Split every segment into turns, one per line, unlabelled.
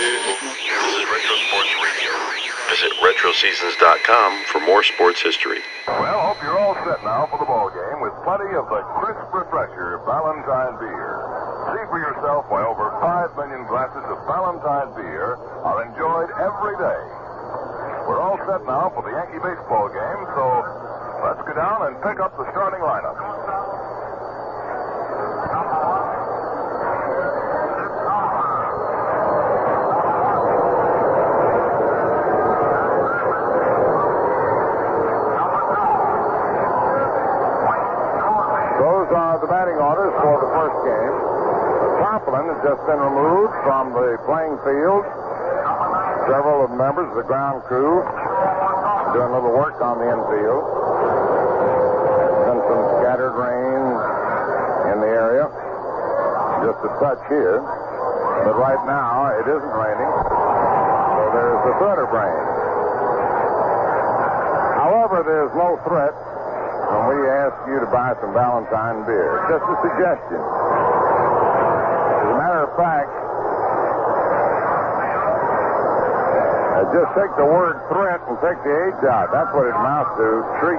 is Retro Sports Radio. Visit RetroSeasons.com for more sports history.
Well, hope you're all set now for the ball game with plenty of the crisp refresher Valentine beer. See for yourself why over 5 million glasses of Valentine beer are enjoyed every day. We're all set now for the Yankee baseball game, so let's go down and pick up the starting lineup. Those are the batting orders for the first game. The tarpaulin has just been removed from the playing field. Several of the members of the ground crew doing a little work on the infield. There's been some scattered rain in the area. Just a touch here. But right now, it isn't raining. So there's a threat of rain. However, there's no threat when we ask you to buy some Valentine beer. Just a suggestion. As a matter of fact, just take the word threat and take the H out. That's what it amounts to. Treat.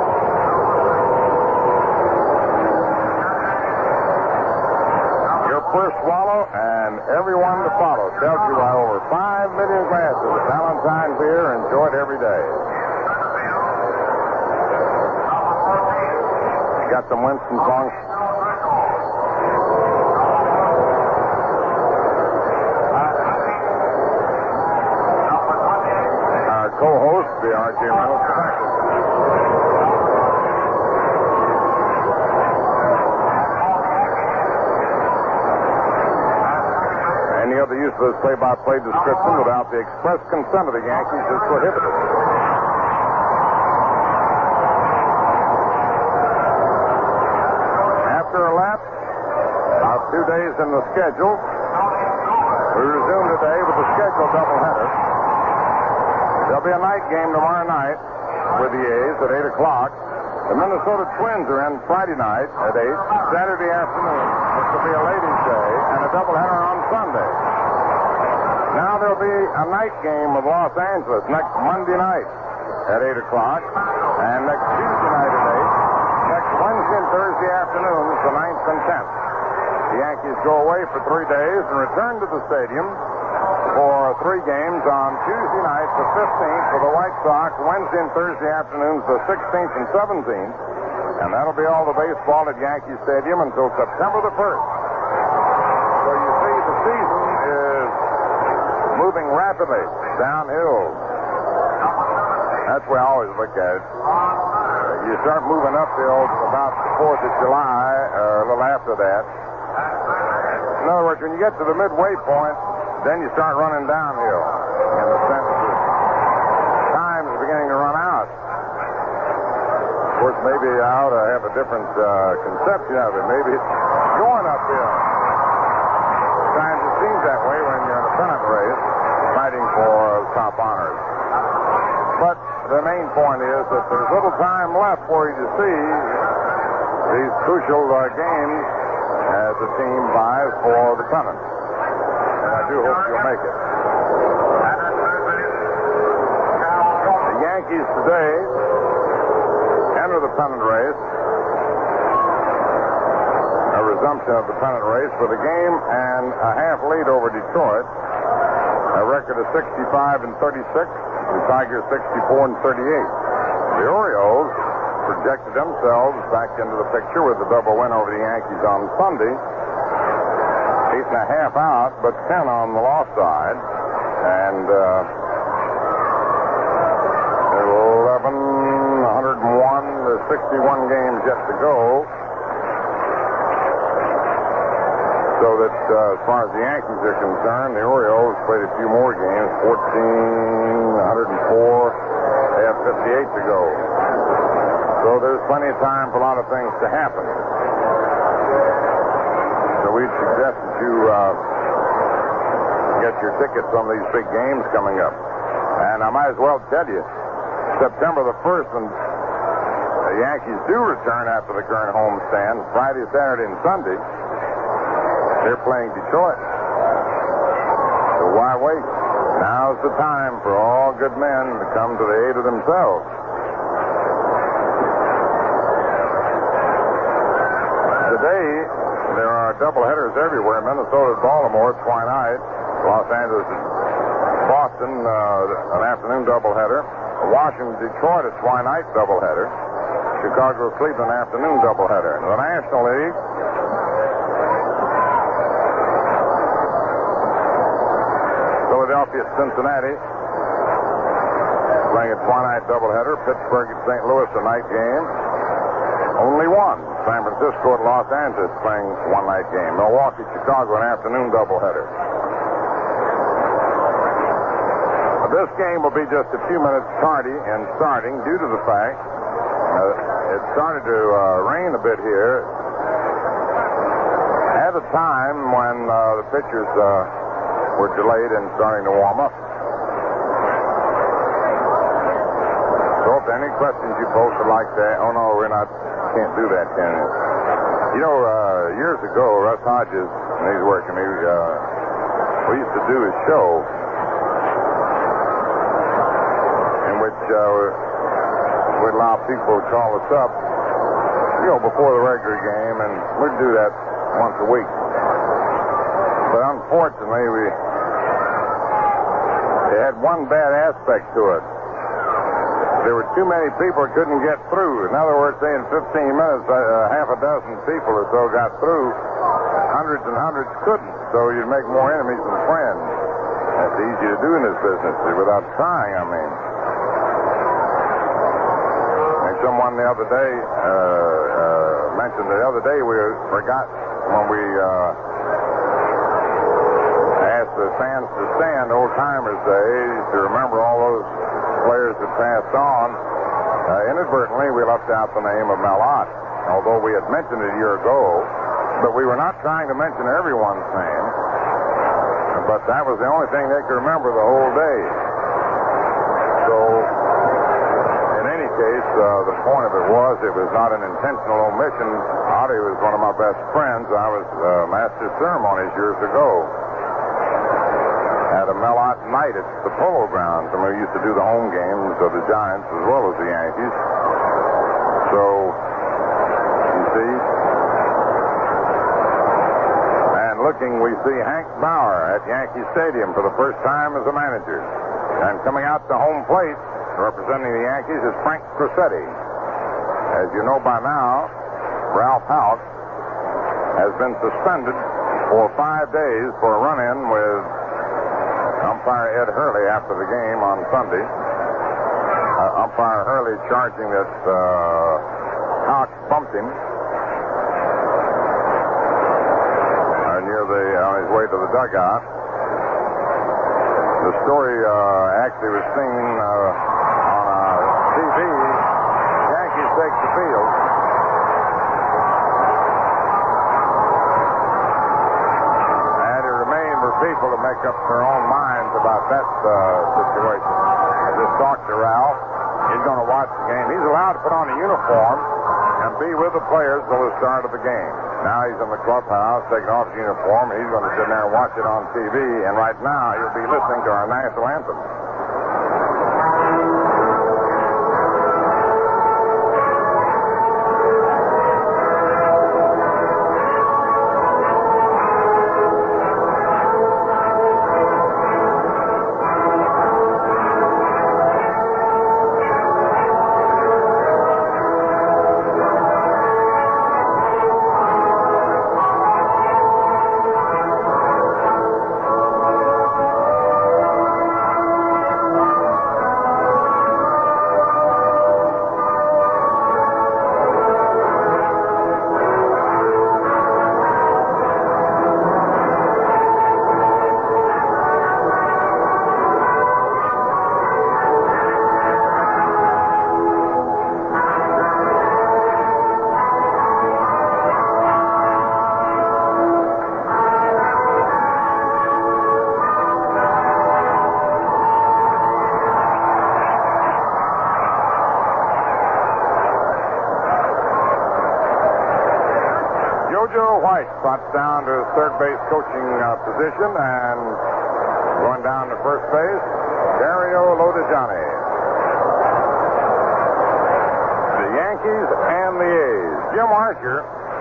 Your first swallow and everyone to follow tells you why over 5 million glasses of Valentine beer are enjoyed every day. Got some Winston songs. Co-host, the R.J. Reynolds. Any other use of this play-by-play description without the express consent of the Yankees is prohibited. After a lapse, about 2 days in the schedule, we resume today with the scheduled doubleheader. There'll be a night game tomorrow night with the A's at 8 o'clock. The Minnesota Twins are in Friday night at 8. Saturday afternoon, which will be a ladies' day, and a doubleheader on Sunday. Now there'll be a night game with Los Angeles next Monday night at 8 o'clock, and next Tuesday night at 8. Next Wednesday and Thursday afternoons, the 9th and 10th. The Yankees go away for 3 days and return to the stadium for 3 games on Tuesday night, the 15th, for the White Sox, Wednesday and Thursday afternoons, the 16th and 17th. And that'll be all the baseball at Yankee Stadium until September the 1st. So you see, the season is moving rapidly downhill. That's the way I always look at it. You start moving uphill about the 4th of July, or a little after that. In other words, when you get to the midway point, then you start running downhill in the sense that time is beginning to run out. Of course, maybe I ought to have a different conception of it. Maybe it's going uphill. Sometimes it seems that way when you're in a pennant race fighting for top honors. But the main point is that there's little time left for you to see these crucial games as the team vies for the pennant. I do hope you'll make it. The Yankees today enter the pennant race. A resumption of the pennant race with a game and a half lead over Detroit. A record of 65 and 36. The Tigers 64 and 38. The Orioles projected themselves back into the picture with a double win over the Yankees on Sunday. 8.5 out, but 10 on the loss side. And 101, there's 61 games yet to go. So that as far as the Yankees are concerned, the Orioles played a few more games, 104. They have 58 to go. So there's plenty of time for a lot of things to happen. So we'd suggest that you get your tickets on these big games coming up. And I might as well tell you, September the 1st, when the Yankees do return after the current homestand, Friday, Saturday, and Sunday, they're playing Detroit. So why wait? Now's the time for all good men to come to the aid of themselves. Today, there are doubleheaders everywhere. Minnesota at Baltimore tomorrow night. Los Angeles at Boston, an afternoon doubleheader. Washington, Detroit at tomorrow night doubleheader. Chicago, Cleveland afternoon doubleheader. In the National League, Philadelphia at Cincinnati playing a twilight doubleheader. Pittsburgh at St. Louis, a night game. Only one. San Francisco at Los Angeles playing one night game. Milwaukee, Chicago, an afternoon doubleheader. This game will be just a few minutes tardy in starting due to the fact it started to rain a bit here at a time when the pitchers were delayed in starting to warm up. So if any questions you folks would like to... Oh, no, can't do that, can you? You know, years ago, Russ Hodges, when he's working, we used to do a show in which we'd allow people to call us up, before the regular game, and we'd do that once a week. But unfortunately, it had one bad aspect to it. There were too many people that couldn't get through. In other words, say in 15 minutes, half a dozen people or so got through. Hundreds and hundreds couldn't. So you'd make more enemies than friends. That's easy to do in this business without trying, I mean. And someone the other day mentioned the other day we forgot when we asked the fans to stand, Old Timers Day, to remember all those players that passed on. Inadvertently, we left out the name of Mel Ott, although we had mentioned it a year ago. But we were not trying to mention everyone's name. But that was the only thing they could remember the whole day. So, in any case, the point of it was not an intentional omission. Ottie was one of my best friends. I was master of ceremonies years ago at a Mel Ott night at the Polo Grounds, and we used to do the home games of the Giants as well as the Yankees. So, you see, and looking, we see Hank Bauer at Yankee Stadium for the first time as a manager. And coming out to home plate, representing the Yankees, is Frank Crosetti. As you know by now, Ralph Houk has been suspended for 5 days for a run-in with umpire Ed Hurley after the game on Sunday. Umpire Hurley charging that Houk bumped him on his way to the dugout. The story actually was seen on TV. Yankees take the field. People to make up their own minds about that situation. I just talked to Ralph. He's going to watch the game. He's allowed to put on a uniform and be with the players till the start of the game. Now he's in the clubhouse taking off his uniform. He's going to sit there and watch it on TV. And right now he'll be listening to our national anthem. Jojo White slots down to his third base coaching position and going down to first base, Dario Lodijani. The Yankees and the A's. Jim Archer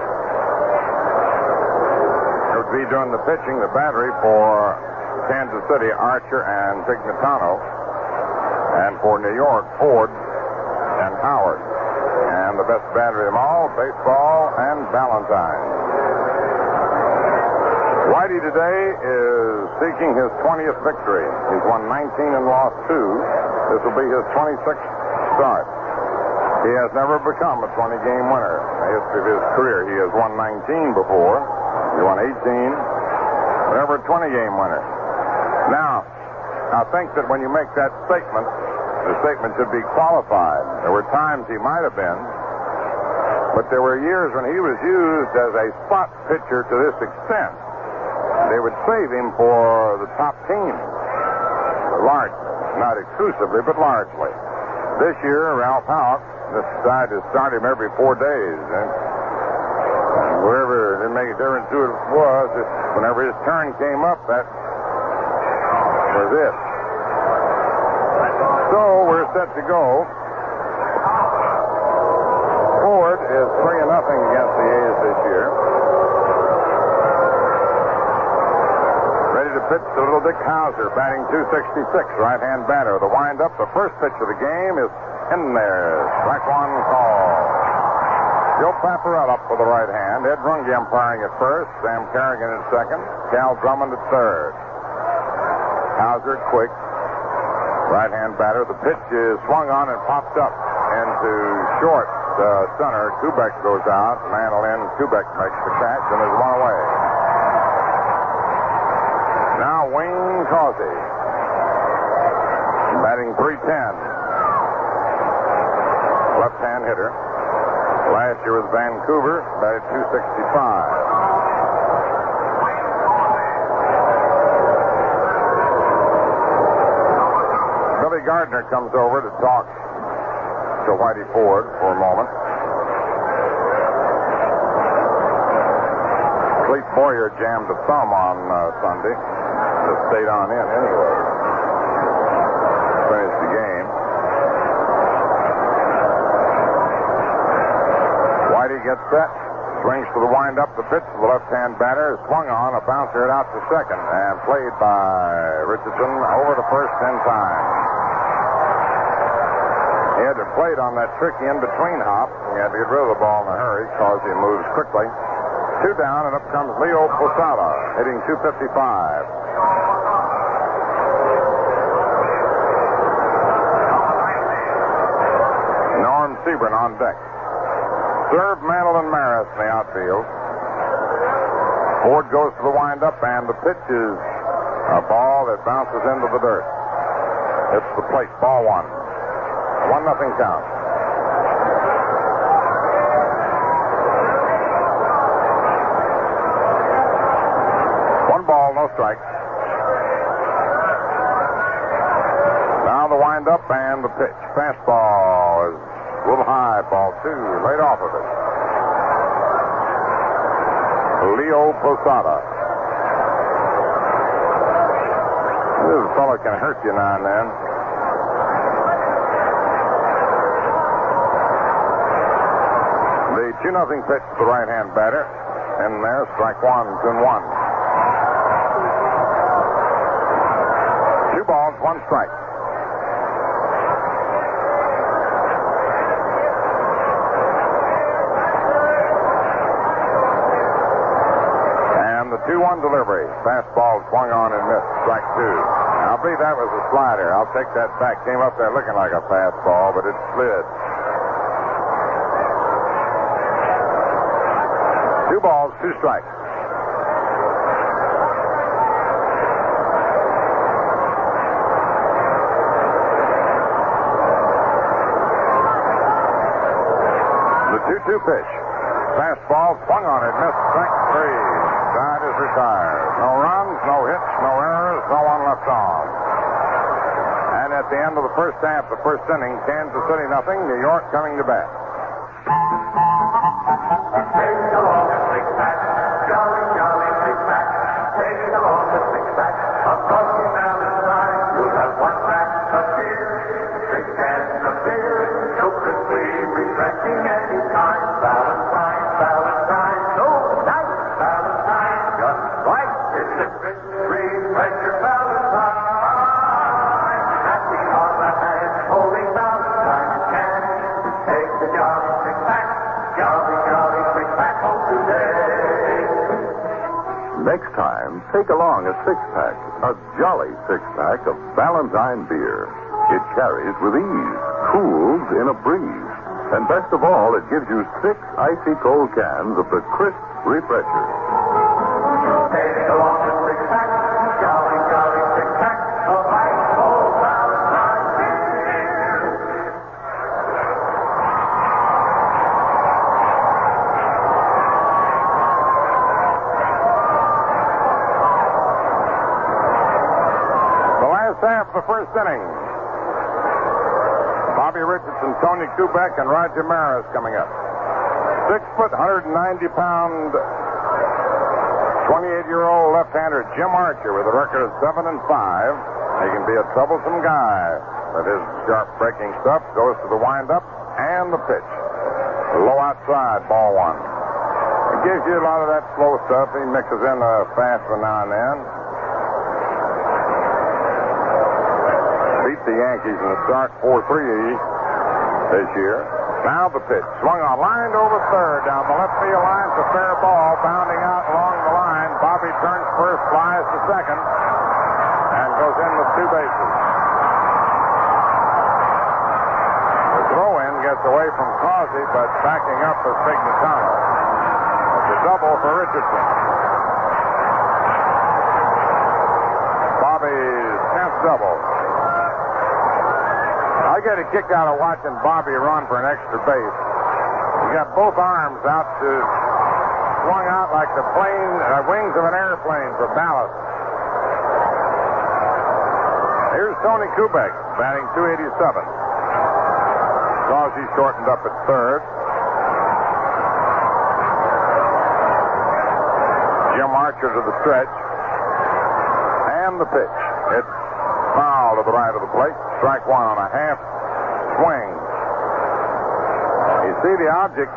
would be doing the pitching, the battery for Kansas City, Archer and Pignatano. And for New York, Ford and Howard. And the best battery of them all, baseball and Valentine. Whitey today is seeking his 20th victory. He's won 19 and lost 2. This will be his 26th start. He has never become a 20-game winner. In the history of his career, he has won 19 before. He won 18. Never a 20-game winner. Now, I think that when you make that statement, the statement should be qualified. There were times he might have been, but there were years when he was used as a spot pitcher to this extent. They would save him for the top team. Largely. Not exclusively, but largely. This year, Ralph Houck decided to start him every 4 days. And wherever, it didn't make a difference who it was, whenever his turn came up, that was it. So, we're set to go. Ford is 3-0 against the A's this year. Ready to pitch to little Dick Hauser, batting .266, right-hand batter. The wind-up, the first pitch of the game is in there. Strike one call. Joe Paparella up for the right hand. Ed Runge umpiring at first. Sam Kerrigan at second. Cal Drummond at third. Hauser quick. Right-hand batter. The pitch is swung on and popped up into short center. Kubek goes out. Mantle in. Kubek makes the catch, and there's one away. Now Wayne Causey, batting .310. Left-hand hitter. Last year was Vancouver, batted .265. Billy Gardner comes over to talk to Whitey Ford for a moment. Clete Boyer jammed a thumb on Sunday. Just stayed on in anyway. Finished the game. Whitey gets set. Swings to the windup. The pitch to the left-hand batter is swung on. A bouncer hit out to second. And played by Richardson over to first in time. He had to play it on that tricky in-between hop. He had to get rid of the ball in a hurry because he moves quickly. 2 down, and up comes Leo Posada, hitting .255. Norm Sebring on deck. Serve Mantle and Maris in the outfield. Ford goes to the windup, and the pitch is a ball that bounces into the dirt. It's the plate, ball 1. 1-0 count. No strike. Now the wind-up and the pitch. Fastball is a little high. Ball 2. Laid off of it. Leo Posada. This fellow can hurt you now and then. The 2-0 pitch to the right-hand batter. In there, strike 1, 2-1. 2 balls, 1 strike. And the 2-1 delivery. Fastball swung on and missed. Strike 2. I believe that was a slider. I'll take that back. Came up there looking like a fastball, but it slid. 2 balls, 2 strikes. The 2-2 pitch. Fastball swung on it, missed. Strike 3. Side is retired. No runs, no hits, no errors, no one left on. And at the end of the first half, the first inning, Kansas City 0, New York coming to bat.
take along a six-pack, a jolly six-pack of Valentine beer. It carries with ease, cools in a breeze. And best of all, it gives you 6 icy cold cans of the crisp refresher.
Take along a six-pack, jolly, jolly six-pack of ice cold Valentine beer.
The last half of the first inning. Bobby Richardson, Tony Kubek, and Roger Maris coming up. 6 foot, 190-pound, 28-year-old left-hander Jim Archer with a record of 7-5. He can be a troublesome guy, but his sharp breaking stuff goes to the windup and the pitch. Low outside, ball one. It gives you a lot of that slow stuff. He mixes in a fast one now and then. Beat the Yankees in the start 4-3 this year. Now the pitch. Swung on, lined over third. Down the left field line. It's a fair ball. Bounding out along the line. Bobby turns first, flies to second, and goes in with 2 bases. The throw-in gets away from Causey, but backing up is Pignatano. It's a double for Richardson. Bobby's 10th double. I get a kick out of watching Bobby run for an extra base. He got both arms out swung out like the wings of an airplane for ballast. Here's Tony Kubek, batting .287. Causey shortened up at third. Jim Archer to the stretch. And the pitch. It's foul to the right of the plate. Strike one on a half swing. You see, the object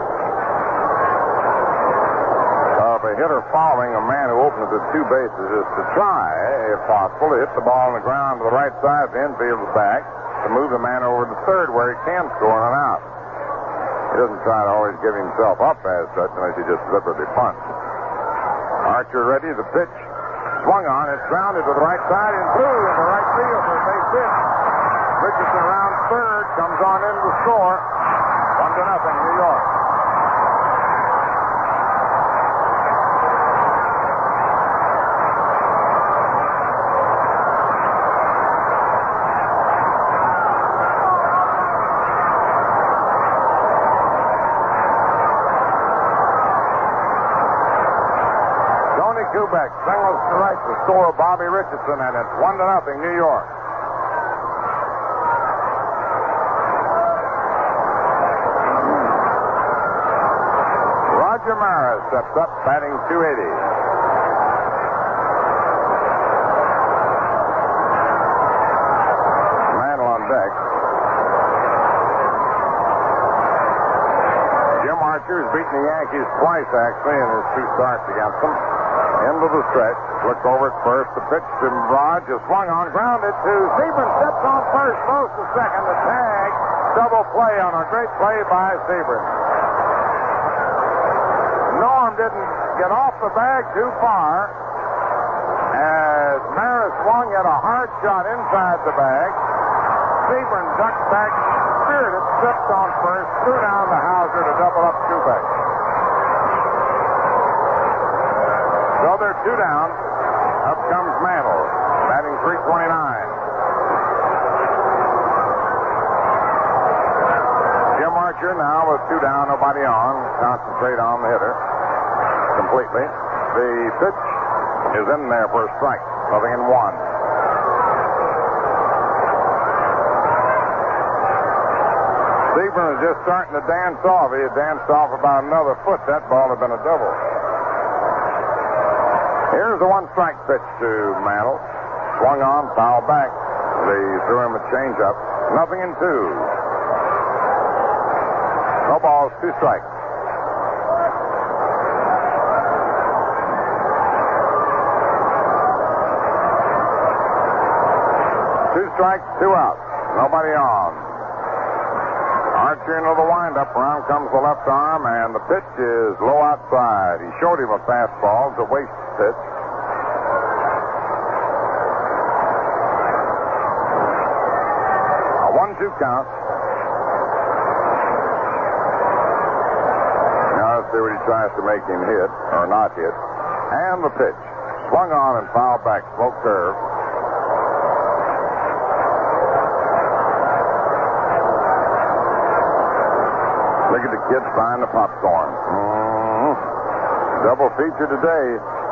of a hitter following a man who opens at 2 bases is to try, if possible, to hit the ball on the ground to the right side of the infield of the back to move the man over to third where he can score on an out. He doesn't try to always give himself up as such unless he just deliberately punts. Archer ready, the pitch. Swung on, it's grounded to the right side and through into right field for a base hit. Richardson around third, comes on in to score. 1-0, New York. Tony Kubek singles to right to score Bobby Richardson, and it's 1-0, New York. Roger Maris steps up, batting .280. Mantle on deck. Jim Archer's beaten the Yankees twice, actually, in his 2 starts against them. Into the stretch. Look over at first. The pitch to Rod. Just swung on. Grounded to Sebring. Steps on first. Throws to second. The tag. Double play on a great play by Sebring. Norm didn't get off the bag too far as Maris swung at a hard shot inside the bag. Sebring ducked back, speared it, slipped on first, threw down the Hauser to double up Kubek. So they're 2 down. Up comes Mantle, batting .329. Jim Archer now with 2 down, nobody on. Concentrate on the hitter completely. The pitch is in there for a strike. 0-1. Sebring is just starting to dance off. He had danced off about another foot. That ball had been a double. Here's the 1-strike pitch to Mantle. Swung on, foul back. They threw him a changeup. 0-2. No balls, 2 strikes. 2 strikes, 2 outs. Nobody on. Archer into the windup. Around comes the left arm, and the pitch is low outside. He showed him a fastball. It's a waste pitch. 1-2 count. Now let's see what he tries to make him hit or not hit. And the pitch. Swung on and fouled back. Slow curve. Look at the kids buying the popcorn. Double feature today.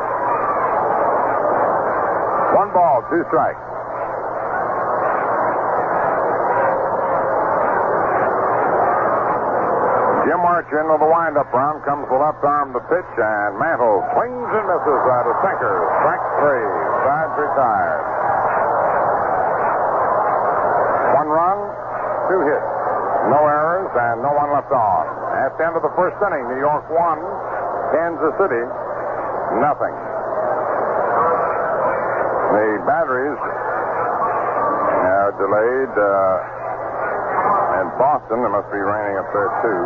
1 ball, 2 strikes. Jim Archer into the windup round. Comes the left arm to pitch, and Mantle swings and misses at a sinker. Strike 3. Sides retired. 1 run, 2 hits. No errors, and no one left on. At the end of the first inning, New York 1, Kansas City nothing. The batteries are delayed in Boston. It must be raining up there, too.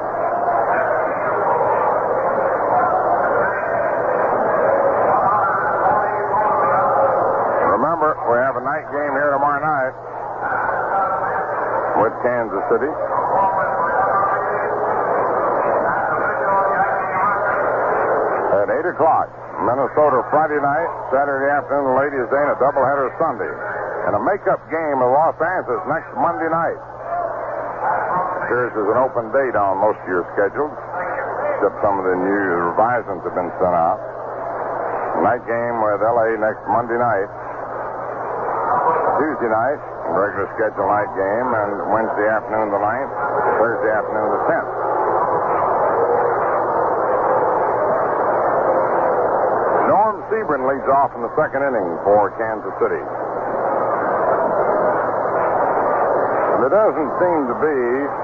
Remember, we have a night game here tomorrow night with Kansas City. At 8 o'clock. Minnesota Friday night, Saturday afternoon, the Ladies' Day, and a doubleheader Sunday. And a makeup game of Los Angeles next Monday night. Appears there's an open date on most of your schedules, except some of the new revisions have been sent out. Night game with L.A. next Monday night. Tuesday night, regular schedule night game, and Wednesday afternoon the 9th, Thursday afternoon the 10th. Norm Sebring leads off in the second inning for Kansas City. There doesn't seem to be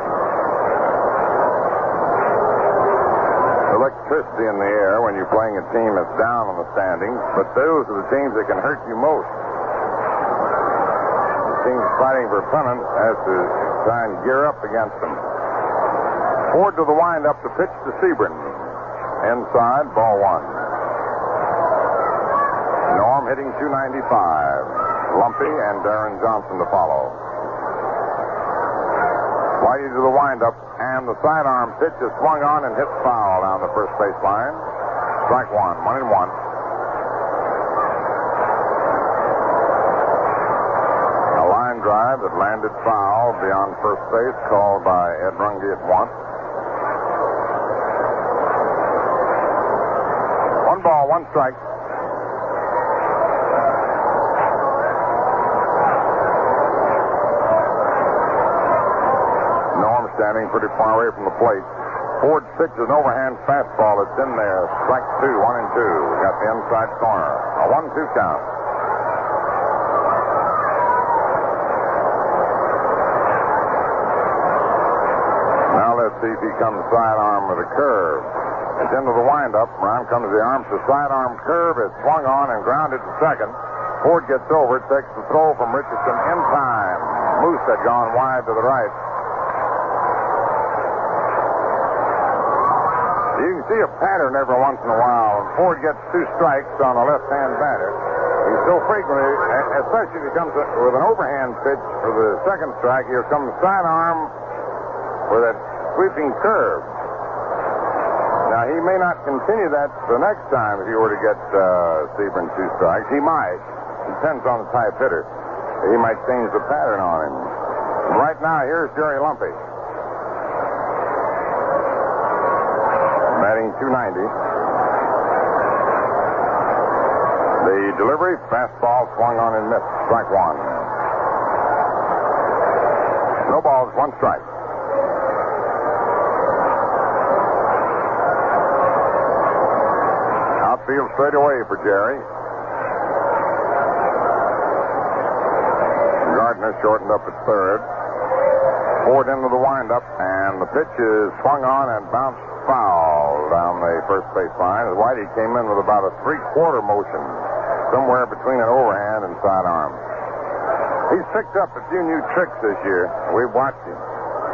electricity in the air when you're playing a team that's down on the standings, but those are the teams that can hurt you most. The team fighting for pennant has to try and gear up against them. Ford to the windup to pitch to Sebring. Inside, ball 1. Norm hitting .295. Lumpy and Darren Johnson to follow. Whitey to the windup, and the sidearm pitch is swung on and hit foul down the first base line. Strike 1, 1-1. A line drive that landed foul beyond first base, called by Ed Runge at once. 1 ball, 1 strike. Standing pretty far away from the plate. Ford pitches an overhand fastball that's in there. Strike 2, 1-2. Got the inside corner. A 1-2 count. Now let's see if he comes sidearm with a curve. It's into the windup. Around comes the arm to sidearm curve. It's swung on and grounded to second. Ford gets over it, takes the throw from Richardson in time. Moose had gone wide to the right. You can see a pattern every once in a while. When Ford gets 2 strikes on a left-hand batter, he so frequently, especially if he comes with an overhand pitch for the second strike, here comes sidearm with a sweeping curve. Now, he may not continue that the next time if he were to get Sebring 2 strikes. He might. Depends on the type hitter. He might change the pattern on him. And right now, here's Jerry Lumpy. Batting .290. The delivery, fastball swung on and missed. Strike 1. No balls, 1 strike. Outfield straight away for Jerry. Gardner shortened up at third. Ford into the windup, and the pitch is swung on and bounced foul down the first base line. Whitey came in with about a 3/4 motion, somewhere between an overhand and sidearm. He's picked up a few new tricks this year. We've watched him.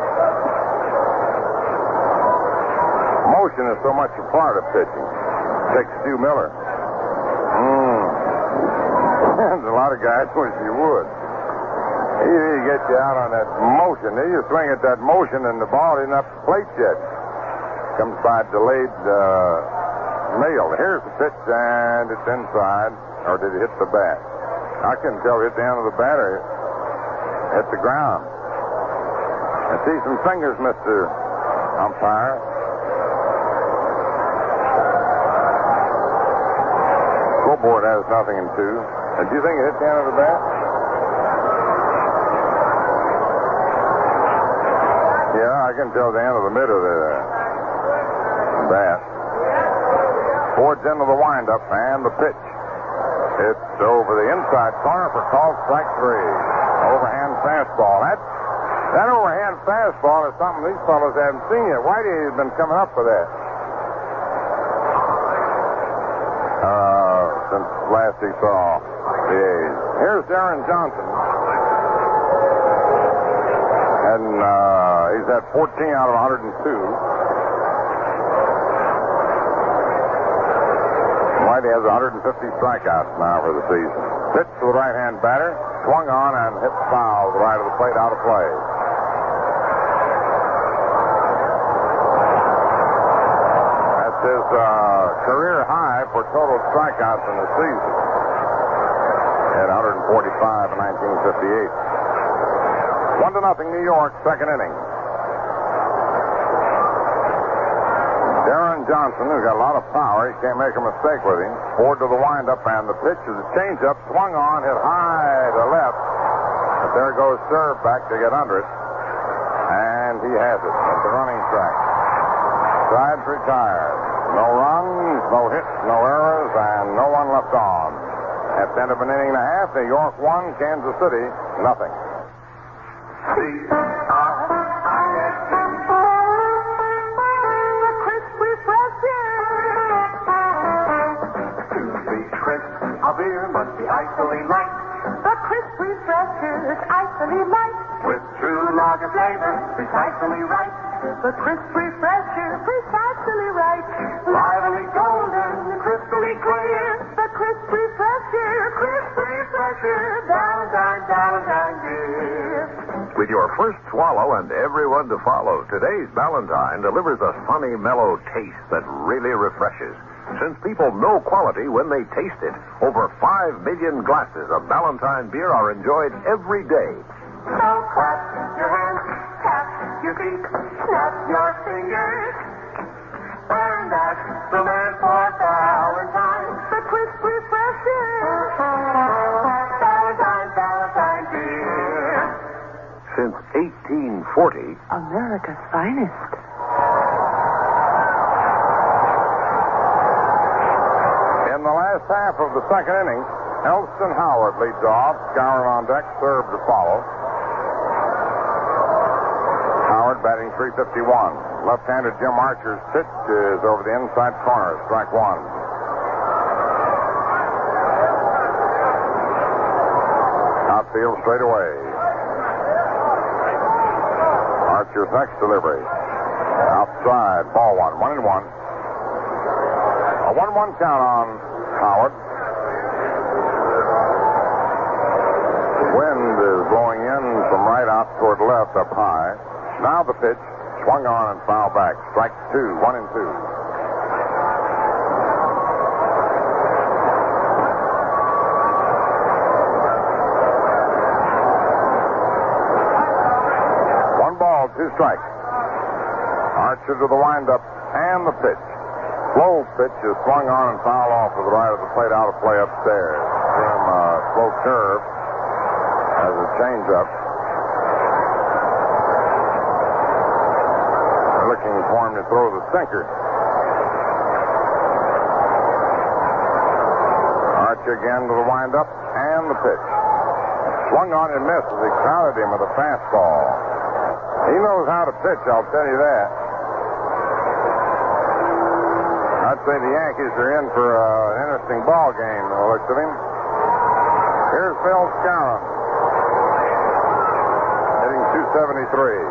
Motion is so much a part of pitching. Take Stu Miller. And a lot of guys wish you would. He gets you out on that motion. You swing at that motion, and the ball isn't up the plate yet. Comes by delayed mail. Here's the pitch, and it's inside. Or did it hit the bat? I couldn't tell if it hit the end of the bat or hit the ground. I see some fingers, Mr. Umpire. Scoreboard has nothing in two. Did you think it hit the end of the bat? Yeah, I can tell the end of the mid of the bat. Ford's into the windup and the pitch. It's over the inside corner for called strike three. Overhand fastball. That overhand fastball is something these fellows haven't seen yet. Whitey has been coming up for that. Since last he saw the A's. Here's Darren Johnson. And he's had 14 out of 102. Whitey has 150 strikeouts now for the season. Pitch to the right-hand batter. Swung on and hit foul to the right of the plate, out of play. That's his career high for total strikeouts in the season. At 145 in 1958. 1-0 New York, second inning. Darren Johnson, who's got a lot of power, he can't make a mistake with him. Ford to the windup, and the pitch is a changeup, swung on, hit high to left. But there goes Serve back to get under it. And he has it at the running track. Sides retired. No runs, no hits, no errors, and no one left on. At the end of an inning and a half, New York 1, Kansas City nothing.
A beer must be icily light. The crisp refreshers, icily light. With true lager flavor, precisely right. The crisp refresher, precisely right. Lively golden, crisply clear. The crisp refresher, Valentine beer.
With your first swallow and everyone to follow, today's Valentine delivers a sunny, mellow taste that really refreshes. Since people know quality when they taste it, over 5 million glasses of Valentine beer are enjoyed every day.
So clap your hands, tap your feet, snap your fingers. And that's the man for Valentine, the crisp refresher. Valentine beer.
Since 1840,
America's finest.
In the last half of the second inning, Elston Howard leads off. Skowron on deck, Serve to follow. Howard batting .351. Left-handed Jim Archer's pitch is over the inside corner, strike one. Outfield straight away. Archer's next delivery. Outside, ball one, 1-1. A 1-1 count on Howard. Wind is blowing in from right out toward left up high. Now the pitch, swung on and foul back. Strike two, 1-2. One ball, 2 strikes. Archer to the windup and the pitch. Slow pitch is swung on and foul off to the right of the plate, out of play upstairs. Some slow curve as a changeup. They're looking for him to throw the sinker. Archer again to the windup and the pitch. Swung on and missed as he crowded him with a fastball. He knows how to pitch, I'll tell you that. I'd say the Yankees are in for an interesting ball game, by the looks of him. Here's Phil Skowron, hitting .273.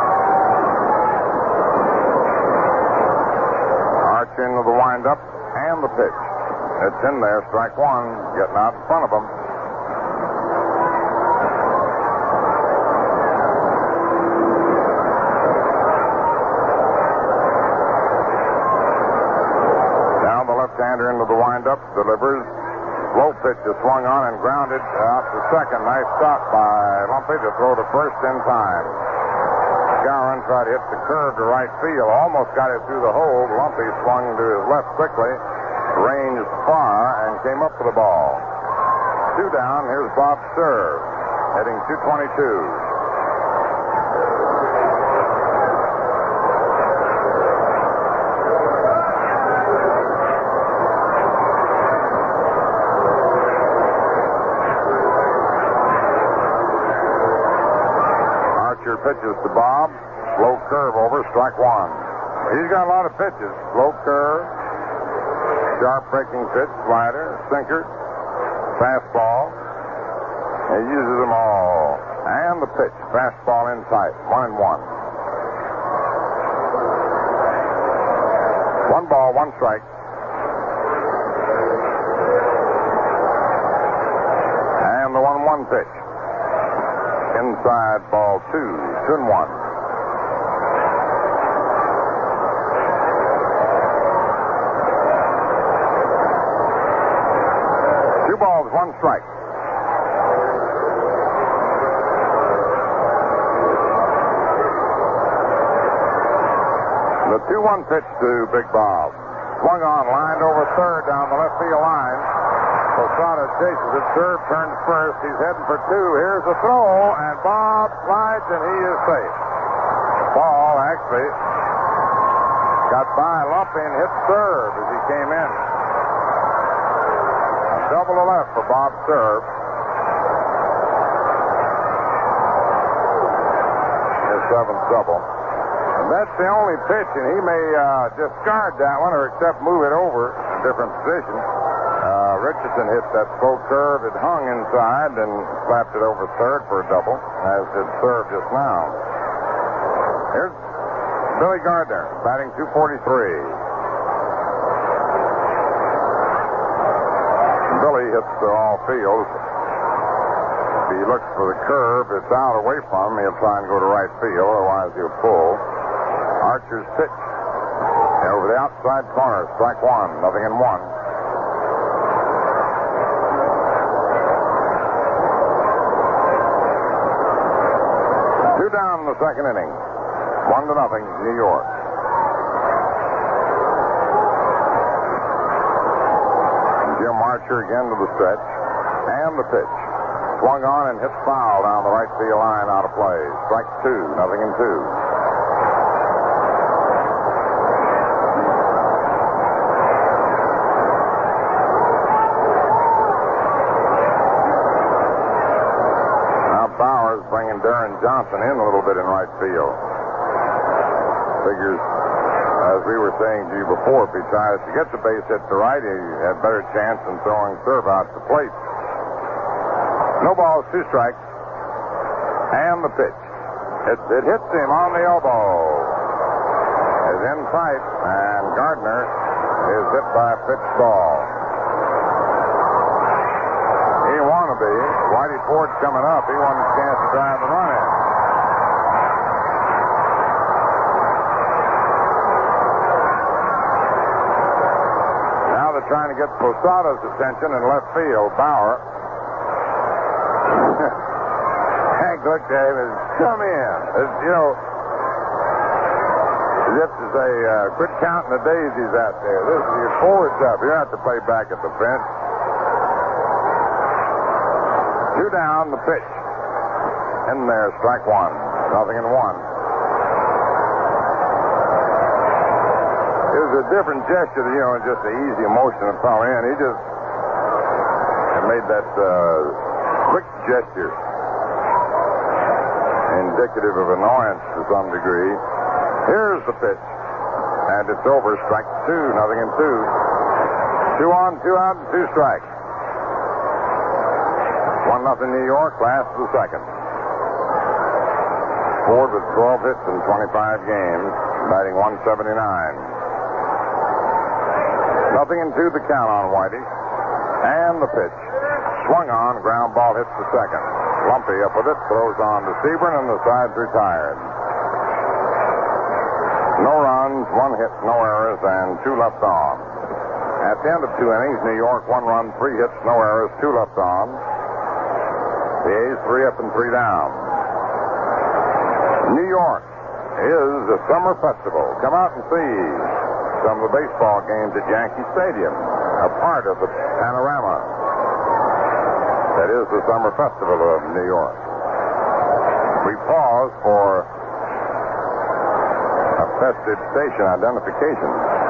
Archer into the windup and And the pitch. It's in there, strike one, getting out in front of him. Now the left-hander into the windup, delivers. Low pitch is swung on and grounded out to second. Nice stop by Lumpy to throw to first in time. Gowan tried to hit the curve to right field. Almost got it through the hole. Lumpy swung to his left quickly. Ranged far and came up for the ball. 2 down. Here's Bob Cerv, hitting .222. Archer pitches to Bob. Slow curve over, strike one. He's got a lot of pitches. Slow curve. Sharp breaking pitch, slider, sinker, fastball. He uses them all. And the pitch, fastball in tight, 1-1. 1 ball, 1 strike. And the 1-1 pitch. Inside ball 2, 2-1. 2 balls, 1 strike. The 2-1 pitch to Big Bob. Swung on, lined over third down the left field line. Posada chases it. Cerv turns first. He's heading for 2. Here's the throw, and Bob slides, and he is safe. Ball actually got by Lumpy and hit Cerv as he came in. Double to left for Bob Cerv. His 7th double. And that's the only pitch, and he may discard that one or except move it over in a different position. Richardson hit that slow curve. It hung inside and slapped it over third for a double, as did Cerv just now. Here's Billy Gardner, batting .243. Billy hits the all field. If he looks for the curve, it's out away from him. He'll try and go to right field, otherwise he'll pull. Archer's pitch over the outside corner, strike one, 0-1. 2 down in the second inning. 1-0, New York. Jim Archer again to the stretch. And the pitch. Swung on and hit foul down the right field line, out of play. Strike 2, 0-2. Bringing Darren Johnson in a little bit in right field. Figures, as we were saying to you before, if he tries to get the base hit to right, he had better chance than throwing Cerv out to plate. No balls, 2 strikes. And the pitch. It hits him on the elbow. Is in tight, and Gardner is hit by a pitch ball. He want to be. Whitey Ford's coming up. He wanted a chance to drive the run in. Now they're trying to get Posada's attention in left field. Bauer. Hank looked at him and come in. As if to say, quit counting the daisies out there. This is your forward's up. You have to play back at the bench. 2 down, the pitch. In there, strike 1. 0-1. It was a different gesture, just an easy motion to throw in. He just made that quick gesture, indicative of annoyance to some degree. Here's the pitch. And it's over, strike 2, 0-2. 2 on, 2 out, and 2 strikes. 1-0 New York, last of the second. Ford with 12 hits in 25 games, batting .179. 0-2 the count on Whitey. And the pitch. Swung on, ground ball hits the second. Lumpy up with it, throws on to Sebring, and the side's retired. No runs, 1 hit, no errors, and 2 left on. At the end of 2 innings, New York 1 run, 3 hits, no errors, 2 left on. The A's 3 up and 3 down. New York is a summer festival. Come out and see some of the baseball games at Yankee Stadium, a part of the panorama that is the summer festival of New York. We pause for a festive station identification.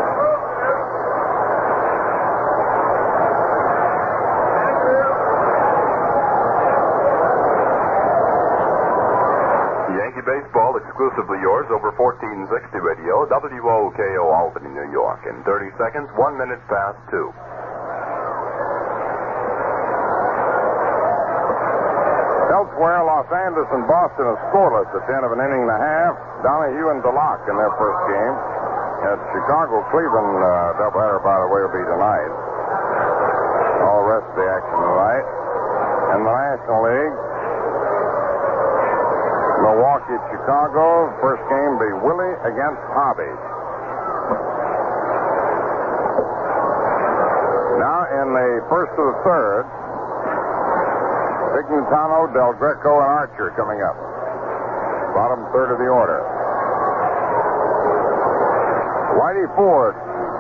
Yankee baseball exclusively yours over 1460 radio, WOKO Albany, New York. In 30 seconds, 1 minute past 2.
Elsewhere, Los Angeles and Boston are scoreless at the end of an inning and a half. Donahue and DeLocke in their first game. At Chicago-Cleveland doubleheader, by the way, will be tonight. All the rest of the action tonight. In the National League, Milwaukee at Chicago. First game will be Willie against Hobby. Now in the first of the third, Pignatano, Del Greco, and Archer coming up. Bottom third of the order. Whitey Ford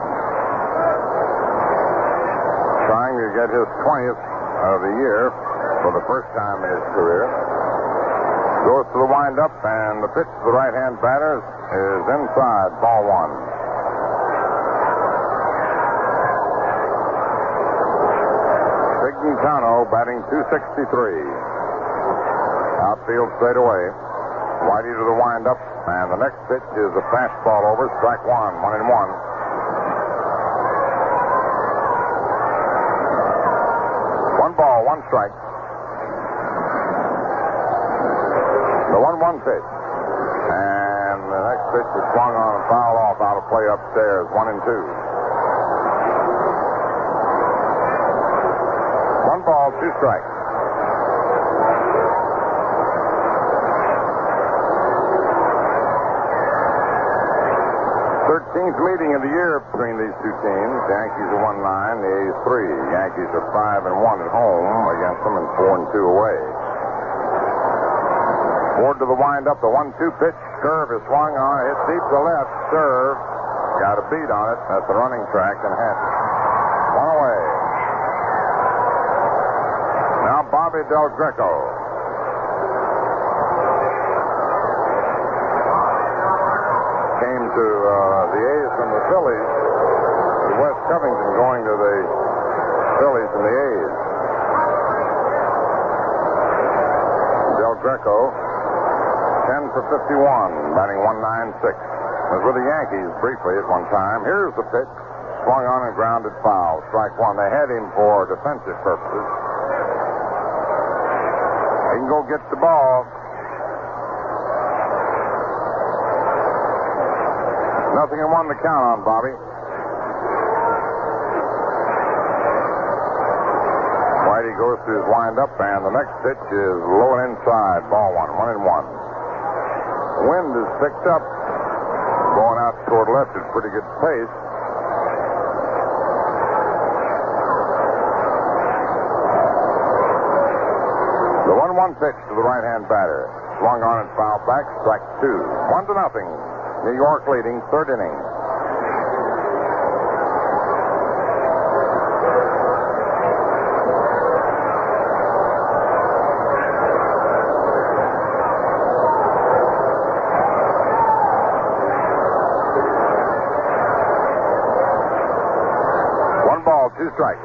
trying to get his 20th of the year for the first time in his career. Goes to the windup, and the pitch to the right-hand batter is inside, ball 1. Pignatano batting .263. Outfield straight away. Whitey to the windup, and the next pitch is a fastball over, strike 1, 1-1. One ball, 1 strike. The 1-1 pitch. And the next pitch is swung on and fouled off out of play upstairs, 1-2. 1 ball, 2 strikes. Thirteenth meeting of the year between these two teams. The Yankees are 1-9, the A's 3. The Yankees are 5-1 at home against them and 4-2 away. Ford to the windup, the 1-2 pitch. Curve is swung on, hit deep to left. Serve. Got a beat on it at the running track and had 1 away. Now Bobby Del Greco. Came to the A's from the Phillies. Wes Covington going to the Phillies and the A's. Del Greco, 10 for 51, batting .196. Was with the Yankees briefly at one time. Here's the pitch. Swung on and grounded foul. Strike 1. They had him for defensive purposes. He can go get the ball. Nothing and 1 to count on, Bobby. Whitey goes to his windup, and the next pitch is low and inside. Ball 1, 1-1. Wind is picked up. Going out toward left at pretty good pace. The 1-1 pitch to the right-hand batter. Swung on and fouled back. Strike 2. 1-0. New York leading, third inning. One ball, 2 strikes.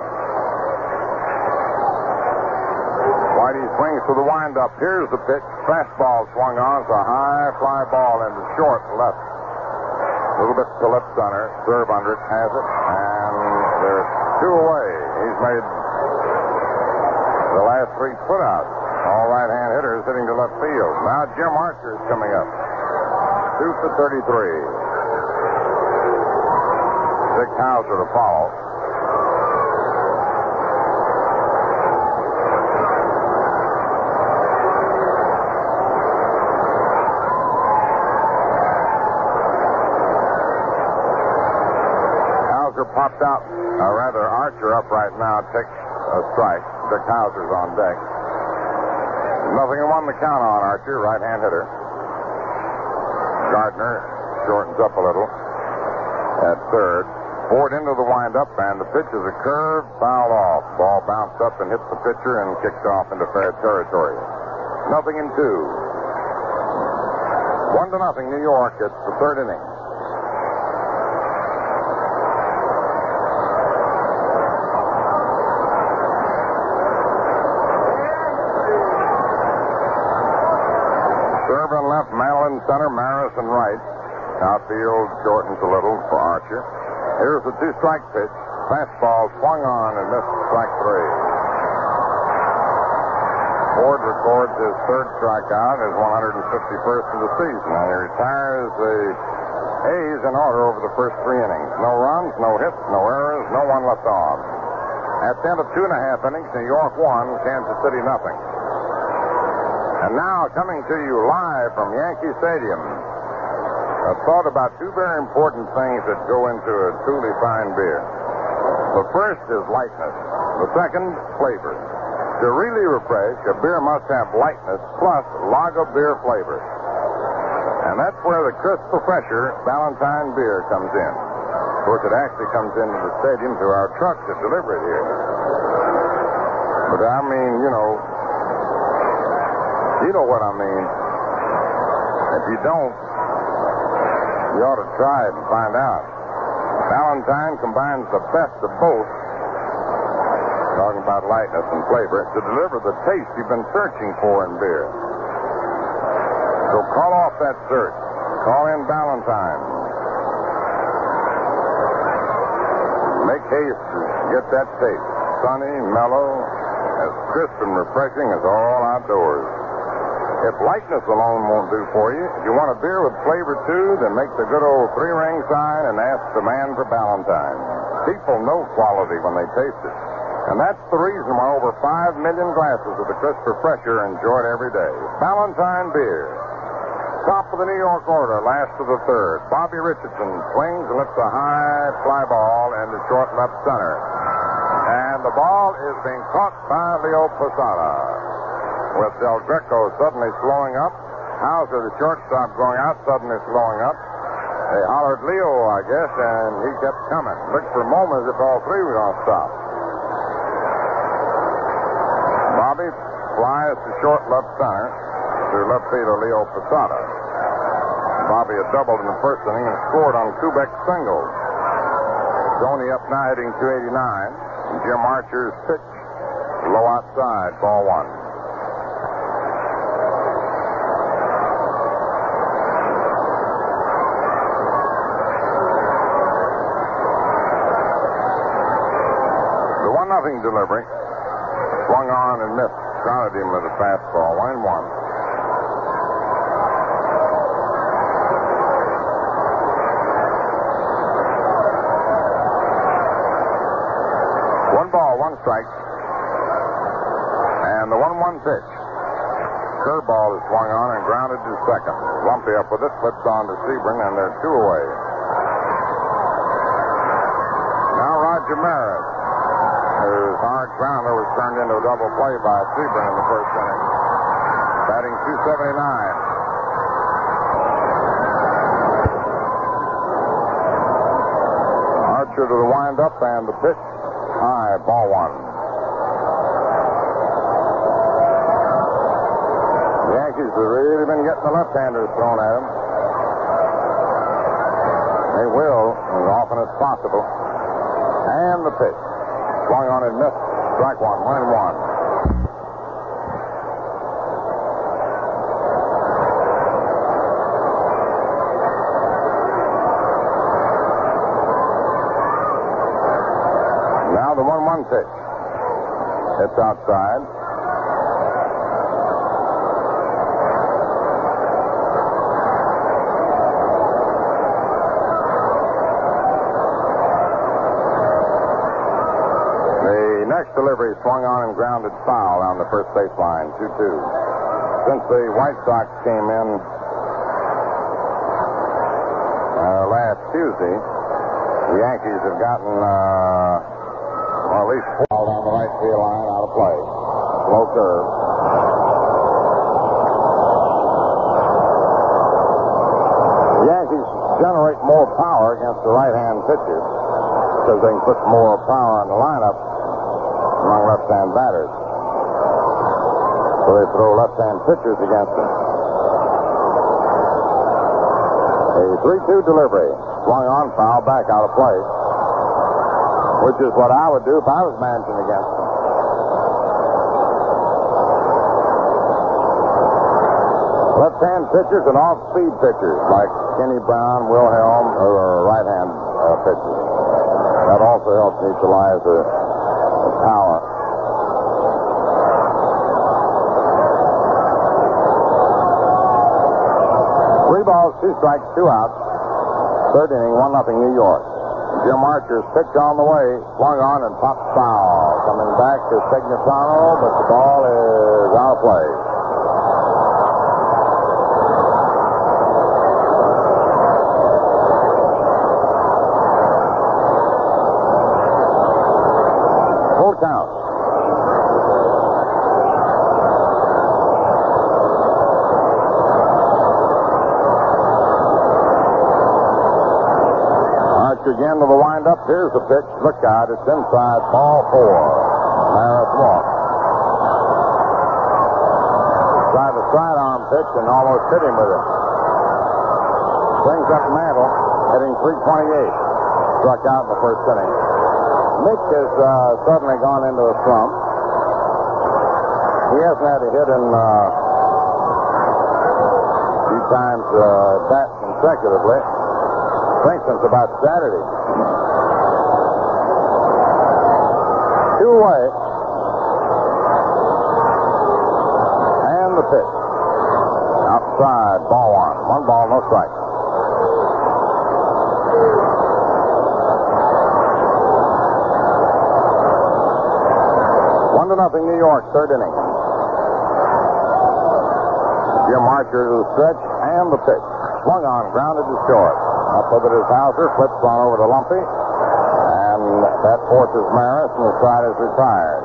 Whitey swings to the windup. Here's the pitch. Fastball swung on. It's a high fly ball into short left. A little bit to left center. Serve under it. Has it. And there's 2 away. He's made the last 3 putouts. All right-hand hitters hitting to left field. Now Jim Archer is coming up. 2 for 33. Dick Hauser to follow. Hauser popped out, or rather Archer up right now, takes a strike. Dick Hauser's on deck. Nothing in one to count on Archer, right-hand hitter. Gardner shortens up a little at third. Ford into the windup, and the pitch is a curve, fouled off. Ball bounced up and hit the pitcher and kicked off into fair territory. 0-2. 1-0 New York. It's the third inning. Serve on left, Mantle in center, Maris in right. Outfield shortens a little for Archer. Here's the two-strike pitch. Fastball swung on and missed strike three. Ford records his third strikeout, his 151st of the season, and he retires the A's in order over the first three innings. No runs, no hits, no errors, no one left on. At the end of 2.5 innings, New York 1, Kansas City 0. And now, coming to you live from Yankee Stadium, a thought about two very important things that go into a truly fine beer. The first is lightness. The second, flavor. To really refresh, a beer must have lightness plus lager beer flavor. And that's where the crisp refresher Ballantine beer comes in. Of course, it actually comes into the stadium through our trucks that deliver it here. But I mean, you know what I mean. If you don't, you ought to try it and find out. Ballantine combines the best of both, talking about lightness and flavor, to deliver the taste you've been searching for in beer. So call off that search. Call in Ballantine. Make haste to get that taste. Sunny, mellow, as crisp and refreshing as all outdoors. If lightness alone won't do for you, if you want a beer with flavor too, then make the good old three-ring sign and ask the man for Ballantine. People know quality when they taste it. And that's the reason why over 5 million glasses of the crisp refresher are enjoyed every day. Ballantine beer. Top of the New York order, last of the third. Bobby Richardson swings and lifts a high fly ball into short left center. And the ball is being caught by Leo Posada. With Del Greco suddenly slowing up. Hauser, the shortstop, going out, suddenly slowing up. They hollered Leo, I guess, and he kept coming. Looked for a moment as if all three were going to stop. Bobby flies to short left center to left fielder Leo Posada. Bobby had doubled in the first inning and scored on Kubek's single. Stoney up now hitting .289. And Jim Archer's pitch low outside, ball one. Delivery. Swung on and missed. Grounded him with a fastball. 1-1. One ball, one strike. And the 1-1 pitch. Curveball is swung on and grounded to second. Lumpy up with it, flips on to Sebring, and they're two away. Now Roger Maris, whose hard grounder was turned into a double play by Sebring in the first inning. Batting .279. Archer to the windup and the pitch. High, ball one. The Yankees have really been getting the left-handers thrown at them. They will, as often as possible. And the pitch. Swung on and missed. Strike one, 1-1. Now the 1-1 pitch. It's outside. next delivery swung on and grounded foul on the first baseline, 2-2. Since the White Sox came in last Tuesday, the Yankees have gotten at least 4 out on the right field line out of play. Low curve. The Yankees generate more power against the right-hand pitchers because they can put more power on the lineup among left-hand batters. So they throw left-hand pitchers against them. A 3-2 delivery. Swung on, foul, back out of play. Which is what I would do if I was managing against them. Left-hand pitchers and off-speed pitchers like Kenny Brown, Wilhelm, or right-hand pitchers. That also helps neutralize the power. 3 balls, 2 strikes, 2 outs. Third inning, 1-0 New York. Jim Archer's pitch on the way, swung on and popped foul. Coming back to Signatano, but the ball is out of play. Full count. Again to the windup. Here's the pitch. Look out. It's inside. Ball 4. Maris walk. Tried the sidearm pitch and almost hit him with it. Brings up Mantle, hitting .328. Struck out in the first inning. Mick has suddenly gone into a slump. He hasn't had a hit in a few times that consecutively. I think since about Saturday. 2 away. And the pitch. Outside, ball 1. 1 ball, no strike. One to nothing, New York, third inning. Jim Archer to the stretch and the pitch. Swung on, grounded to short. Up with it is Hauser, flips on over to Lumpy, and that forces Maris, and the side is retired.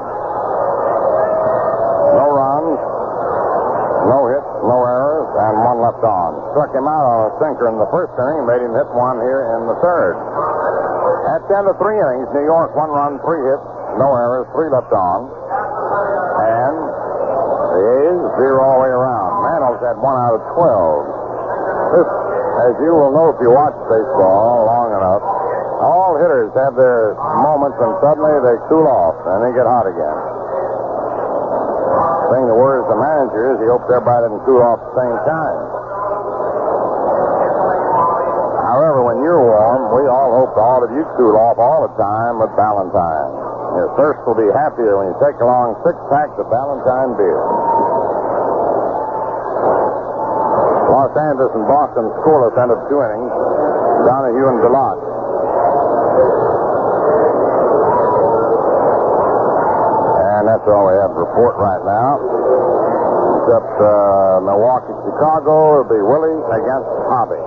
No runs, no hits, no errors, and 1 left on. Struck him out on a sinker in the first inning, made him hit 1 here in the third. At the end of 3 innings, New York 1 run, 3 hits, no errors, 3 left on, and the A's 0 all the way around. Mantle's had 1 out of 12. This, as you will know if you watch baseball long enough, all hitters have their moments and suddenly they cool off and they get hot again. The thing that worries the manager is he hopes everybody doesn't cool off at the same time. However, when you're warm, we all hope all of you cool off all the time with Ballantine. Your thirst will be happier when you take along 6 packs of Ballantine beer. Los Angeles and Boston scoreless end of 2 innings. Donahue and Gallant. And that's all we have to report right now. Except Milwaukee, Chicago, it'll be Willie against Hobby.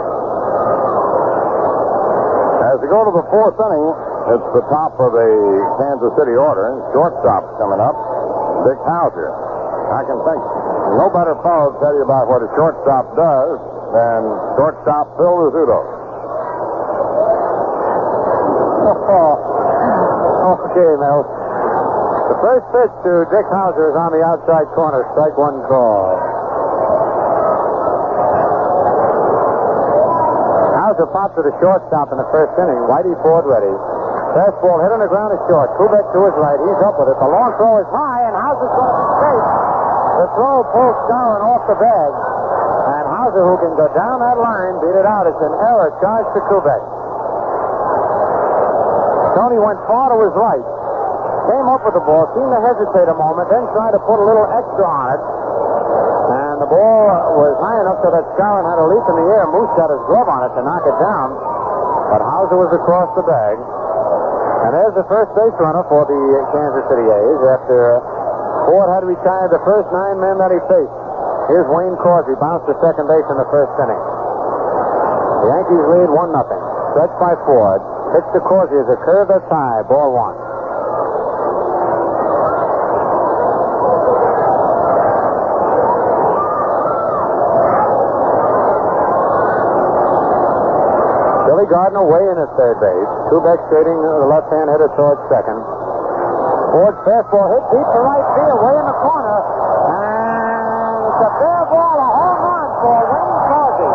As we go to the 4th inning, it's the top of the Kansas City order. Shortstop's coming up. Dick Hauser. I can think no better fellow to tell you about what a shortstop does than shortstop Phil Rizzuto.
Okay, Mel. The first pitch to Dick Hauser is on the outside corner. Strike 1 call. Hauser popped to the shortstop in the first inning. Whitey Ford ready. Fastball hit on the ground is short. Kubek to his right. He's up with it. The long throw is high, and Hauser's going to safe. The throw pulls Skowron off the bag. And Hauser, who can go down that line, beat it out. It's an error charged to Kubek. Tony went far to his right. Came up with the ball, seemed to hesitate a moment, then tried to put a little extra on it. And the ball was high enough so that Skowron had a leap in the air. Moose got his glove on it to knock it down. But Hauser was across the bag. And there's the first base runner for the Kansas City A's after Ford had retired the first 9 men that he faced. Here's Wayne Causey, bounced to second base in the first inning. The Yankees lead 1-0. Stretch by Ford. Pitch to Causey is a curve that's high. Ball 1. Billy Gardner way in at third base. Kubek trading the left-hand hitter towards second. Ford's fastball hit deep to right field, way in the corner. And it's a fair ball, a home run for Wayne Causey.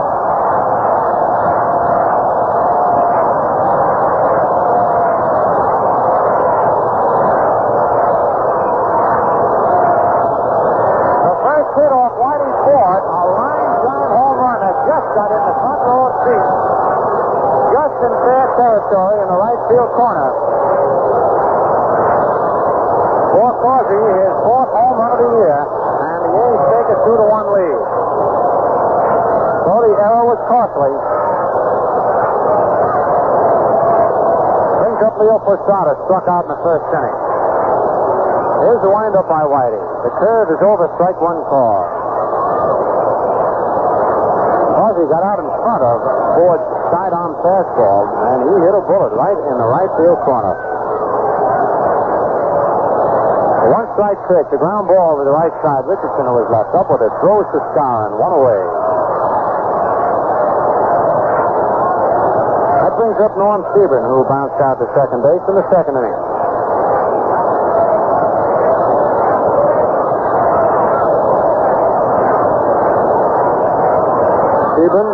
The first hit off Whitey Ford, a line drive home run that just got in the front row seat. Just in fair territory in the right field corner. For Causey, his 4th home run of the year, and the A's take a 2-1 lead. So the error was costly. Brings up Leo Posada, struck out in the first inning. Here's the windup by Whitey. The curve is over, strike 1 call. Causey got out in front of Ford's sidearm fastball, and he hit a bullet right in the right field corner. A 1-strike trick, the ground ball to the right side. Richardson, who was left up with it, throws to Skowron, 1 away. That brings up Norm Sebring, who bounced out to second base in the second inning. Sebring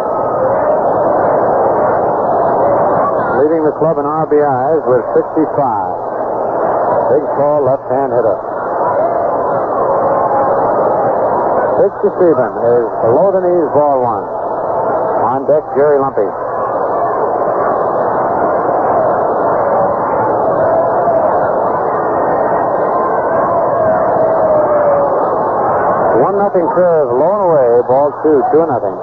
leading the club in RBIs with 65. Big, tall, left-hand hitter. Pitch to Sebring is below the knees, ball 1. On deck, Jerry Lumpy. One nothing curve, low and away, ball 2, 2-0.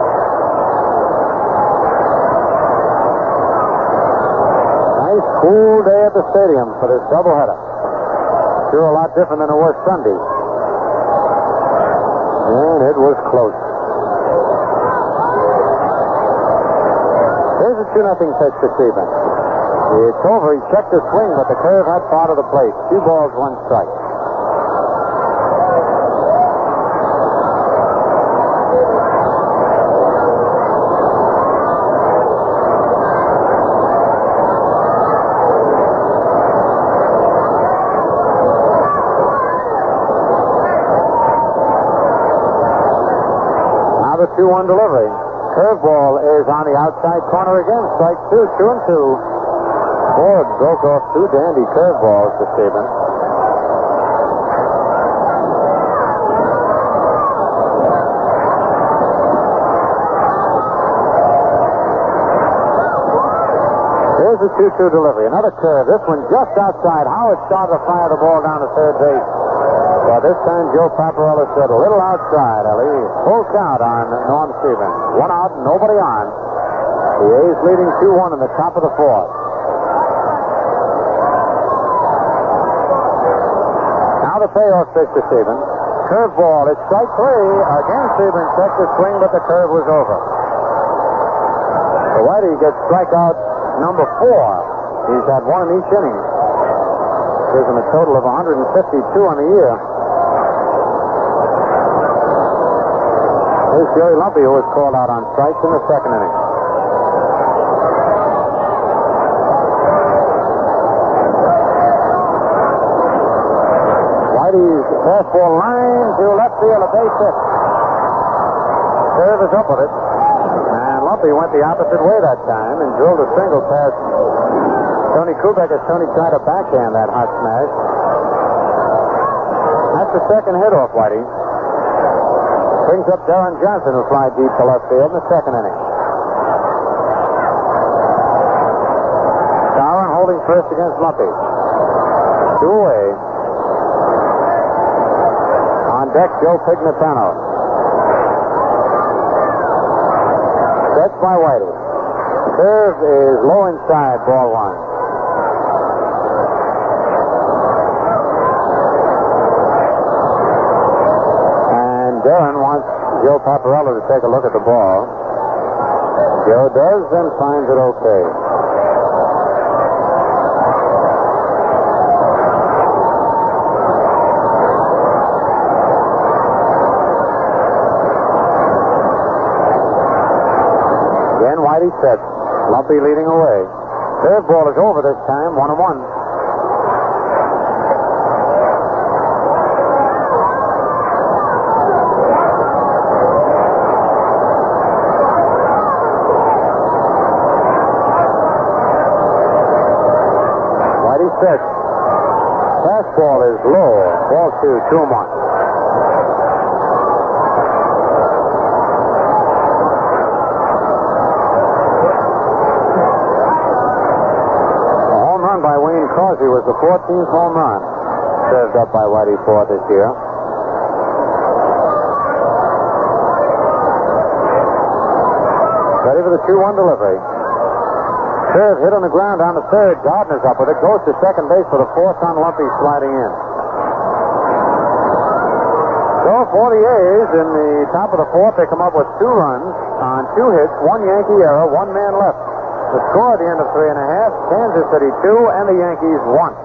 Nice cool day at the stadium for this doubleheader. Sure a lot different than it was Sunday. And it was close. Here's a 2-0 pitch to Sebring. It's over. He checked the swing, but the curve had part of the plate. 2 balls, 1 strike. Now the 2-1 delivery. Curveball is on the outside corner again. Strike 2, 2-2. Ford broke off 2 dandy curveballs to Sebring. Here's the 2-2 delivery. Another curve. This one just outside. Howard started to fire the ball down to third base. But this time Joe Paparella said a little outside, Ellie. Full count on Norm Sebring. 1 out, nobody on. The A's leading 2-1 in the top of the 4th. Now the payoff pitch to Sebring. Curveball. It's strike 3. Again, Sebring checked the swing, but the curve was over. So Whitey gets strikeout number 4. He's had 1 in each inning. Gives him a total of 152 on the year. Here's Jerry Lumpy, who was called out on strikes in the second inning. Whitey's fastball line to left field, a base hit. Curve is up with it. And Lumpy went the opposite way that time and drilled a single past Tony Kubek as Tony tried to backhand that hot smash. That's the second hit off Whitey. Brings up Darren Johnson, who flied deep to left field in the second inning. Skowron holding first against Lumpy. 2 away. On deck, Joe Pignatano. Stretched by Whitey. Curve is low inside, ball 1. Joe Paparella to take a look at the ball. Joe does and finds it okay. Again, Whitey sets. Lumpy leading away. Third ball is over this time, 1-1. Fastball is low. Ball 2-1. A home run by Wayne Causey was the 14th home run served up by Whitey Ford this year. Ready for the 2-1 delivery. Serve hit on the ground down to third. Gardner's up with it. Goes to second base for the fourth on Lumpy sliding in. So for the A's, in the top of the fourth, they come up with 2 runs on 2 hits, 1 Yankee error, 1 man left. The score at the end of 3 1/2, Kansas City 2 and the Yankees 1.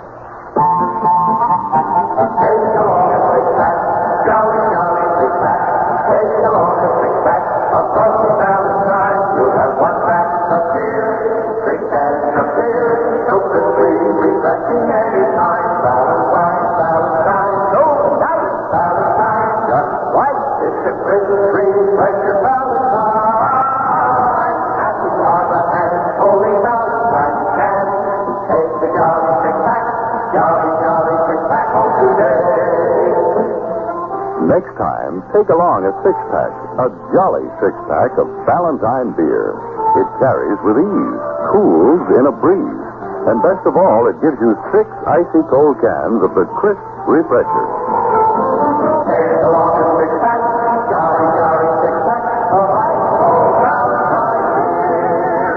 Next time, take along a 6-pack, a jolly 6-pack of Valentine beer. It carries with ease, cools in a breeze, and best of all, it gives you 6 icy cold cans of the crisp refresher.
Take along a 6-pack, jolly, jolly 6-pack of ice cold Valentine beer.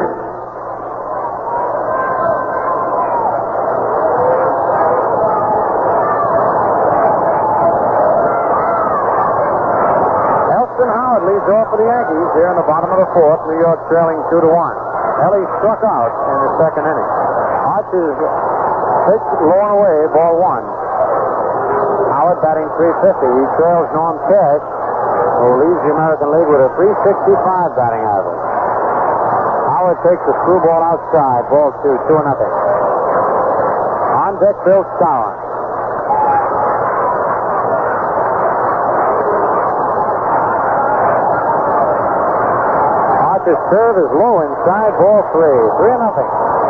Howard leads off for the Yankees here in the bottom of the fourth. New York trailing 2-1. Ellie struck out in the second inning. Archer's pitch low and away, ball 1. Howard batting .350. He trails Norm Cash, who leads the American League with a .365 batting average. Howard takes the screwball outside, ball 2, 2-0. On deck, Bill Skowron. Archer's serve is low inside, ball 3, 3-0.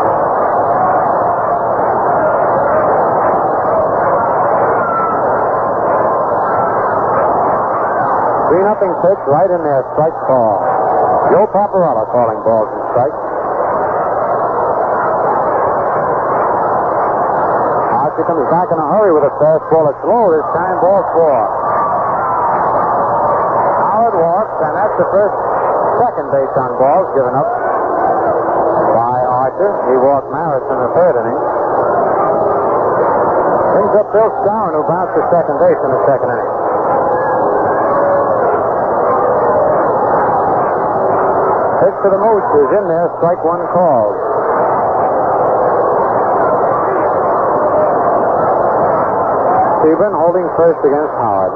Nothing pitch right in there, strike call. Joe Paparella calling balls and strikes. Archer comes back in a hurry with a fastball. It's low this time, ball 4. Howard walks, and that's the first second base on balls given up by Archer. He walked Maris in the third inning. Brings up Bill Skowron, who bounced to second base in the second inning. Pitch to the Moose is in there, strike 1 called. Sebring holding first against Howard.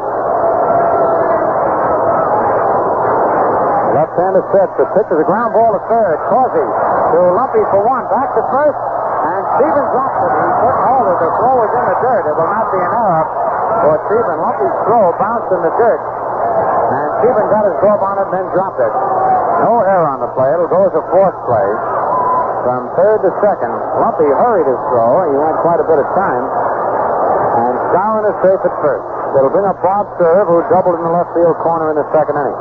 Left-hander sets. The pitch is a ground ball to third. Causey to Lumpy for 1. Back to first. And Sebring drops it. He couldn't hold it. The throw was in the dirt. It will not be an error for Sebring. Lumpy's throw bounced in the dirt. And Sebring got his glove on it and then dropped it. No error on the play. It'll go as a fourth play. From third to second, Lumpy hurried his throw. He had quite a bit of time. And Skowron is safe at first. It'll bring up Bob Serve, who doubled in the left field corner in the second inning.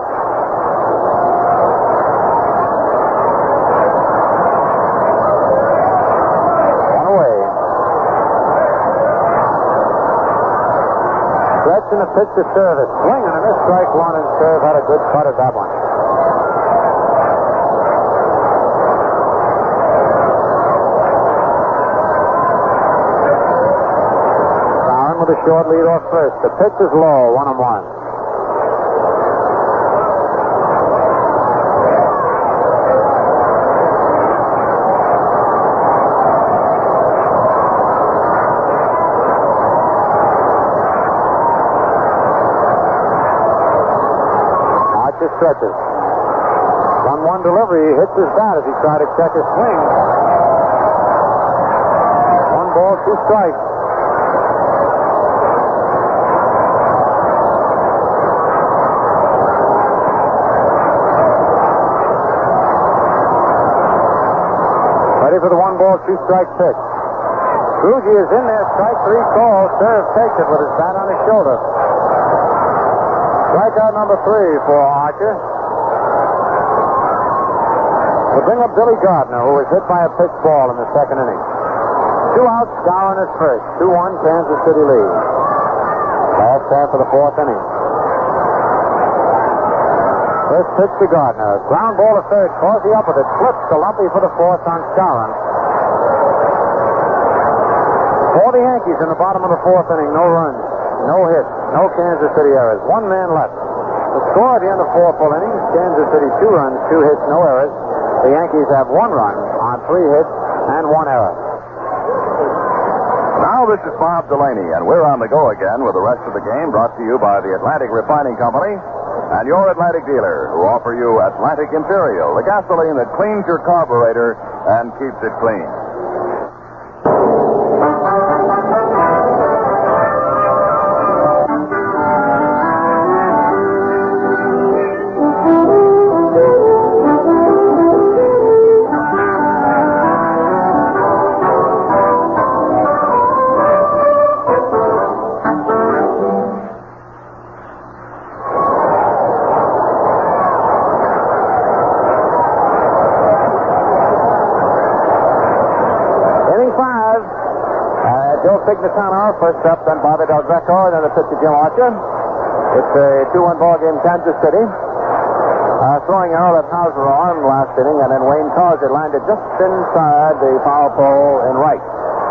One away. Stretch in the pitch to Serve. A swing and a miss, strike 1, and Serve had a good cut at that one. With a short lead off first. The pitch is low, 1-1. stretches. On one delivery, he hits his bat as he tried to check his swing. 1 ball, 2 strikes. Ready for the 1 ball, 2 strike pitch. Rugy is in there, strike 3 call. Serve takes it with his bat on his shoulder. Strikeout number 3 for Archer. We'll bring up Billy Gardner, who was hit by a pitch ball in the second inning. 2 outs, Skowron at first. 2-1, Kansas City lead. Last half of the 4th inning. First pitch to Gardner. Ground ball to third. Calls the up with it. Flips to Lumpy for the 4th on Skowron. For the Yankees in the bottom of the 4th inning, no runs, no hits, no Kansas City errors. 1 man left. The score at the end of 4 full innings, Kansas City 2 runs, 2 hits, no errors. The Yankees have 1 run on 3 hits and 1 error.
Now this is Bob Delaney, and we're on the go again with the rest of the game brought to you by the Atlantic Refining Company and your Atlantic dealer, who offer you Atlantic Imperial, the gasoline that cleans your carburetor and keeps it clean.
Signaton, first up, then Bobby Del Greco, and then the pitch to Jim Archer. It's a 2-1 ball game, Kansas City. Throwing arrow that Hauser on last inning, and then Wayne Causer landed just inside the foul pole in right.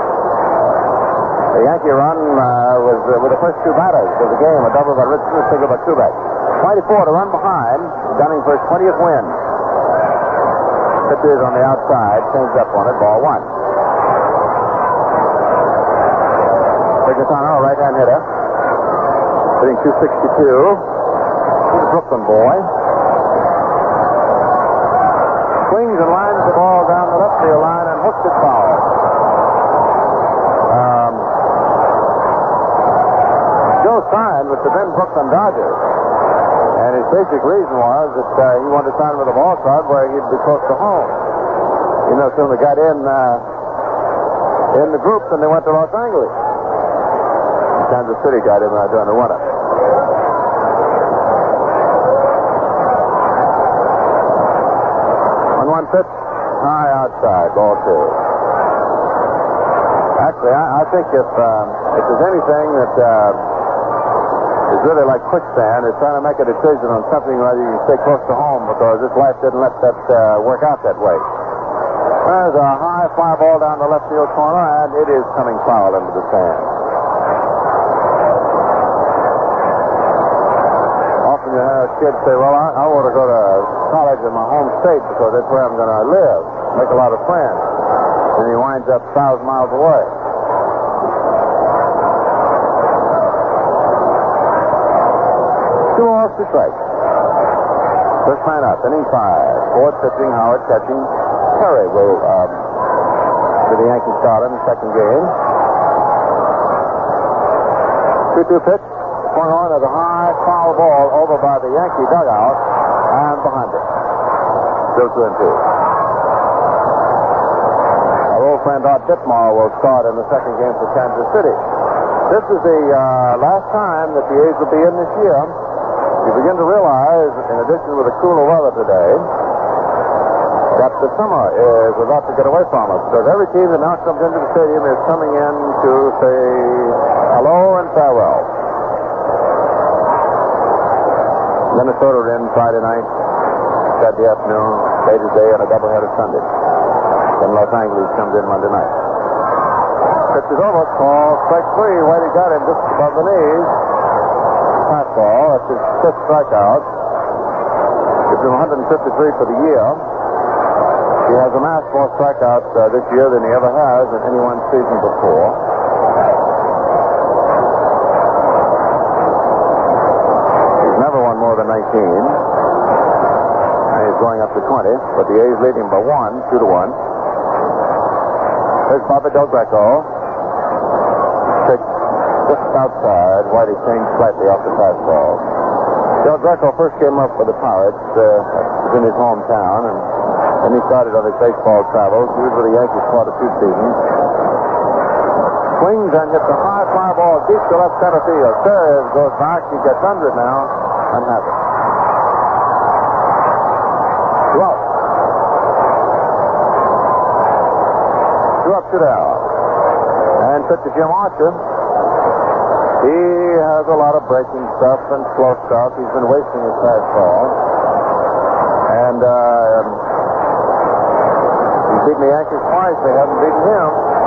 The Yankee run was with the first 2 batters of the game, a double by Richardson, a single by Kubek. 24 to run behind, gunning for his 20th win. Pitch is on the outside, changed up on it, ball 1. Signaton, right-hand hitter. Hitting .262. He's a Brooklyn boy. Swings and lines the ball down the left field line and hooks it foul. Joe signed with the then Brooklyn Dodgers. And his basic reason was that he wanted to sign with a ball club where he'd be close to home. You know, soon they got in the group and they went to Los Angeles. Kansas City got him during the winter. 1-1 pitch, high outside, ball 2. Actually, I think if there's anything that is really like quicksand, it's trying to make a decision on something whether you can stay close to home, because this life didn't let that work out that way. There's a high fly ball down the left field corner, and it is coming foul into the sand. You have kids say, well, I want to go to college in my home state because that's where I'm going to live, make a lot of friends. And he winds up 1,000 miles away. 2 off to strike. First man up, inning 5. Ford pitching, Howard catching. Perry will be the Yankee starter in the second game. 2-2 pitch. Going on as a high foul ball over by the Yankee dugout and behind it. Still 2-2. Our old friend Art Ditmar will start in the second game for Kansas City. This is the last time that the A's will be in this year. You begin to realize, in addition with the cooler weather today, that the summer is about to get away from us, because every team that now comes into the stadium is coming in to say hello and farewell. Minnesota in Friday night, Saturday afternoon, later day, and a doubleheader Sunday. Then Los Angeles comes in Monday night. Pitch is over. Call strike 3. Whitey got him just above the knees. Fastball. That's his 5th strikeout. Gives him 153 for the year. He has amassed more strikeouts this year than he ever has in any one season before. More than 19.
he's going up to 20, but the A's leading by 1, 2-1. There's Bobby Del Greco. Pitch just outside. Whitey changed slightly off the fastball. Del Greco first came up with the Pirates. Was in his hometown, and then he started on his baseball travels. He was with the Yankees for 2 seasons. Swings and hits a high fly ball deep to left center field. Serves, goes back. He gets under it now and has it. 2 out. 2 up to down. And pitch to Jim Archer. He has a lot of breaking stuff and slow stuff. He's been wasting his fastball. And he's beaten the Yankees twice. They haven't beaten him.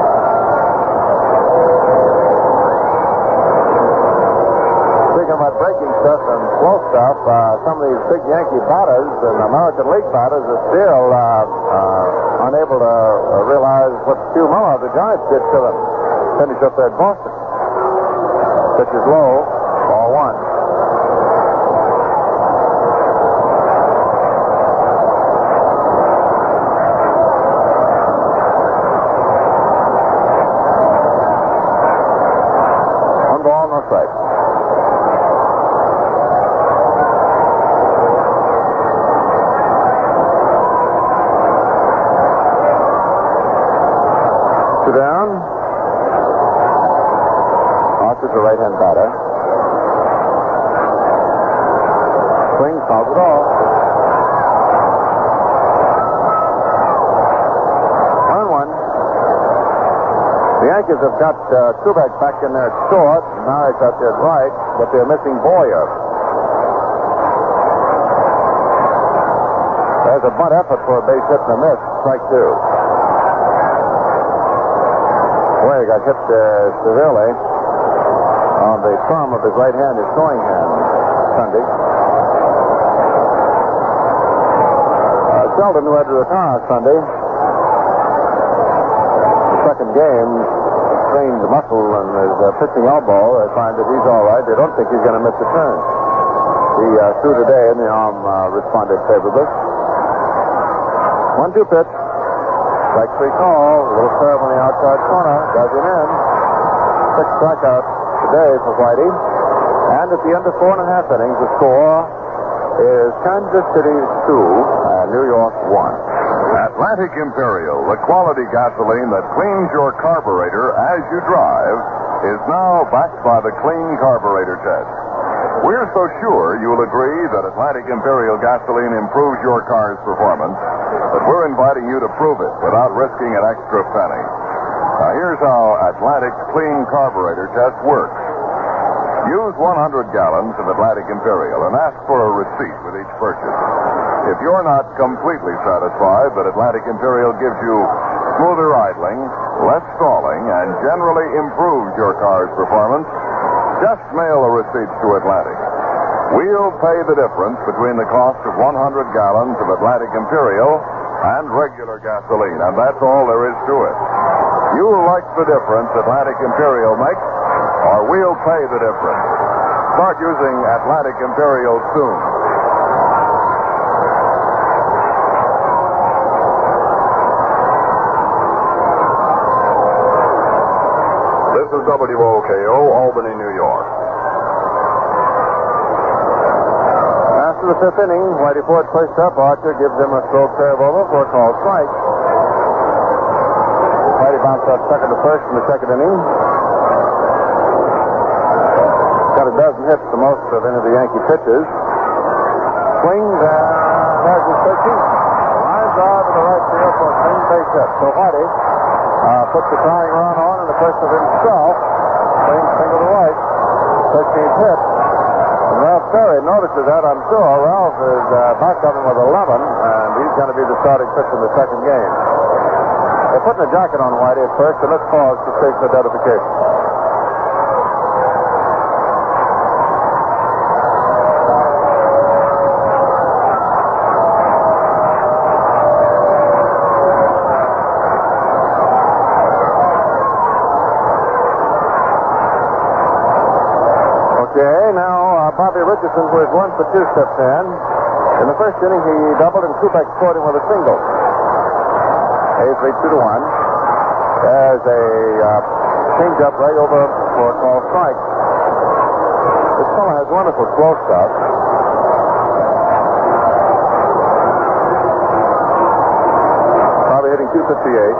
Speaking about breaking stuff and slow stuff, some of these big Yankee batters and American League batters are still unable to realize what Stu Miller, the Giants, did to them. Finish up there at Boston. Pitch is low, ball 1. One ball, no strike. Two down. Archer's a right-hand batter. Swing, fouls it off. 1-1. The Yankees have got Kubek back in there at short. Now he's out there at right, but they're missing Boyer. There's a bunt effort for a base hit and a miss. Strike 2. Boyer got hit severely on the thumb of his right hand, his throwing hand, Sunday. Sheldon, who had to retire Sunday, the second game, strained the muscle in his pitching elbow. They find that he's all right. They don't think he's going to miss the turn. He threw today, and the arm responded favorably. 1-2 pitch. Strike 3 call. A little serve on the outside corner. Does him in. 6 strikeouts today for Whitey. And at the end of 4 1/2 innings, the score is Kansas City 2 and New York 1.
Atlantic Imperial, the quality gasoline that cleans your carburetor as you drive, is now backed by the Clean Carburetor Test. We're so sure you'll agree that Atlantic Imperial gasoline improves your car's performance that we're inviting you to prove it without risking an extra penny. Now, here's how Atlantic's Clean Carburetor Test works. Use 100 gallons of Atlantic Imperial and ask for a receipt with each purchase. If you're not completely satisfied that Atlantic Imperial gives you smoother idling, less stalling, and generally improves your car's performance, just mail a receipt to Atlantic. We'll pay the difference between the cost of 100 gallons of Atlantic Imperial and regular gasoline, and that's all there is to it. You'll like the difference Atlantic Imperial makes, or we'll pay the difference. Start using Atlantic Imperial soon.
This is WOKO, Albany, New York.
After the 5th inning, Whitey Ford first up. Archer gives him a slow curve over for a called strike. Whitey bounced off second to first in the 2nd inning. Got a dozen hits, the most of any of the Yankee pitchers. Swings and has his 13th. Line drive to the right field for a clean base hit. So Whitey puts the tying run on in the first of himself. Swings single to right. 13th hit. And Ralph Perry notices that, I'm sure. Ralph is back up with 11, and he's going to be the starting pitcher in the 2nd game. They're putting a jacket on Whitey at first, and let's pause for station identification. Okay, now Bobby Richardson, who has 1 for 2, steps in. In the first inning, he doubled, and Kubek scored him with a single. A's lead 2-1. There's a change-up right over for a call strike. This fellow has wonderful slow stuff. Probably hitting 258.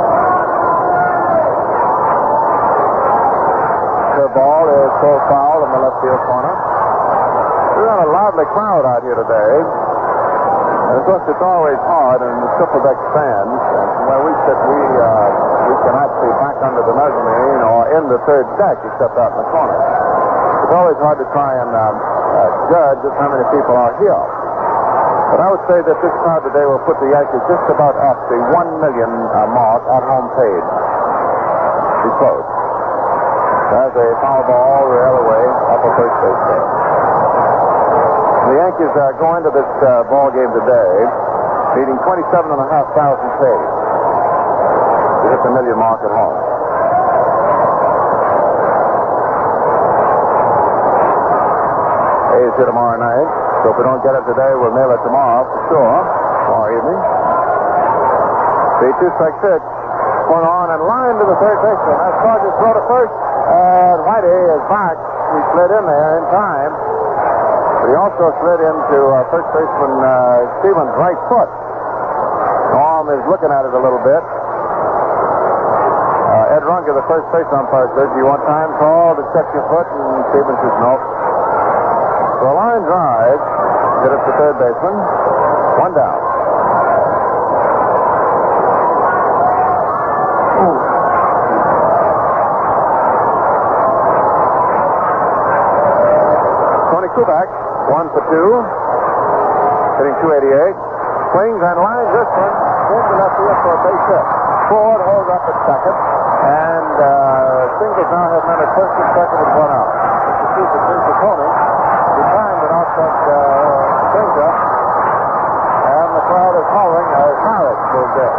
Ball is so foul in the left field corner. We've got a lively crowd out here today. And of course, it's always hard in the Triple-Deck stands. And from where we sit, we cannot see back under the mezzanine or in the third deck except out in the corner. It's always hard to try and judge just how many people are here. But I would say that this crowd today will put the Yankees just about at the 1 million mark at home paid. Be close. There's a foul ball rail away up a first base there. The Yankees go into this ball game today leading 27,500 paid to hit the million mark at home. A's here tomorrow night, so if we don't get it today, we'll mail it tomorrow for sure, tomorrow evening. The 2-strike pitch. Going on and line to the third baseman. That's Rogers throw to first. And Whitey is back. He slid in there in time. But he also slid into first baseman Stevens' right foot. Norm is looking at it a little bit. Ed Runge, the first base umpire, says, "Do you want time call to check your foot?" And Stevens says, "No." So a line drive. Get it to third baseman. One down. Kubek, 1 for 2, hitting 288. Swings and lines this one into left field for a base hit. Ford holds up at second, and Singles now have men at first and second with 1 out. Mr. Caesar brings the Tony. He timed an offset changeup, and the crowd is hollering as Harris moves in.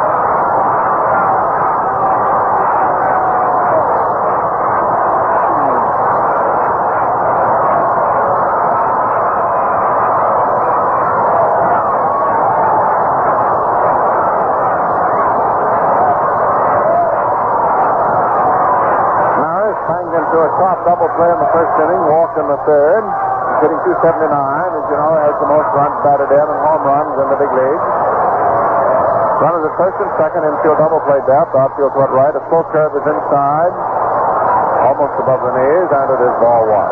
Double play in the first inning, walked in the third. He's hitting 279. As you know, has the most runs batted in and home runs in the big league. Runners at first and second, infield double play depth, outfield toward right. A slow curve is inside, almost above the knees, and it is ball 1.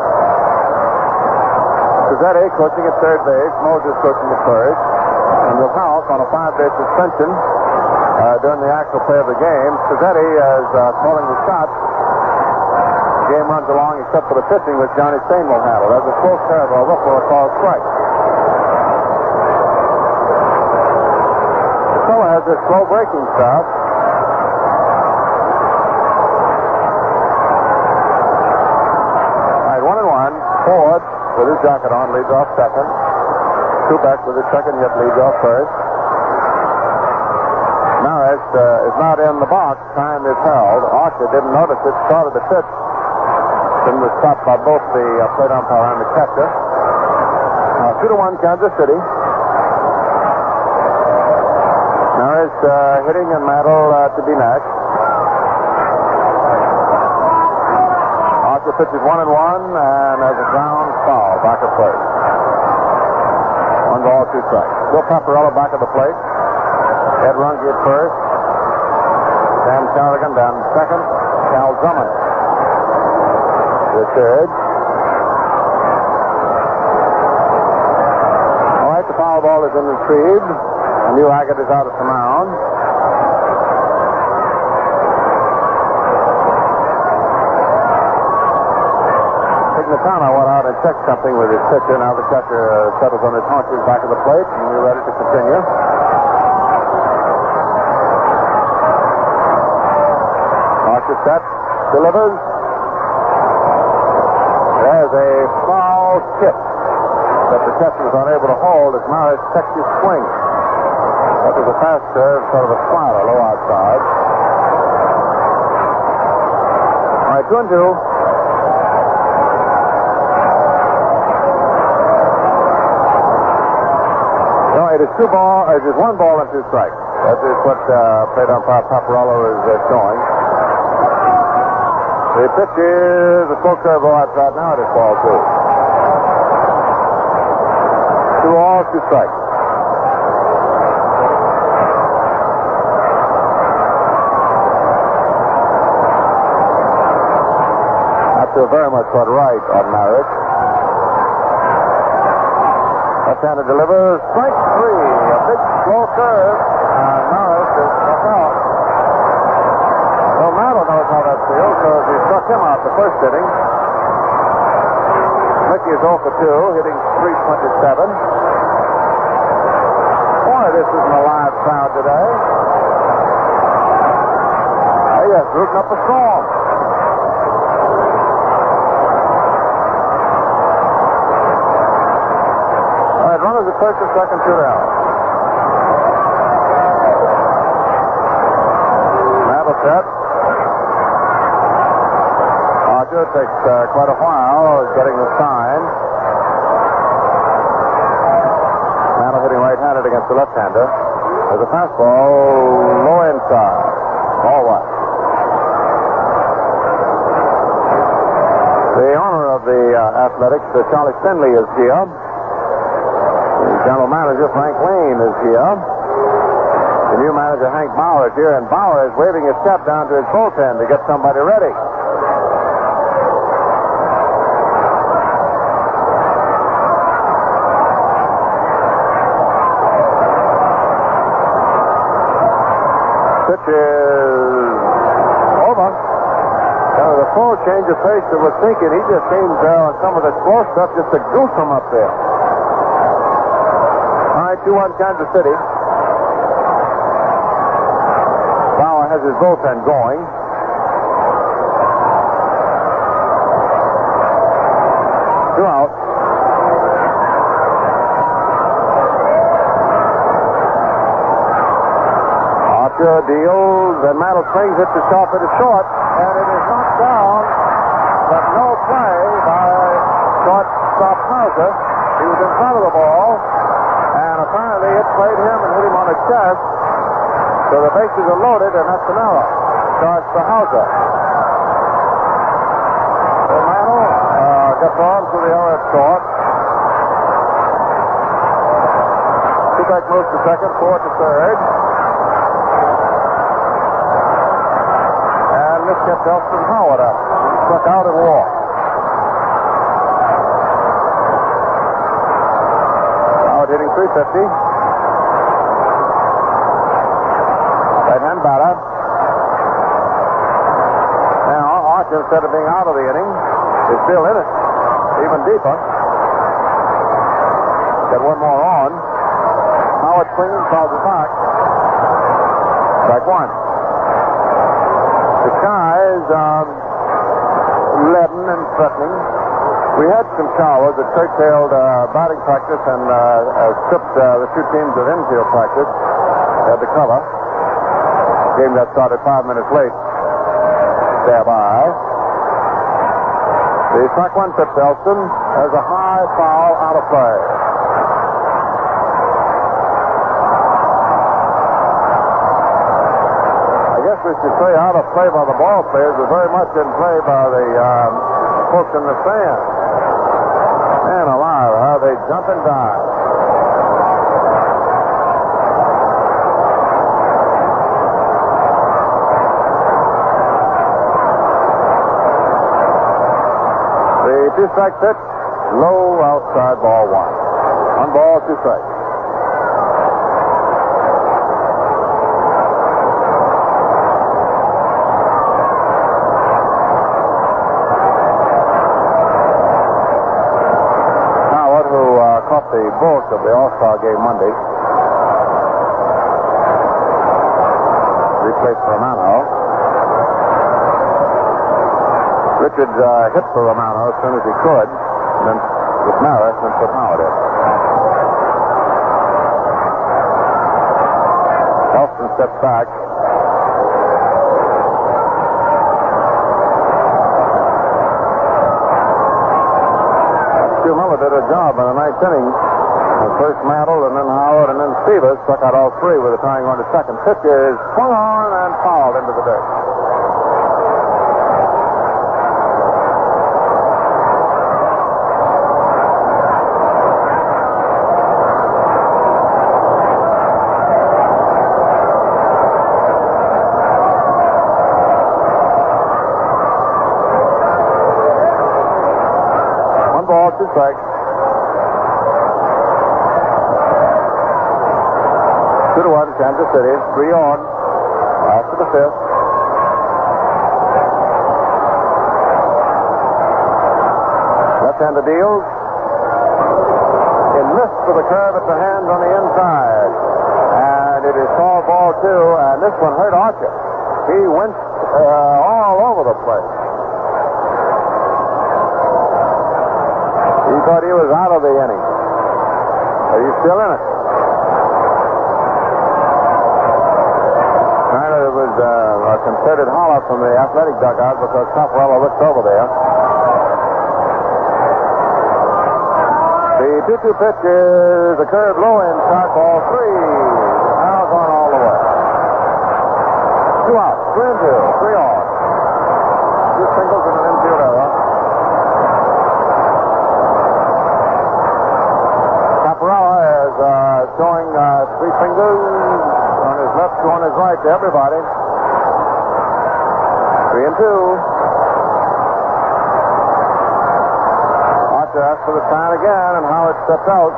Cazzetti coaching at third base, Moses coaching at first, and the House on a 5-day suspension during the actual play of the game. Cazzetti is calling the shots. The game runs along except for the pitching, which Johnny Stain will handle. There's a slow curve over for a called strike. The fellow has this slow breaking stuff. All right, 1-1. Ford, with his jacket on, leads off second. Kubek with his second hit leads off first. Maris is not in the box. Time is held. Archer didn't notice it. Started the pitch. And was stopped by both the plate umpire and the catcher. 2-1 Kansas City. Maris hitting and Mantle to be next. Archer pitches 1-1 and has a ground foul back at first. 1 ball, 2 strikes. Bill Paparella back at the plate. Ed Runge at first. Sam Carrigan down second. Cal Drummond the third. All right, the foul ball has been retrieved. Neil Haggard is out at the mound. Sigmatano went out and checked something with his pitcher. Now the catcher settles on his haunches back of the plate, and we're ready to continue. Archer set, delivers. There's a foul tip that the catcher was unable to hold as Maris checked his swing. That was a fast serve, sort of a slider, low outside. All right, 2-2. it is 1 ball and 2 strikes. That is what plate umpire Paparello is showing. The pitch is a slow curveball outside. Now it is ball 2. 2 balls, 2 strikes. Not to very much toward right on Maris. Left-hander delivers. Strike 3. A big slow curve. And Maris is struck out. So Mantle knows how that feels because he struck him out the first inning. Mickey is 0 for 2, hitting .327. Boy, this isn't a live crowd today. Hey, yes, rooting up a storm. All right, runners at first and second, 2 down. Mantle set. Archer takes quite a while getting the sign. Mantle hitting right-handed against the left-hander. There's a fastball low inside. All right. The owner of the Athletics, Charlie Finley, is here. The general manager, Frank Lane, is here. The new manager, Hank Bauer, is here, and Bauer is waving his cap down to his bullpen to get somebody ready. Pitch is over. The full change of pace that was thinking. He just seems on some of the slow stuff just to goose him up there. All right, 2-1 Kansas City. Bauer has his bullpen going. Two out. Archer deals, and Mantle swings it to Sharper to short, and it is knocked down, but no play by shortstop Hauser. He was in front of the ball, and apparently it played him and hit him on the chest. So the bases are loaded, and that's an error. Charge for Hauser. So Mantle gets on to the error at short. Kubek moves to second, 4 to third. And this gets Elston Howard up. He struck out and walked. Howard hitting .350. Right-hand batter. Now, Archer, instead of being out of the inning, is still in it. Even deeper. Got one more on. Howard swings, fouls it back. Strike 1. The skies leaden and threatening. We had some showers that curtailed batting practice and stripped the 2 teams of infield practice. Had the cover. The game got started 5 minutes late. Thereby. The strike 1 pitch, Elston, has a high foul out of play. I guess we should say out of play by the ball players, but very much in play by the folks in the stands. Man alive, how they jump and dive. The 2-strike pitch, low outside, ball 1. 1 ball, 2 strikes. Howard, who caught the bulk of the All-Star game Monday, replaced Romano. Richards hit for Romano as soon as he could, and then with Maris and put Howard in. Elston steps back. Stu Miller did a job in the 9th inning First Mantle, and then Howard, and then Stevens struck out all three with a tying run to second. Pitch is swung on and fouled into the dirt. One ball, two strikes. 2-1, Kansas City. 3 on. After the fifth. Left-hander deals. He missed with a curve at the hand on the inside. And it is foul ball, too. And this one hurt Archer. He went all over the place. He thought he was out of the inning. Are you still in it? It was a concerted holler from the athletic dugout because Caparella looked over there. The 2-2 pitch is a curve low in shot ball 3. Now gone all the way. 2 out, 3 and 2, 3 on. 2 singles and an infield error. Caparella is showing 3 fingers. Left to on his right to everybody. 3 and 2. Archer asks for the sign again, and Howard steps out.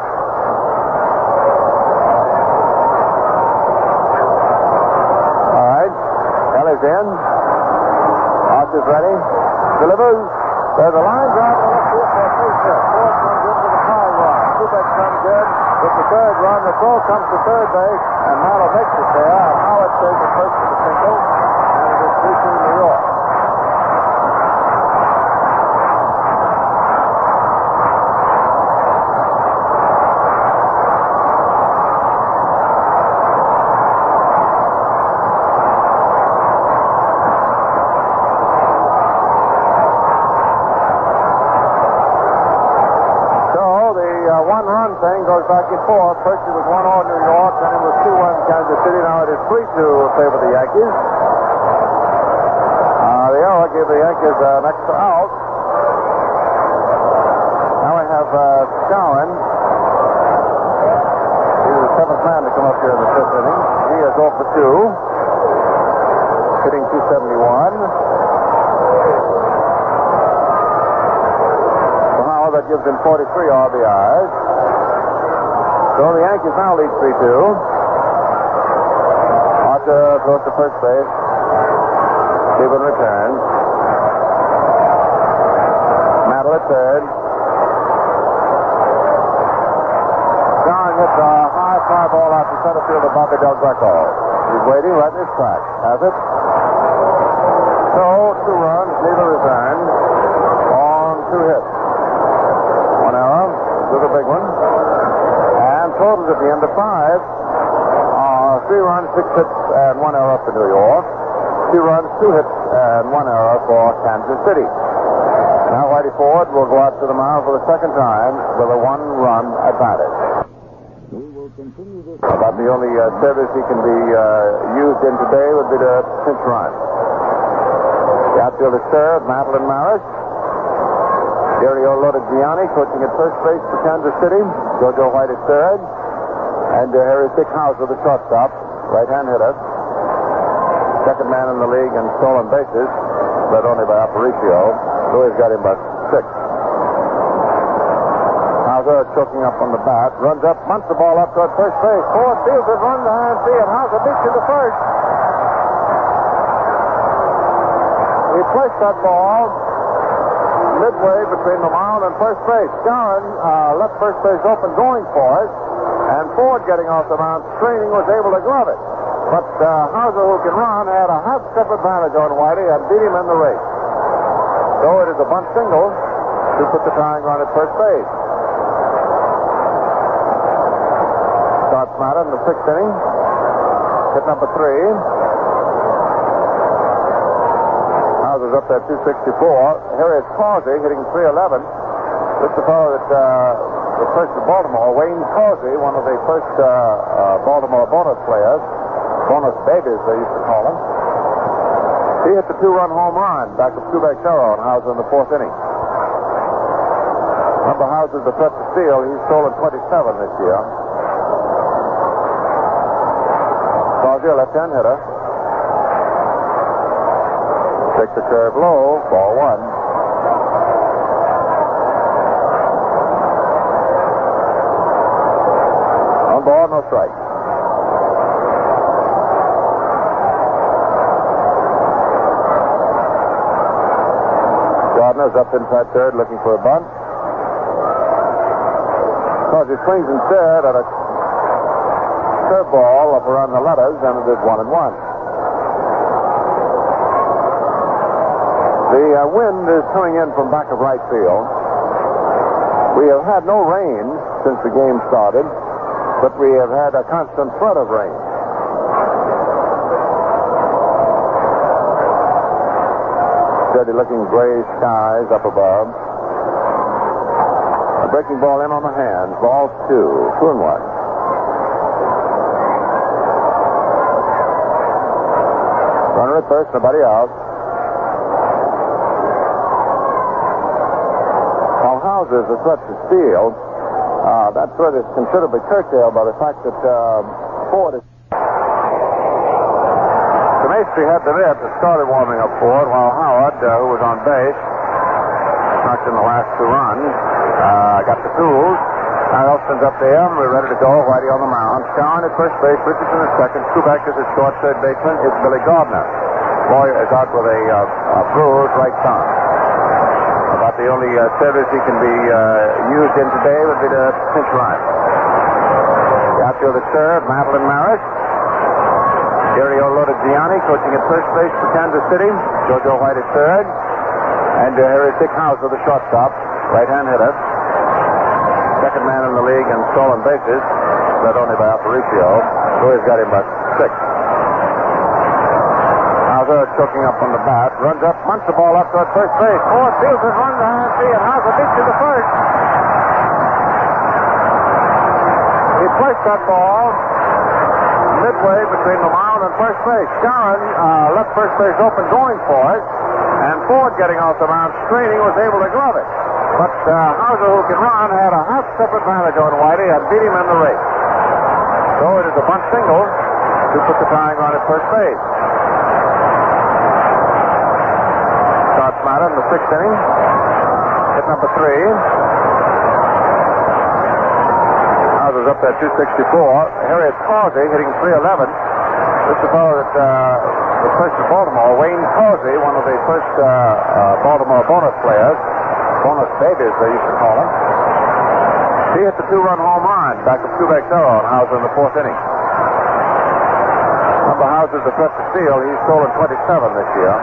All right. Kelly's in. Archer's ready. Delivers. There's a line drive to left field for a base hit. Fourth comes in with a foul run. Kubek comes in with the third run. The throw comes to third base, and Marlowe makes it there. And Howard stays at first for the single, and it is 3-2 New York. Goes back and forth. First it was 1-0 New York, then it was 2-1 Kansas City. Now it is 3-2 in favor of the Yankees. The error gave the Yankees an extra out. Now we have Scowen. He was the seventh man to come up here in the fifth inning. He is 0 for 2, hitting .271. So Howard, that gives him 43 RBIs. So the Yankees now lead 3-2. Archer throws to first base. Stephen returns. Mantle at third. John hits a high fly ball out to center field to Bobby Del Greco. He's waiting right in his track. Has it? So 2 runs, neither returned on 2 hits. 1 error. This is a big one. Totals at the end of 5 are 3 runs, 6 hits, and 1 error for New York. 2 runs, 2 hits, and 1 error for Kansas City. Now Whitey Ford will go out to the mound for the second time with a 1-run advantage. We will continue this. About the only service he can be used in today would be the pinch run. The outfield is served, Mantle and Maris. Gary Olodigiani coaching at first base for Kansas City. Jojo White at third. And Harry Thickhauser, the shortstop, right-hand hitter. Second man in the league in stolen bases, led only by Aparicio. Louis got him by 6. Hauser choking up on the bat. Runs up, bunts the ball up toward first base. Ford fields it, runs behind field. Hauser beats him to first. He placed that ball midway between the mound and first base. Scowen left first base open going for it, and Ford getting off the mound straining was able to glove it. But Hauser, who can run, had a half-step advantage on Whitey and beat him in the race. So it is a bunt single to put the tying run at first base. Starts Matter in the 6th inning. Hit number 3. Hauser's up there 264. Here is Causey hitting .311. This is the fellow that the first of Baltimore, Wayne Causey, one of the first Baltimore bonus players, bonus babies they used to call him. He hit the two-run home run back of Kubek Terrell and Hauser in the fourth inning. Remember, Hauser's the threat to steal. He's stolen 27 this year. Causey, a left-hand hitter. Takes the curve low, ball one. On ball, no strike. Gardner's up inside third looking for a bunt. Causey swings instead at a curveball up around the letters, and it is 1-1. The wind is coming in from back of right field. We have had no rain since the game started, but we have had a constant flood of rain. Steady-looking gray skies up above. A breaking ball in on the hands. Ball 2. 2-1. Runner at first, nobody out. While Hauser's a threat to steal, that threat is considerably curtailed by the fact that Ford is... Maestri had the net that started warming up Ford, while Howard, who was on base, knocked in the last two runs, got the tools. Now Elston's up there, and we're ready to go. Whitey on the mound. Scowen at first base, Richardson at second. Kubek is at short, third baseman. It's Billy Gardner. Boyer is out with a bruised right thumb. About the only service he can be used in today would be the pinch run. The outfield at third, Madeline Maris. Gary Olodigiani coaching at first base for Kansas City. Jojo White at third. And here is Dick Hauser, the shortstop, right-hand hitter. Second man in the league in stolen bases, led only by Aparicio. So he's got him by 6. Hauser choking up on the bat. Runs up, punts the ball up toward first base. Ford fields his run to hand, and Hauser beats him to first. He placed that ball midway between the mound and first base. Scowen left first base open going for it, and Ford getting off the mound straining was able to glove it. But Hauser, who can run, had a half-step advantage on Whitey and beat him in the race. So it is a bunt single to put the tying run at first base. Starts Matter in the 6th inning. Hit number 3. Hauser's up there 264. Harriet Causey hitting 311. This is the fellow that was first in Baltimore, Wayne Causey, one of the first Baltimore bonus players, bonus babies they used to call him. He hit the two-run home run back of Kubek Terrell and Hauser in the 4th inning. Remember, Hauser's a threat to steal. He's stolen 27 this year.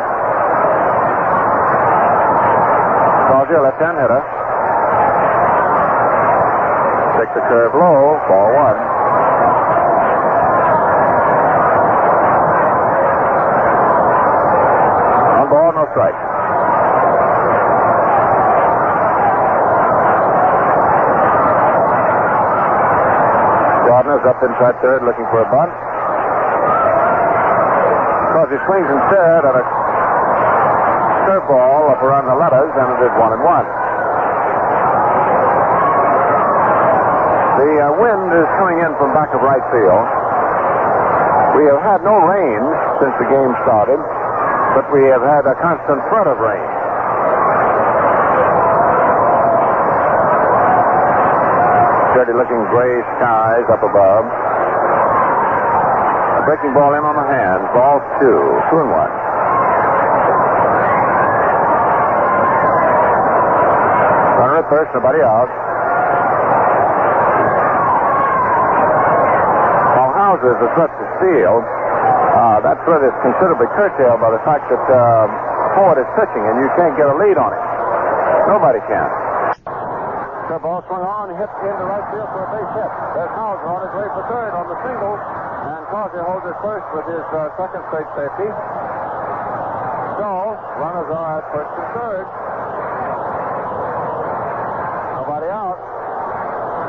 Causey, a left-hand hitter. Takes the curve low, ball 1. On ball, no strike. Gardner's up inside third looking for a bunt. Causey swings instead at a curveball up around the letters, and it is 1-1. The wind is coming in from back of right field. We have had no rain since the game started, but we have had a constant flood of rain. Steady-looking gray skies up above. A breaking ball in on the hands. Ball 2. 2-1. Runner at first, nobody out. While Hauser is a threat to steal, that threat is considerably curtailed by the fact that Ford is pitching and you can't get a lead on it. Nobody can. The ball swung on, hit into right field for a base hit. There's Hauser on his way for third on the single, and Causey holds it first with his second straight safety. So, runners are at first and third. Nobody out.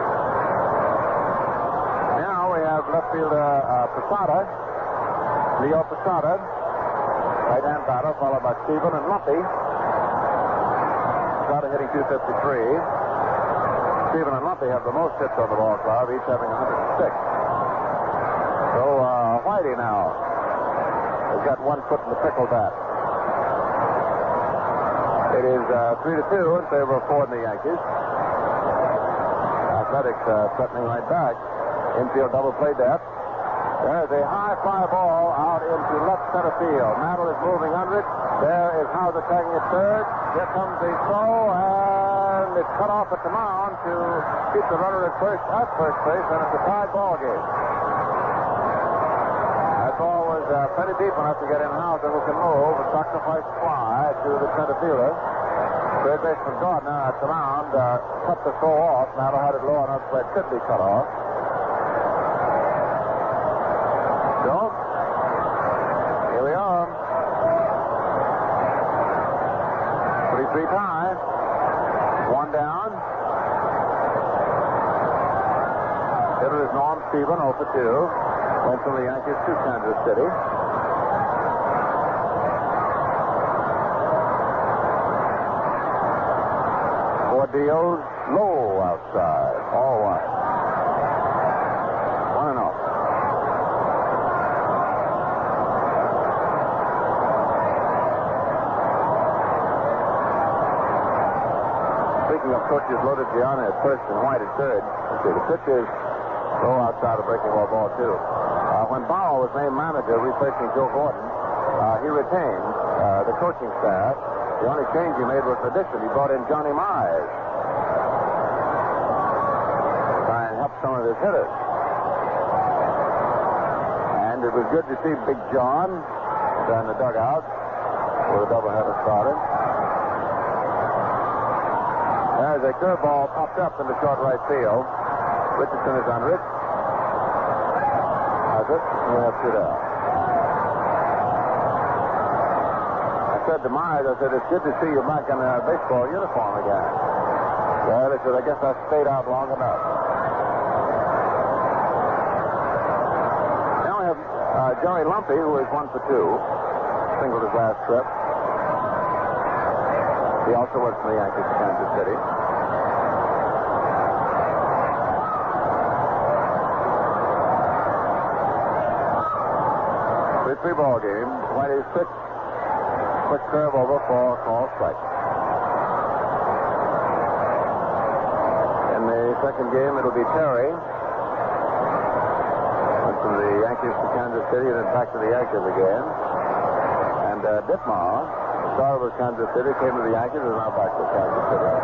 left fielder Posada. Leo Posada. Right-hand batter, followed by Stephen and Lumpy. Posada hitting .253. Stephen and Lumpy have the most hits on the ball club, each having 106. So Whitey now has got 1 foot in the pickle bat. It is 3-2 in favor of Ford and the Yankees. Athletics threatening right back. Infield double play depth. There's a high fly ball out into left center field. Mantle is moving under it. There is Hauser tagging at third. Here comes the throw, and it's cut off at the mound to keep the runner at first base, and it's a tied ball game. That ball was pretty deep enough to get in Hauser, who can move. A sacrifice fly to the center fielder. Third baseman Gardner at the mound cut the throw off. Mantle had it low enough where it could be cut off. So, here we are. 3-3 tie. 1 down. Hitter is Norm Stephen, 0 for 2. Went from the Yankees to Kansas City. Four deals, low outside, all wide. 1-0. Speaking of coaches, loaded Gianna at first and White at third. Let's see, the pitch is low outside of breaking ball 2. When Bauer was named manager, replacing Joe Gordon, he retained the coaching staff. The only change he made was addition. He brought in Johnny Mize to try and help some of his hitters. And it was good to see Big John down the dugout where the doubleheader started. There's a curveball popped up in the short right field. Richardson is under it. Has it? We have 2 down. I said to Myers, I said, it's good to see you back in the baseball uniform again. Well, he said, I guess I stayed out long enough. Now we have Joey Lumpy, who is 1 for 2. Singled his last trip. He also works for the Yankees in Kansas City. Three ball game. Whitey's pitch. Quick curve over for call strike. In the second game, it'll be Terry. Went from the Yankees to Kansas City and then back to the Yankees again. And Ditmar, started with Kansas City, came to the Yankees, and now back to Kansas City.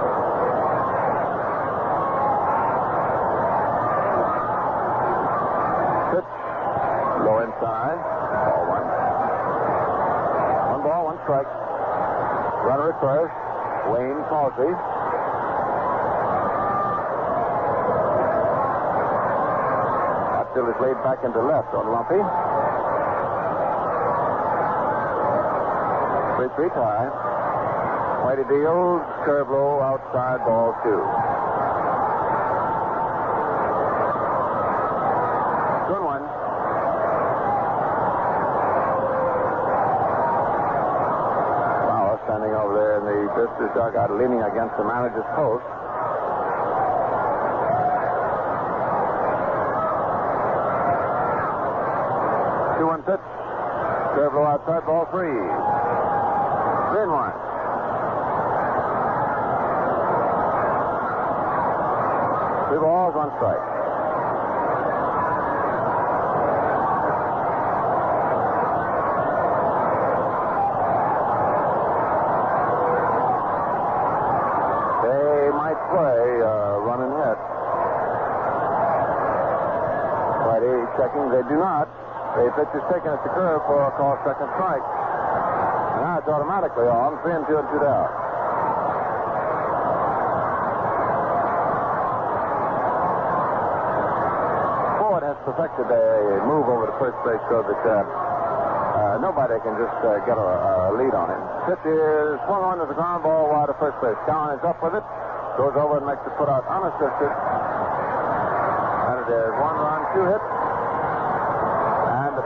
Pitch. Low inside. Ball 1. 1 ball, 1 strike. Runner at first. Wayne Causey. Outfield is laid back into left on Lumpy. 3-3 tie. Whitey deals. Curve low outside, ball 2. Good one. Standing over there in the visitors' dugout, leaning against the manager's post. Two one pitch. Curve low outside, ball 3. 3-1. Three balls, 1 strike. Run and hit. Whitey checking. They do not. The pitch is taken at the curve for a call second strike. And now it's automatically on. 3-2 and 2 down. Ford has perfected a move over to first base so that nobody can just get a lead on him. Pitch is swung on to the ground ball wide of first base. Cowan is up with it. Goes over and makes the put out unassisted. And it is 1 run, 2 hits.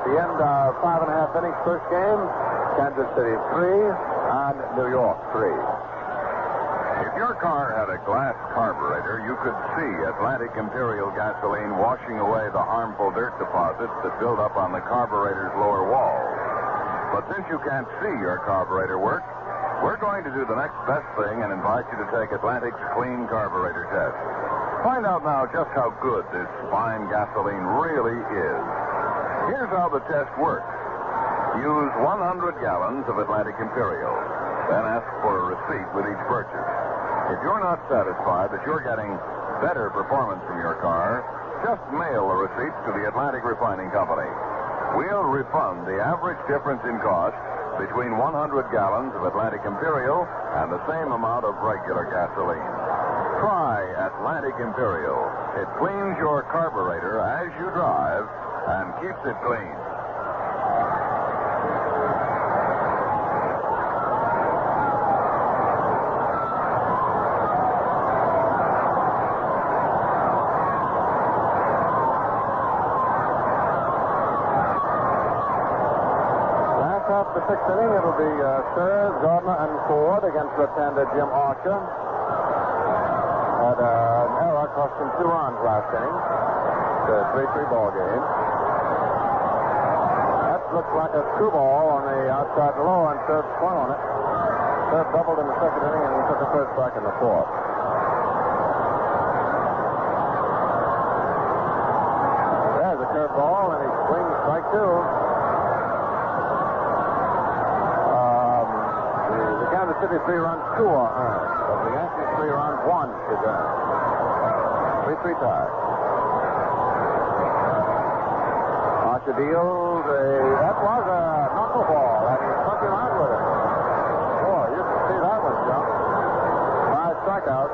the end of 5.5 innings, first game, Kansas City 3 and New York 3.
If your car had a glass carburetor, you could see Atlantic Imperial gasoline washing away the harmful dirt deposits that build up on the carburetor's lower walls. But since you can't see your carburetor work, we're going to do the next best thing and invite you to take Atlantic's clean carburetor test. Find out now just how good this fine gasoline really is. Here's how the test works. Use 100 gallons of Atlantic Imperial. Then ask for a receipt with each purchase. If you're not satisfied that you're getting better performance from your car, just mail the receipts to the Atlantic Refining Company. We'll refund the average difference in cost between 100 gallons of Atlantic Imperial and the same amount of regular gasoline. Try Atlantic Imperial. It cleans your carburetor as you drive and keeps it clean.
The sixth inning, it'll be Sturz, Gardner, and Ford against left-hander Jim Archer. Had an error cost him 2 runs last inning. It's a 3-3 ball game. That looks like a screwball on the outside low, and Sturz swung on it. Sturz doubled in the second inning, and he took a first strike in the fourth. There's a curveball, and he swings strike 2. City 3 runs, 2 are earned. But the Yankees 3 runs, 1 is earned. 3-3 tie. Archer deals that was a knuckleball, and he struck him out with it. Boy, you can see that one jump. 5 strikeouts.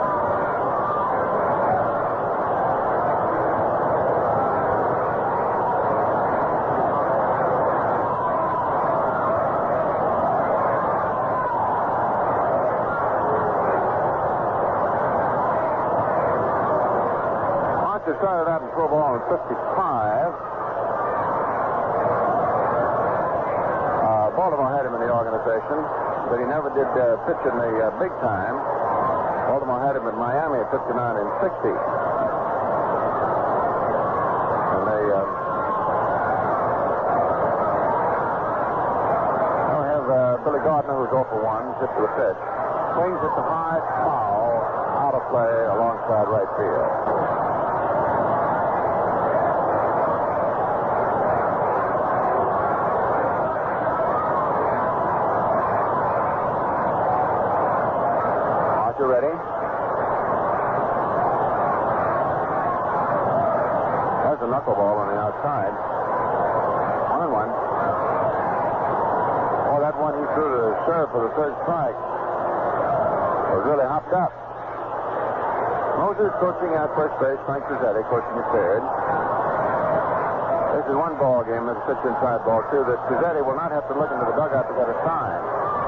Started out in pro ball in 55. Baltimore had him in the organization, but he never did pitch in the big time. Baltimore had him in Miami at 59 and 60. And they now have Billy Gardner, who's 0 for 1, hit to the pitch. Swings it to high, foul, out of play alongside right field. Ready? There's a knuckleball on the outside. 1-1. Oh, that one he threw to serve for the third strike was really hopped up. Moses coaching at first base. Frank Truzzetti coaching at third. This is 1 ball game. There's a pitch inside ball 2 that Truzzetti will not have to look into the dugout to get a sign.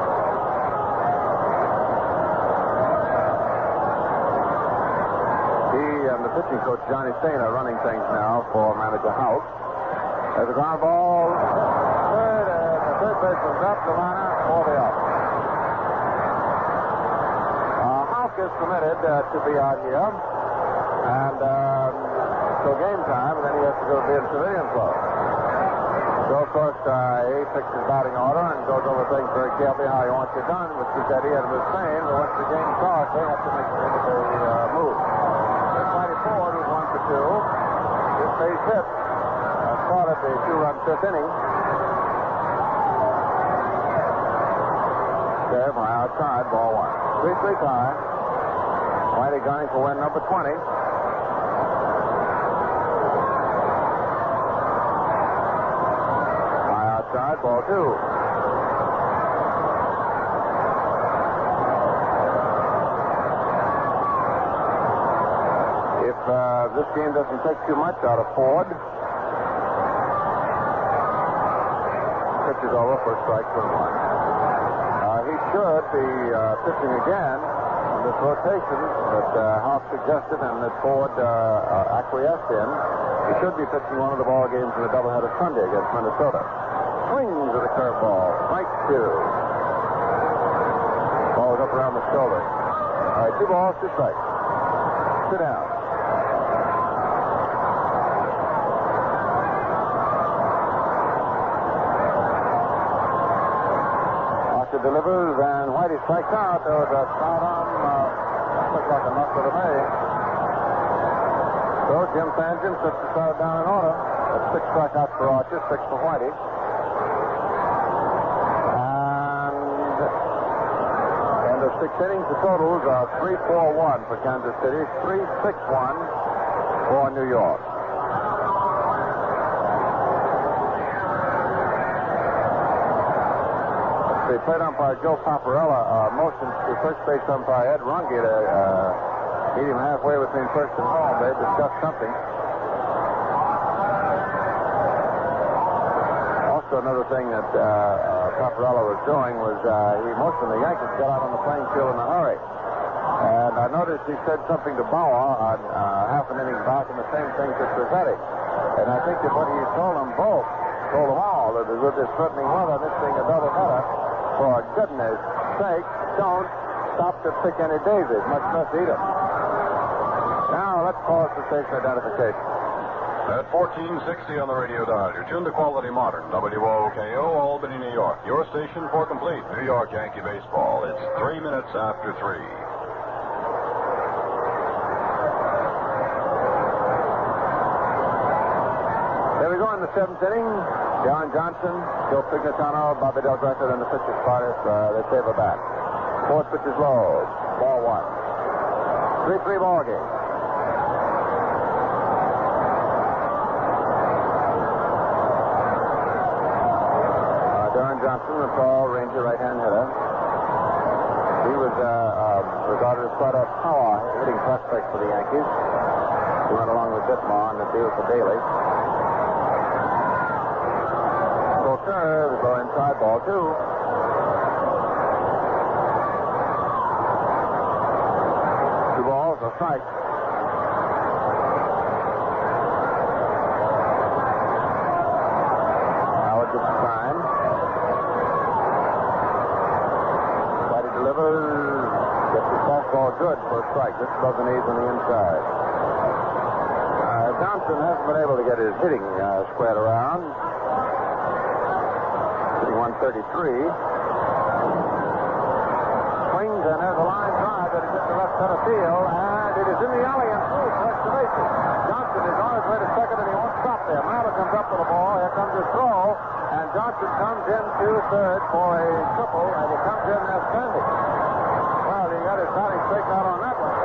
Pitching coach Johnny Stain are running things now for manager House. There's a ground ball. Third, and the third baseman's up. The runner for the out. House is permitted to be out here, and till game time, and then he has to go be in civilian clothes. So of course he picks his batting order and goes over things very carefully how he wants it done, which is that he had was saying that once the game starts, they have to make the move. Ford was 1 for 2. This base hit started the 2-run 5th inning. Serve high outside, ball 1. 3-3 tie. Whitey gunning for win number 20. High outside, ball 2. This game doesn't take too much out of Ford. Pitch is over for strike 1. He he should be pitching again in this rotation that Houck suggested and that Ford acquiesced in. He should be pitching one of the ball games in the doubleheader Sunday against Minnesota. Swings at the curveball. Strike two. Ball is up around the shoulder. All right, 2 balls, 2 strikes. Sit down. Archer delivers, and Whitey strikes out. There was a foul on, looks like a knuckle to me. So Jim Fanjin sets the side down in order. That's 6 strikeouts for Archer, 6 for Whitey. And the 6 innings, the totals are 3-4-1 for Kansas City, 3-6-1 for New York. The plate umpire Joe Paparella motioned to first base umpire Ed Runge to meet him halfway between first and home. They discussed something. Also, another thing that Paparella was doing was most of the Yankees got out on the playing field in a hurry. And I noticed he said something to Bauer on half an inning back, and the same thing to Trezzetti. And I think that what he told them all, that with this threatening weather, this being a doubleheader, for goodness sake, don't stop to pick any daisies, much less eat them. Now, let's pause for station identification.
At 1460 on the radio dial, you're tuned to Quality Modern, WOKO, Albany, New York. Your station for complete New York Yankee baseball. It's 3 minutes after 3.
Here we go in the 7th inning. John Johnson, Joe Pignatano, Bobby Del Greco, and the pitcher's party. They save a bat. Fourth pitch is low. Ball 1. 3-3 ball game. Darren Johnson, the tall Ranger right-hand hitter. He was regarded as quite a power hitting prospect for the Yankees. He went along with Ditmar in the deal for Daly. Curve, go inside, ball 2. 2 balls, a strike. Howard gets the sign. Whitey delivers, gets his fastball good for a strike. Just above the knees on the inside. Johnson hasn't been able to get his hitting squared around. 133. Swings, and there's a line drive that is hit the left center field, and it is in the alley and through towards the bases. Johnson is on his way to second, and he won't stop there. Miller comes up with the ball. Here comes his throw, and Johnson comes into third for a triple, and he comes in there standing. Well, he got his body straightened out on that one.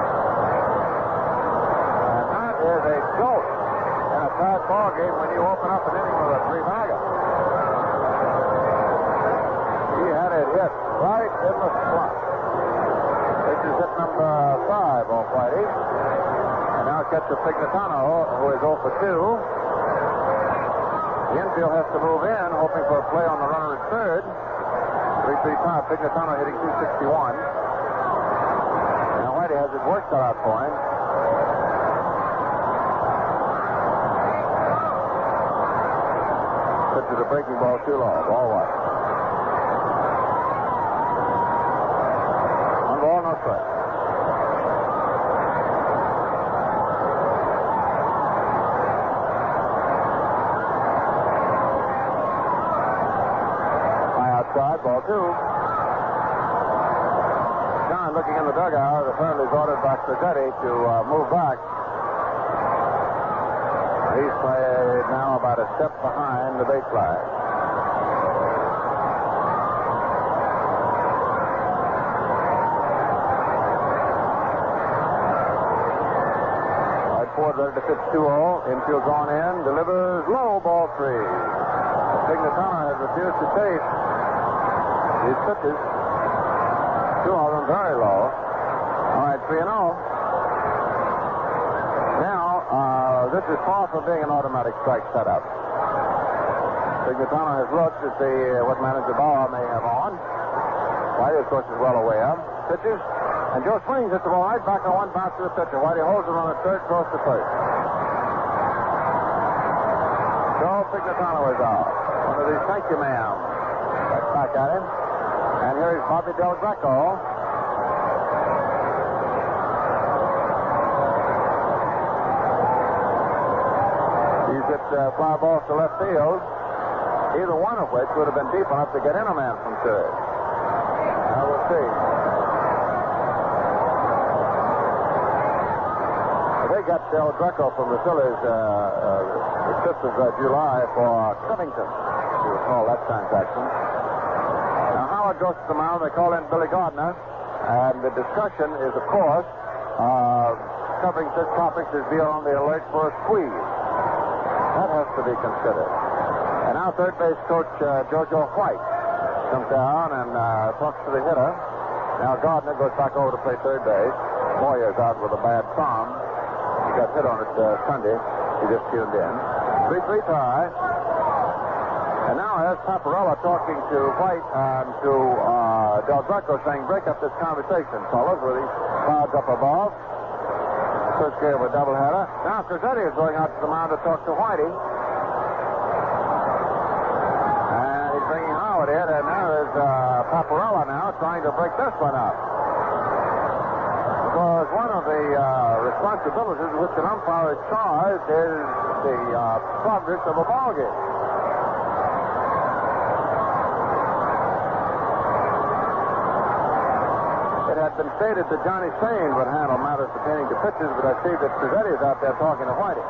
And that is a jolt in a tied ball game when you open up an inning with a 3-bagger. Hit right in the slot. This is hit number 5 off Whitey. And now catcher Pignatano, who is 0 for 2. The infield has to move in, hoping for a play on the runner at third. 3-3 tie. Pignatano hitting .261. Now Whitey has his work cut out for him. Pitch is a breaking ball too low. Ball 1. Ball, no strike. High outside, ball 2. John looking in the dugout. Apparently he's ordered back Trezzetti to move back. He's played now about a step behind the base flag. Ford ready to pitch 2-0. Infield's on in. Delivers low, ball 3. Pignatano has refused to take his pitches. 2 of them very low. All right, 3-0. Now, this is far from being an automatic strike setup. Pignatano has looked to see what manager Bauer may have on. Whitey, of course, is well aware. Pitches. And Joe swings at the ball right back on one bounce to the pitcher. Whitey holds it on at third, throws to first. Joe Pignatano is out. One of these thank you, ma'am. Right back at him. And here is Bobby Del Greco. He's hit fly balls to left field, either one of which would have been deep enough to get in a man from third. Now we'll see. They got Del Greco from the Phillies the 5th of July for Covington, if you recall that transaction. Now Howard goes to the mound. They call in Billy Gardner, and the discussion is, of course, covering such topics as being on the alert for a squeeze. That has to be considered. And now third base coach Jojo White comes down and talks to the hitter. Now Gardner goes back over to play third base. Moyer's out with a bad thumb. He got hit on it Sunday. He just tuned in. 3-3 tie. And now there's Paparella talking to White and to Del Greco saying, break up this conversation, fellas, with these clouds up above. First game of a doubleheader. Now Crizzetti is going out to the mound to talk to Whitey. And he's bringing Howard in, and now there's Paparella now trying to break this one up. Because one of the responsibilities which an umpire is charged is the progress of a ball game. It had been stated that Johnny Sain would handle matters pertaining to pitches, but I see that Crizzetti is out there talking to Whitey.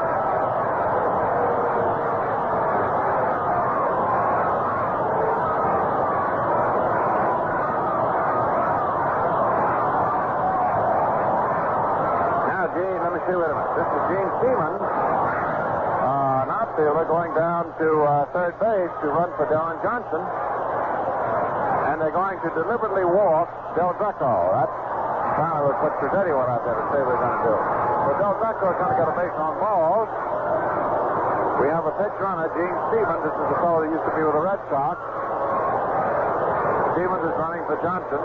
Wait a minute. This is Gene Seaman, an outfielder going down to third base to run for Darren Johnson. And they're going to deliberately walk Del Greco. That's kind of what Crizzetti went out there to say we're going to do. So Del Greco is going to get a base on balls. We have a pitch runner, Gene Stevens. This is the fellow that used to be with the Red Sox. Stevens is running for Johnson.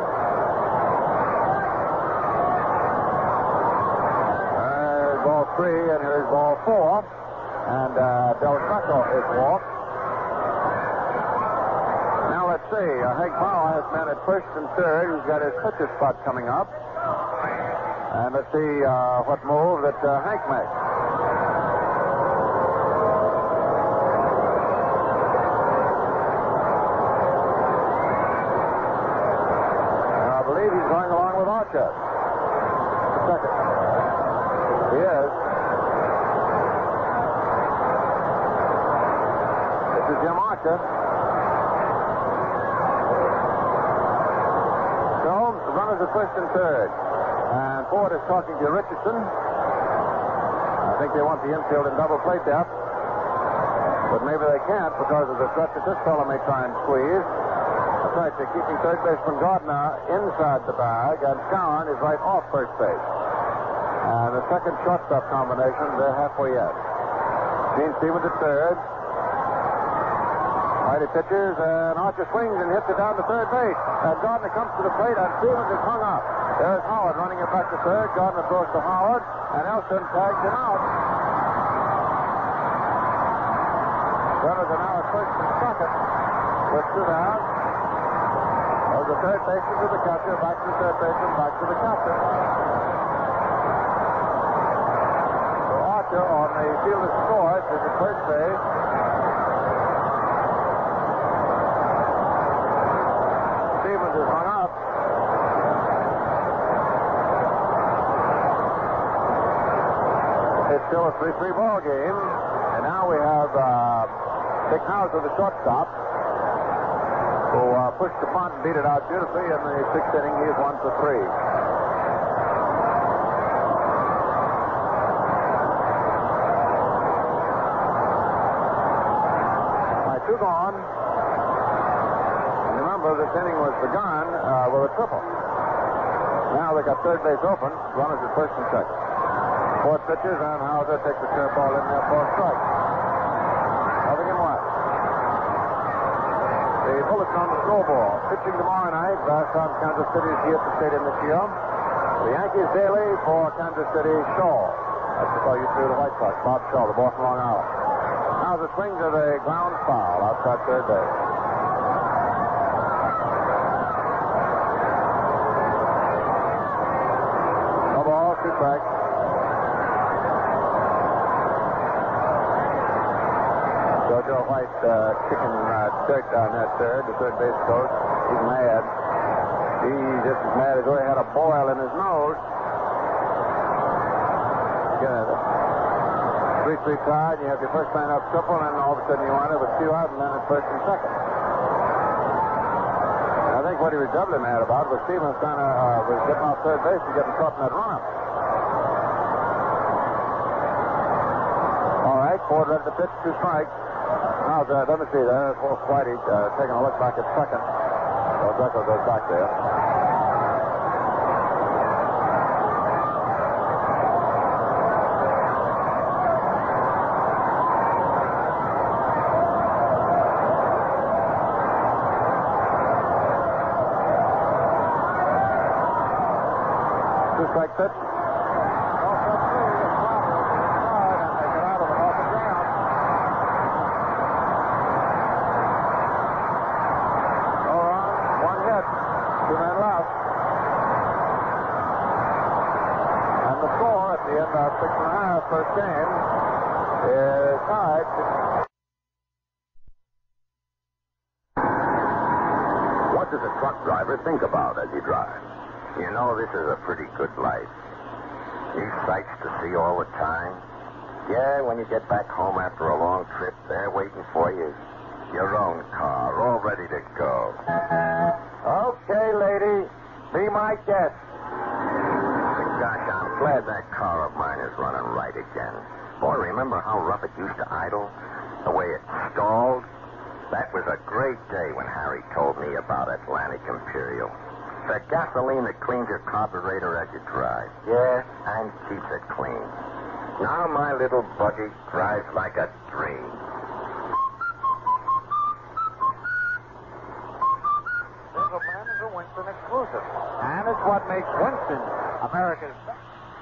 Ball 3, and here's ball 4. And Del Greco is walked. Now let's see. Hank Bauer has men at first and third. He's got his pitcher spot coming up. And let's see what move that Hank makes. I believe he's going along with Archer. Second. He is. This is Jim Archer. So, the runners are first and third. And Ford is talking to Richardson. I think they want the infield in double play depth. But maybe they can't because of the threat that this fellow may try and squeeze. That's right, they're keeping third baseman Gardner inside the bag, and Cowan is right off first base. And the second shortstop combination, they're halfway yet. Gene Stevens at third. Whitey pitches, and Archer swings and hits it down to third base. And Gardner comes to the plate, and Stevens is hung up. There's Howard running it back to third. Gardner throws to Howard, and Elston tags him out. Runners are now at first and second. With two down. There's the third baseman to the catcher, back to the third baseman, back to the catcher. On the field of scores is at first base. Stevens is hung up. It's still a 3-3 ball game. And now we have Dick Hauser, the shortstop, who pushed the bunt and beat it out beautifully in the sixth inning. He is 1 for 3. Two gone. And remember, this inning was begun with a triple. Now they got third base open. Runners at first and second. Ford pitches, and Hauser takes the curveball in there for a strike. Nothing in left. The Bullets on the scoreboard. Pitching tomorrow night, from Kansas City is here at the stadium this year. The Yankees daily for Kansas City, Shaw. That's the call you threw the White Sox. Bob Shaw, the ball from Long Island. Now the swing to the ground foul outside third base. No ball, 2 strikes. Joe White kicking dirt down that third, the third base coach. He's mad. He's just as mad as though he had a boil in his nose. Good. 3-3 tie, and you have your first man up triple, and all of a sudden you wind up with 2 out, and then at first and second. I think what he was doubly mad about was Stevens was getting off third base and getting caught in that run-up. All right, Ford ready to pitch, 2 strikes. Now, let me see. There's Whitey taking a look back at second. So Greco goes back there. Two strike pitch. About 6.5 first game is tied.
What does a truck driver think about as he drives? You know, this is a pretty good life. These sights to see all the time. Yeah, when you get back home after a long trip, there waiting for you, your own car, all ready to go.
Okay, lady, be my guest.
Gosh, I'm glad that car of mine is running right again. Boy, remember how rough it used to idle? The way it stalled? That was a great day when Harry told me about Atlantic Imperial. The gasoline that cleans your carburetor as you drive. Yeah, and keeps it clean. Now my little buggy drives like a dream.
Gentlemen, is a Winston exclusive. And it's what makes Winston America's best.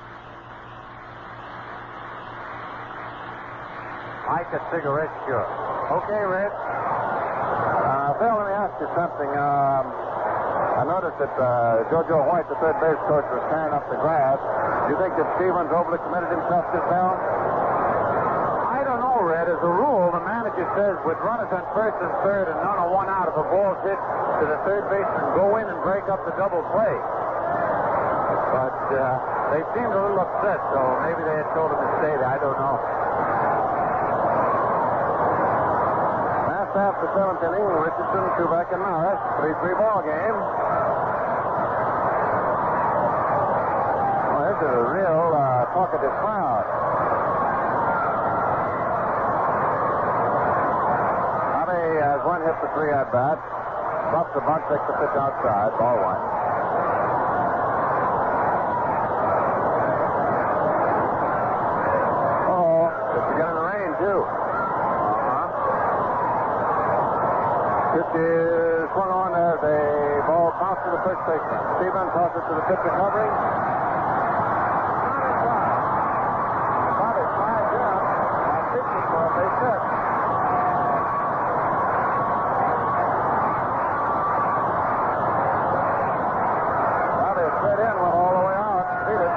Like a cigarette, sure. Okay, Red. Bill, let me ask you something. I noticed that JoJo White, the third base coach, was tearing up the grass. Do you think that Stevens overly committed himself just now? I don't know, Red. As a rule, the manager says with runners on first and third and none on 1 out, if a ball's hit to the third baseman, go in and break up the double play. But they seemed a little upset, so maybe they had told him to stay there. I don't know. Last half the 7th inning, Richardson, Kubek, and Norris. 3-3 ball game. Well, this is a real talkative crowd. Bobby has 1 hit for 3 at bats. Buffs the bunt, takes the pitch outside. Ball 1. Is swung on as a ball bounced to the first baseman. Stevens tosses to the pitcher covering. Bobby slides down and pitches for a base hit. Bobby straight in, went all the way out. Beat it.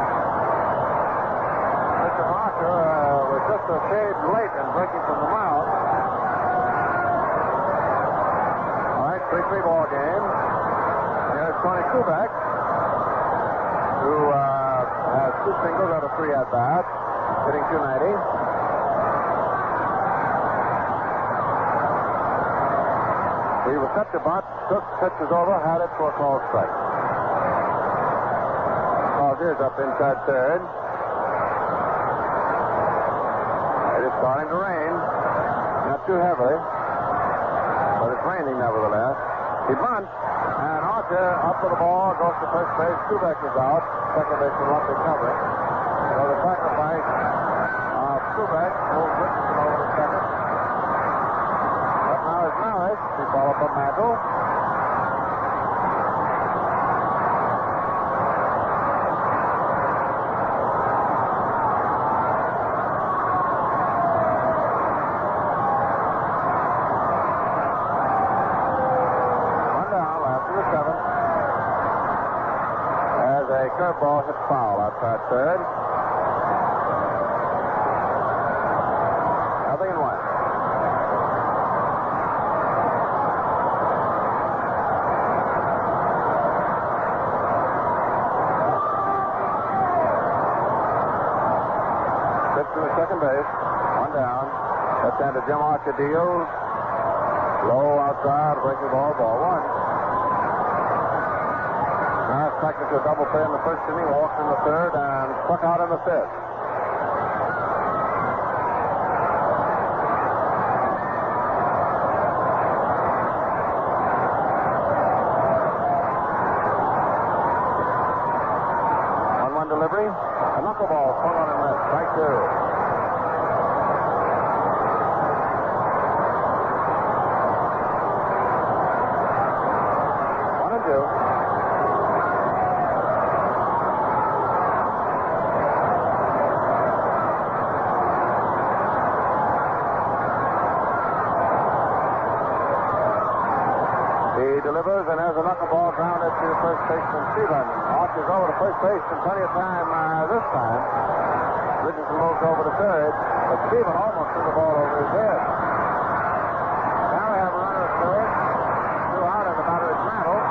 Mr. Parker was just a shade late in breaking from the mound. 3-3 ball game. Here's Tony Kubek, who has 2 singles out of 3 at bats, hitting .290. He was set to bunt, took pitches over, had it for a called strike. Here's up inside third. It is starting to rain, not too heavily. But it's raining nevertheless. He bunts, and Archer up to the ball, goes to first base. Kubek is out. Second base will not be covering. So the sacrifice of Kubek moves Richardson over to second. But
Up now is Norris. He followed by Mantle. One down after the seventh. As a curveball hits foul outside third. Nothing in one. To the second base. One down. Left-hander Jim Archer deals. Low outside. Breaking ball. Ball one. Now expected to a double play in the first inning. Walked in the third and struck out in the fifth. Delivery. A knuckleball swung on and missed. Strike two. One and two. He delivers and has a knuckleball grounded to first baseman Stephen. Arches over to first base in plenty of time this time. Richardson moves over to third, but Stephen almost threw the ball over his head. Now we have a runner at third. Two out and the batter is Mantle.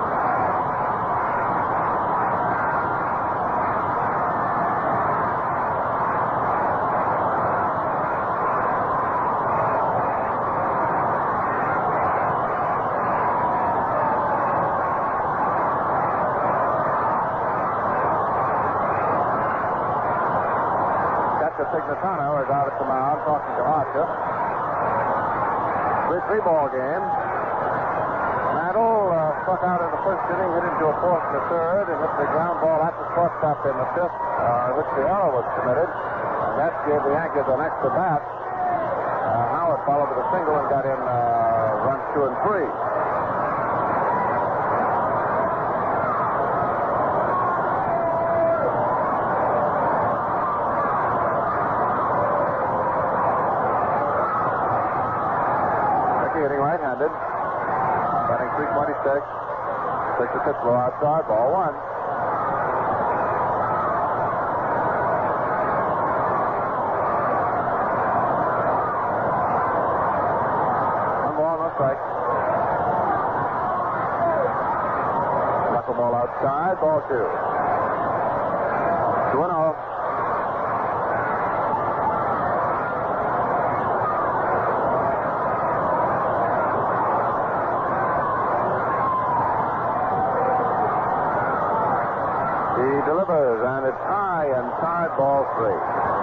Signatano is out at the mound talking to Archer. 3-3 ball game. Mantle struck out in the first inning, hit into a fourth and a third, and hit the ground ball at the shortstop in the fifth, which the error was committed. And that gave the Yankees an extra bat. Howard followed with a single and got in runs 2 and 3. Hitting right-handed. Batting .326. Takes a pitch low outside. Ball one. One ball, no strike. Knuckleball outside. Ball two. 2-0. Delivers, and it's high and tied, ball three.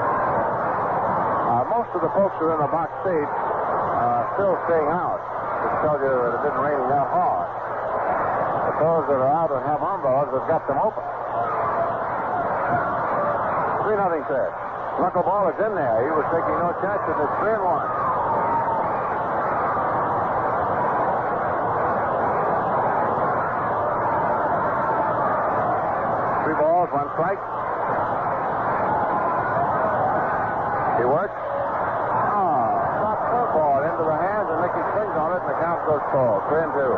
Most of the folks who are in the box seats still staying out, which tells you that it didn't rain that hard. But those that are out and have umbrellas have got them open. 3-0 pitch. Knuckleball is in there. He was taking no chances. It's 3-1. One strike. He works. Shot curveball into the hands, and Mickey swings on it, and the count goes full. 3-2.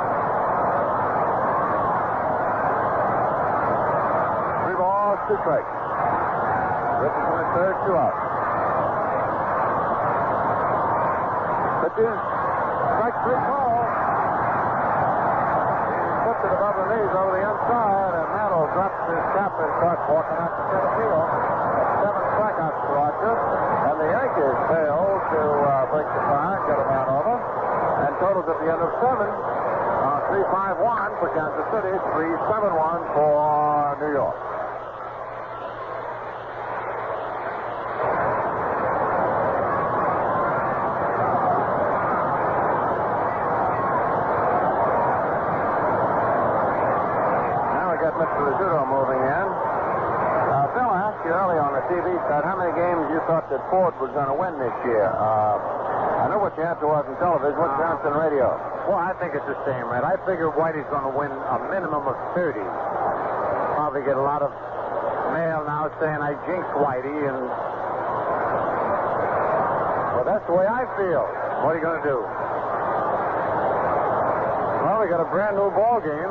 3 balls, 2 strikes. Richardson at third, 2 out. Pitches. Strike 3 call. He puts it above the knees over the inside, and Mantle drops his cap and starts walking out to center field. That's 7 strikeouts to Archer. And the Yankees fail to break the tie and get a man over. And totals at the end of 7. 3-5-1 for Kansas City. 3-7-1 for New York. Mr. Rizzuto moving in. Bill, I asked you earlier on the TV set how many games you thought that Ford was going to win this year. I
I know what you have to watch on television. What's chance on radio?
Well, I think it's the same, Red. I figure Whitey's going to win a minimum of 30. Probably get a lot of mail now saying I jinxed Whitey, and well, that's the way I feel. What are you going to do? Well, we got a brand new ball game.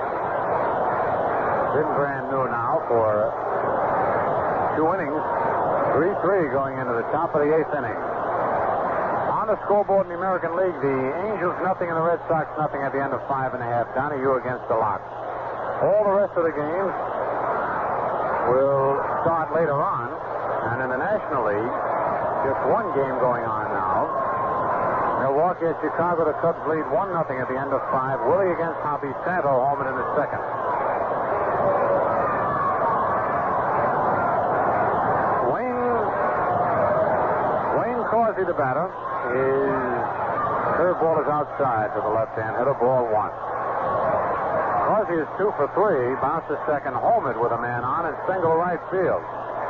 Been brand new now for 2 innings. 3-3 going into the top of the 8th inning. On the scoreboard in the American League, the Angels nothing and the Red Sox nothing at the end of 5 1/2. Donahue against the Lock. All the rest of the games will start later on. And in the National League, just one game going on now. Milwaukee at Chicago, the Cubs lead 1-0 at the end of 5. Willie against Hoppy Santo, Holman in the second. Wayne Causey, the batter. His curveball is outside to the left-hand hitter, ball 1. Causey is 2 for 3, bounced to second, homered with a man on, and single right field.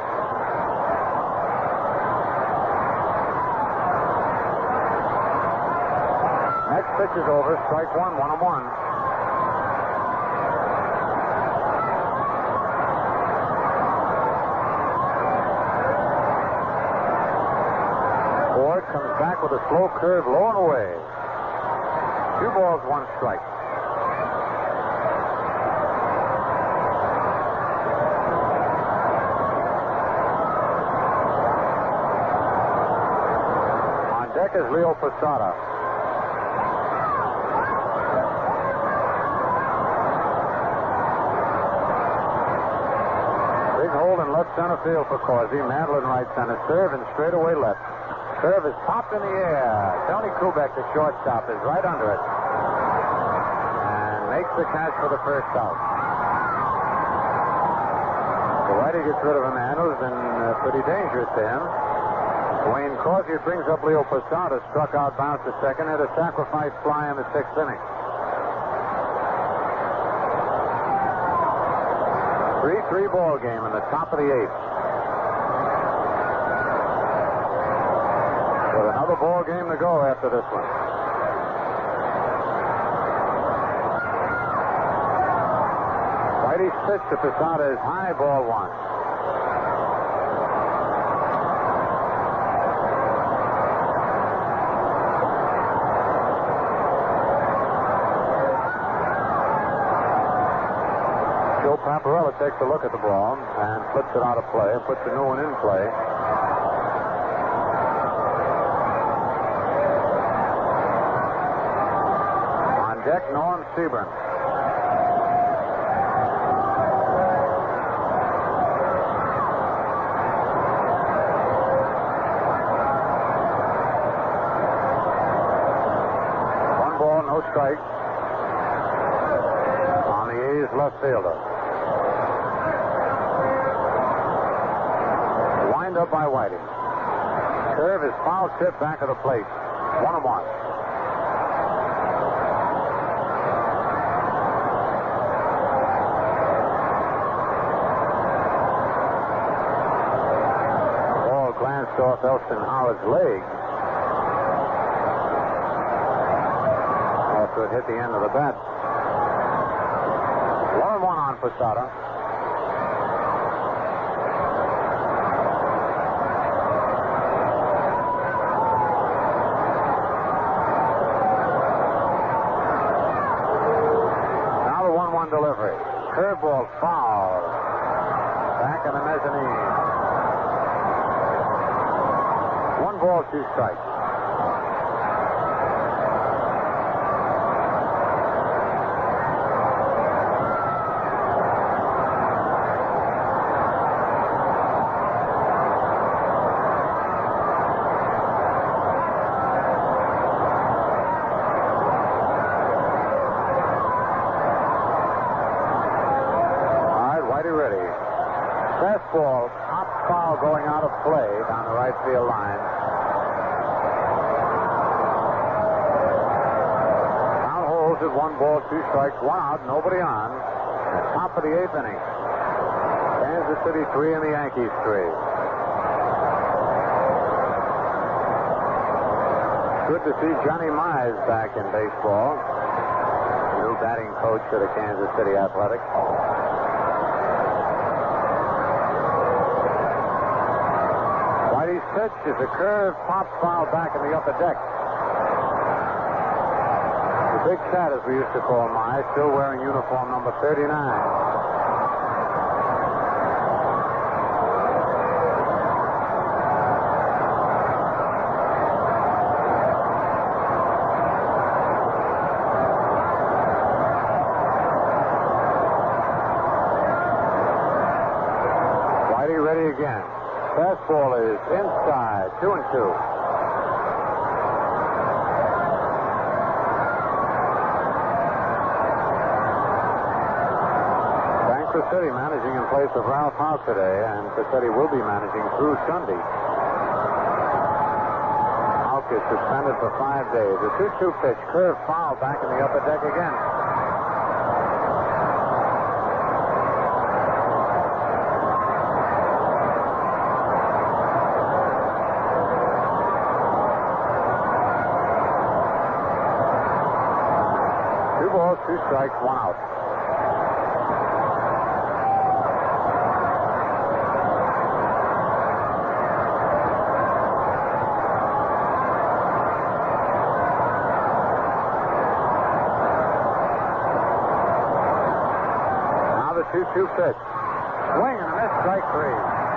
Next pitch is over, strike 1, 1-1. Ford comes back with a slow curve, low and away. 2 balls, 1 strike. On deck is Leo Posada. Big hole in left center field for Causey. Madeline right center. Serve and straightaway left. Serve is popped in the air. Tony Kubek, the shortstop, is right under it. And makes the catch for the first out. The righty gets rid of a man who's been pretty dangerous to him. Wayne Causey brings up Leo Posada, struck out, bounced to second, hit a sacrifice fly in the 6th inning. 3-3 ball game in the top of the 8th. With another ball game to go after this one. Whitey's pitch to Posada is high, ball 1. Joe Paparella takes a look at the ball and flips it out of play and puts a new one in play. Deck, Norm Seaburn. One ball, no strike on the A's left fielder. Wind up by Whitey. Curve is foul tip back of the plate. 1-1. Off Elston Howard's leg after it hit the end of the bat. 1-1 on Posada. Now the 1-1 delivery. Curveball foul. Back in the mezzanine. 1 ball, 2 strikes. All right, Whitey ready. Fastball, top foul going out of play down the right field line. Down holds it, 1 ball, 2 strikes, 1 out, nobody on. At top of the 8th inning. Kansas City 3 and the Yankees 3. Good to see Johnny Mize back in baseball. New batting coach for the Kansas City Athletics. Whitey's pitch is a curve pop foul back in the upper deck. The Big Cat, as we used to call Mize, still wearing uniform number 39. Again. Fastball is inside, 2-2. Frank Crissetti managing in place of Ralph Houk today, and Crissetti will be managing through Sunday. Houk is suspended for 5 days. A 2-2 pitch, curve foul back in the upper deck again. Two strikes, one out. Now the 2-2 pitch. Swing and a miss, strike three.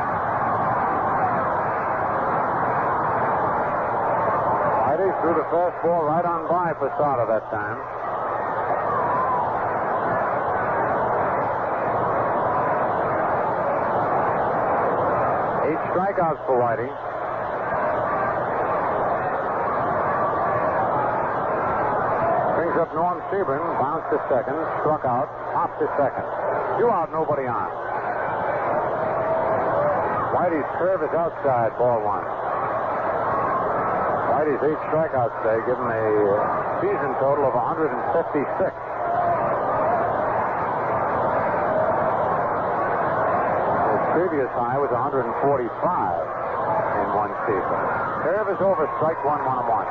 Whitey threw the fastball right on by Posada that time. 8 strikeouts for Whitey. Brings up Norm Sebring, bounced to second, struck out, popped to second. 2 out, nobody on. Whitey's curve is outside, ball 1. Whitey's 8 strikeouts today give him a season total of 156. Previous high was 145 in one season. Curve is over, strike 1, 1-1.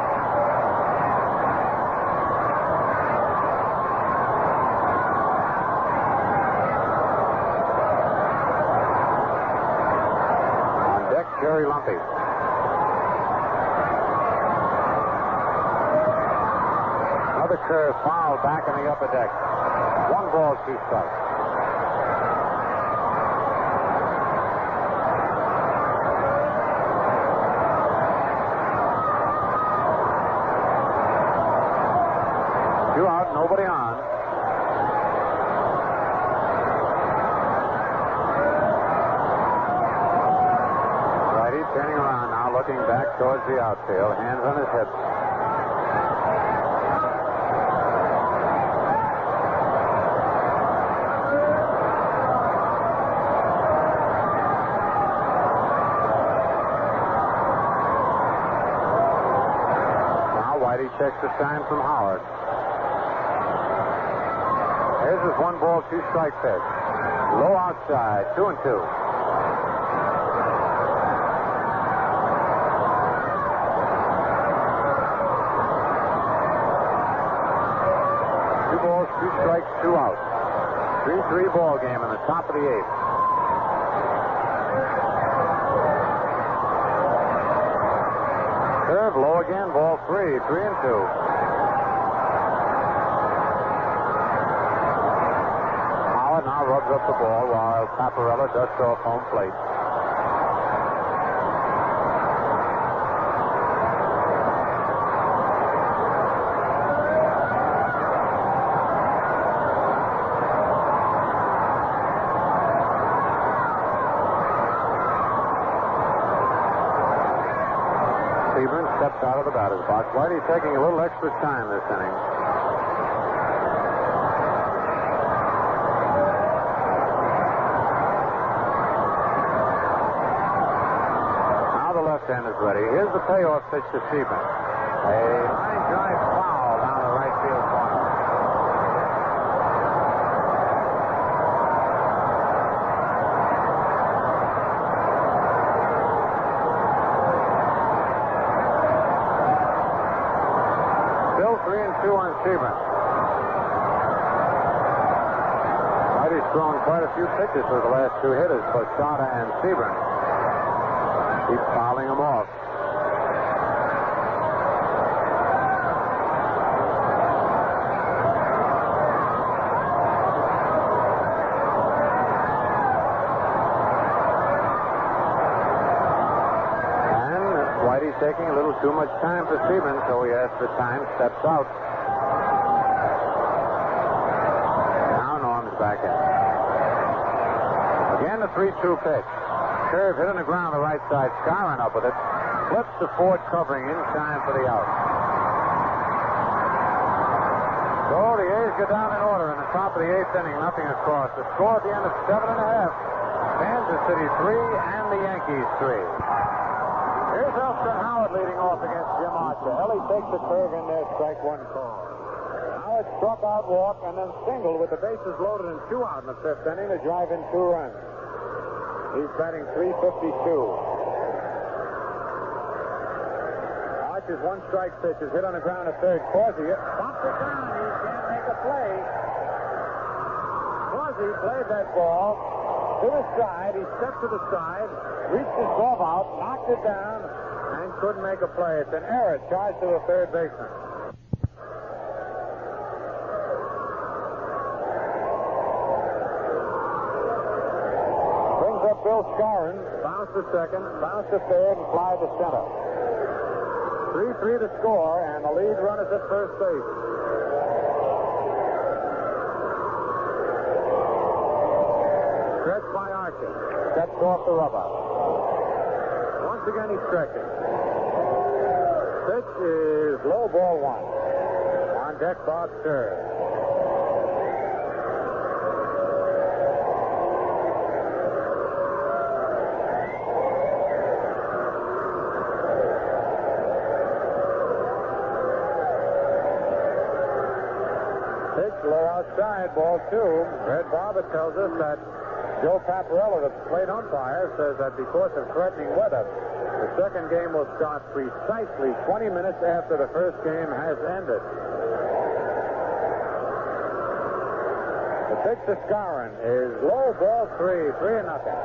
On deck, Jerry Lumpy. Another curve foul back in the upper deck. 1 ball, 2 strikes. Nobody on. Whitey turning around now, looking back towards the outfield, hands on his hips. Now Whitey checks the sign from Howard. Here's his 1 ball, 2 strike pitch. Low outside, 2-2. Two balls, 2 strikes, 2 outs. 3-3 ball game in the top of the 8th. Curve low again, ball 3, 3-2. Now rubs up the ball while Paparella dusts off home plate. Sebring steps out of the batter's box. Whitey taking a little extra time this inning. Left-hand is ready. Here's the payoff pitch to Sebring. A line drive foul down the right field corner. thrown quite a few pitches for the last two hitters, Posada and Sebring. Keep fouling them off. Whitey's taking a little too much time for Sebring, so he asks for time, steps out. Now Norm's back in. Again, the 3-2 pitch. Curve hit on the ground the right side. Skowron up with it. Flips to Ford covering in time for the out. So the A's go down in order in the top of the 8th inning, nothing across. The score at the end is 7.5. Kansas City 3 and the Yankees 3. Here's Elston Howard leading off against Jim Archer. Ellie takes a curve in there, strike one call. Howard struck out, walk, and then singled with the bases loaded and 2 out in the 5th inning to drive in 2 runs. He's batting .352. Archer's one strike pitch is hit on the ground at third. Causey bumps it down. He can't make a play. Causey played that ball to the side. He stepped to the side, reached his glove out, knocked it down, and couldn't make a play. It's an error charged to the third baseman. Brings up Bill Skowron, bounce to second, bounce to third, and fly to center. 3-3 to score, and the lead run is at first base. Stretched by Archer. Steps off the rubber. Once again, he's stretching. Pitch is low, ball 1. On deck, Bob Sturr. Pitch low outside, ball 2. Red Barber tells us that Joe Paparella, the plate umpire, says that because of threatening weather, the second game will start precisely 20 minutes after the first game has ended. The pitch to Skowron is low, ball 3, 3-0.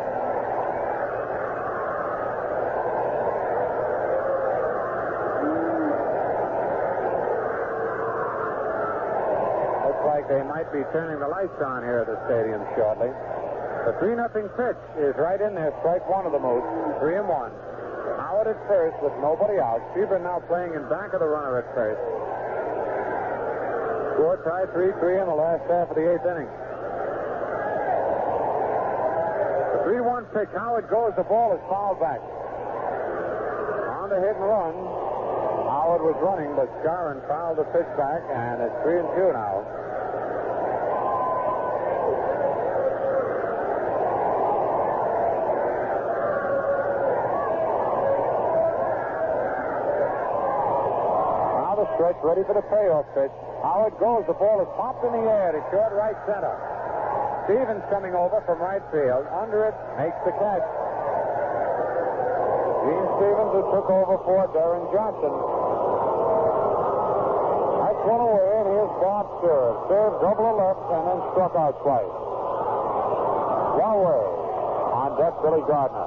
Looks like they might be turning the lights on here at the stadium shortly. The 3-0 pitch is right in there. Strike one of the Moose. 3-1. Howard at first with nobody out. Sebring now playing in back of the runner at first. Score tied 3-3 in the last half of the 8th inning. The 3-1 pitch. Howard goes. The ball is fouled back. On the hit and run. Howard was running, but Skowron fouled the pitch back, and it's 3-2 now. Stretch ready for the payoff pitch. Howard goes. The ball is popped in the air to short right center. Stevens coming over from right field. Under it, makes the catch. Gene Stevens, who took over for Darren Johnson. That's one away, and here's Bob Sturr. Sturr double a left and then struck out twice. One away. On deck, Billy Gardner.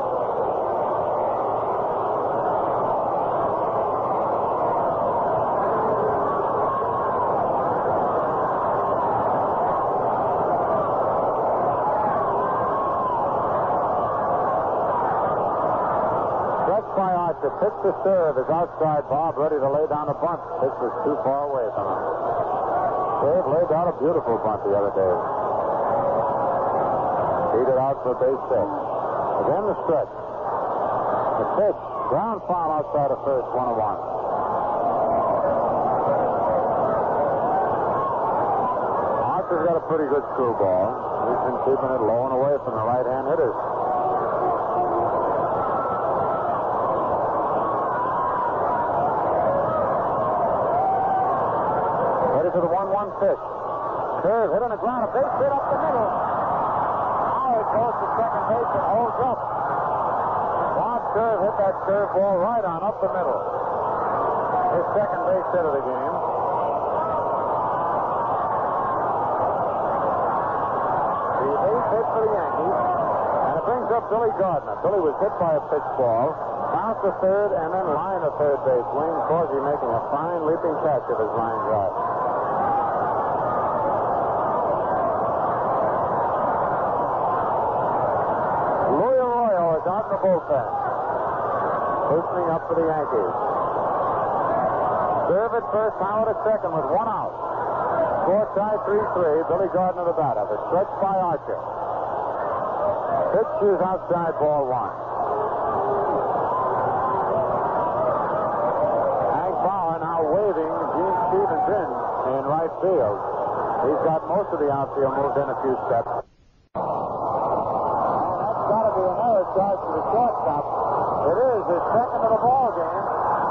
The pitch to serve is outside. Bob ready to lay down a bunt. Pitch was too far away from him. Dave laid down a beautiful bunt the other day. Beat it out for base hit. Again the stretch. The pitch. Ground foul outside of first. 1-1. Archer's got a pretty good screwball. He's been keeping it low and away from the right-hand hitters. To the 1-1 pitch. Curve hit on the ground, a base hit up the middle. Howard goes to second base and holds up. Bob Curve hit that curve ball right on up the middle. His second base hit of the game. hit for the Yankees. And it brings up Billy Gardner. Billy was hit by a pitch ball, bounced to third, and then lined to third base. Wayne Causey making a fine leaping catch of his line drive. Louis Arroyo is out in the bullpen. Loosening up for the Yankees. Serve at first, Howard at second with one out. Score tied 3-3. Billy Gardner the batter. The stretch by Archer. Pitch is outside, ball one. Hank Bauer now waving Gene Stevens in right field. He's got most of the outfield moved in a few steps. And that's got to be an error charge to the shortstop. It is his second of the ball game.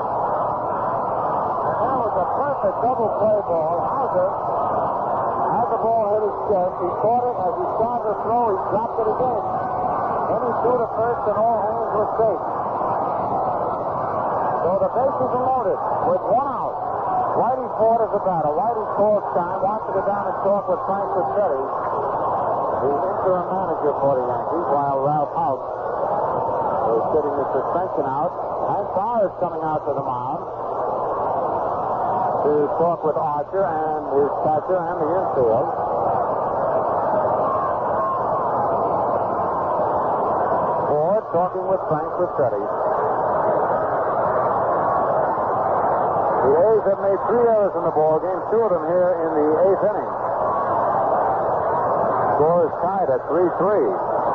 And that was a perfect double play ball. Hauser had the ball hit his chest. He caught it as he started to throw. He dropped it again. Then he threw to first and all hands were safe. So the bases are loaded with one out. Whitey Ford is the batter. Whitey calls time, wants to go down and talk with Frank Cassetti, the interim manager for the Yankees, while Ralph Houk is getting the suspension out. Hank Bauer is coming out to the mound to talk with Archer and his catcher and the infield. Ford talking with Frank Cassetti. The A's have made 3 errors in the ball game, 2 of them here in the 8th inning. Score is tied at 3-3.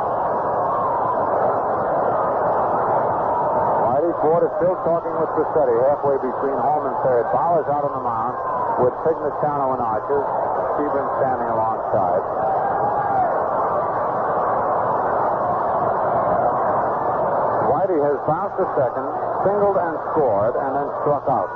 Ford is still talking with Cassetti halfway between home and third. Bauer's out on the mound with Pignatano and Archer. Stevens standing alongside. Whitey has bounced to second, singled and scored, and then struck out.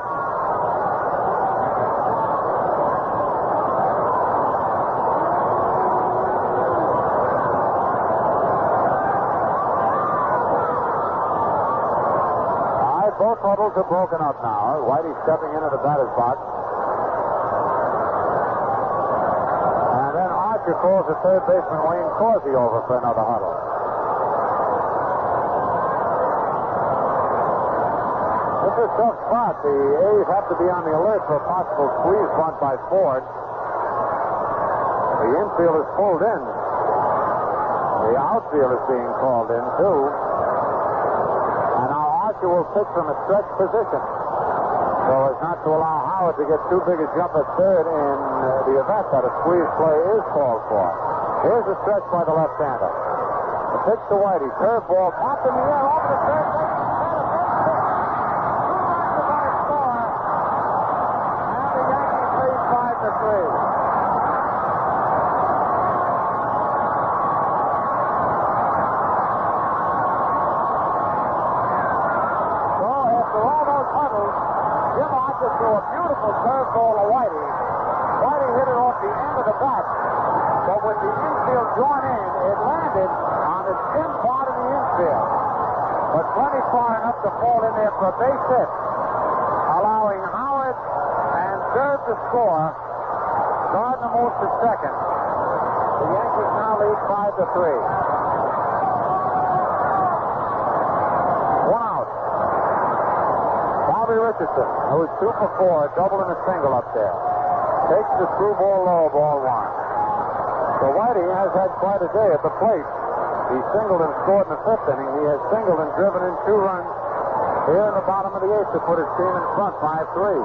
Both huddles are broken up now. Whitey stepping into the batter's box. And then Archer calls the third baseman Wayne Causey over for another huddle. This is a tough spot. The A's have to be on the alert for a possible squeeze bunt by Ford. The infield is pulled in. The outfield is being called in, too. Will pitch from a stretch position so as not to allow Howard to get too big a jump at third in the event that a squeeze play is called for. Here's a stretch by the left-hander. The pitch to Whitey. Curveball popped in the air over the third base. Score. And the Yankees lead 5-3. Threw a beautiful curveball to Whitey. Whitey hit it off the end of the bat, but with the infield drawn in, it landed on the stem part of the infield, but plenty far enough to fall in there for a base hit, allowing Howard and Serve to score. Gardner moves to second. The Yankees now lead 5-3. Richardson, who's 2 for 4, double and a single up there. Takes the screwball low, ball one. So Whitey has had quite a day at the plate. He singled and scored in the 5th inning. He has singled and driven in 2 runs here in the bottom of the 8th to put his team in front, 5-3.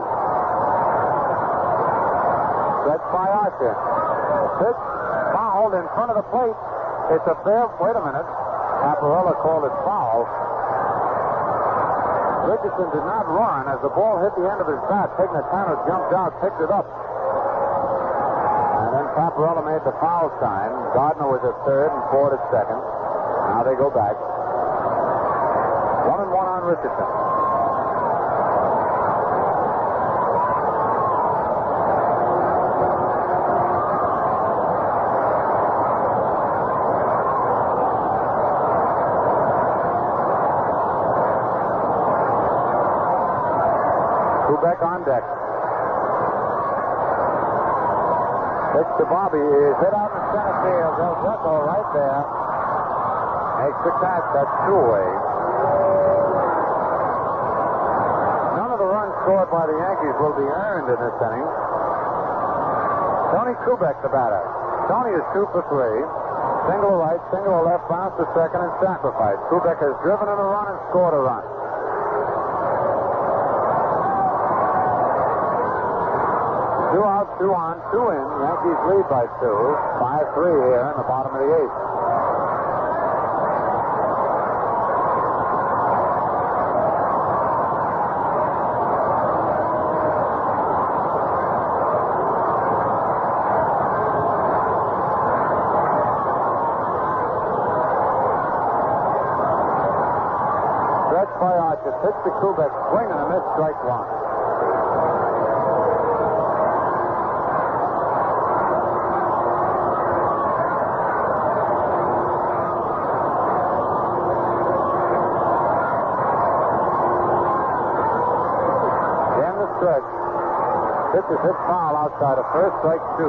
Stretch by Archer. The pitch fouled in front of the plate. It's a fair. Wait a minute. Caparella called it foul. Richardson did not run. As the ball hit the end of his bat, Pignatano jumped out, picked it up. And then Caparella made the foul sign. Gardner was at third and Ford at second. Now they go back. 1-1 on Richardson. Back on deck. Pitch to Bobby is hit out in center field. Del Greco right there. Makes the catch. That's two-way. None of the runs scored by the Yankees will be earned in this inning. Tony Kubek, the batter. Tony is 2 for 3. Single to right, single to left, bounce to second, and sacrifice. Kubek has driven in a run and scored a run. 2 out, 2 on, 2 in. Yankees lead by 2. 5-3 here in the bottom of the 8th. Stretch by Archer. Pitch to Kubek. Swing and a miss. Strike one. Pitch is hit foul outside of first, strike 2.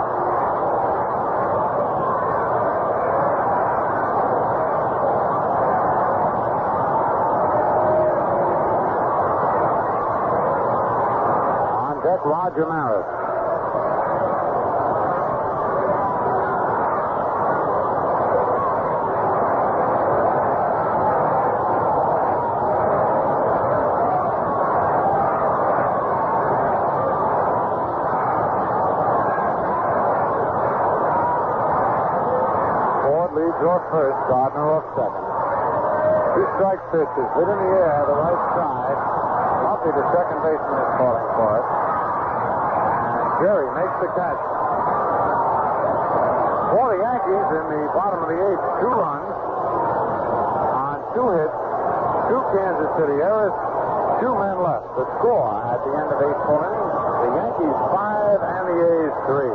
On deck, Roger Maris. First, Gardner off second. 2 strike pitches hit in the air, the right side. Lumpy, the second baseman, is calling for it. And Jerry makes the catch. For the Yankees in the bottom of the 8th, 2 runs on 2 hits, 2 Kansas City errors, 2 men left. The score at the end of 8 full innings, the Yankees 5 and the A's 3.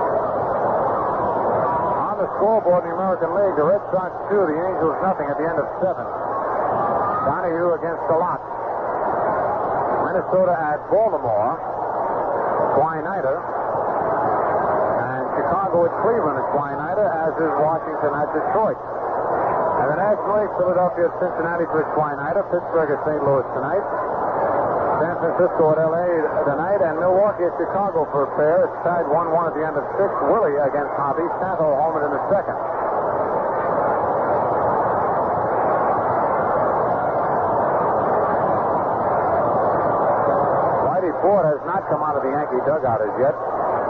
The scoreboard in the American League, the Red Sox 2, the Angels nothing at the end of 7. Donahue against the lot. Minnesota at Baltimore. Quiniter. And Chicago at Cleveland at Quiniter, as is Washington at Detroit. And the National League, Philadelphia at Cincinnati for Quiniter. Pittsburgh at St. Louis tonight. San Francisco at L.A. tonight, and Milwaukee at Chicago for a pair. It's tied 1-1 at the end of 6. Willie against Hobby. Santo homered in the second. Whitey Ford has not come out of the Yankee dugout as yet.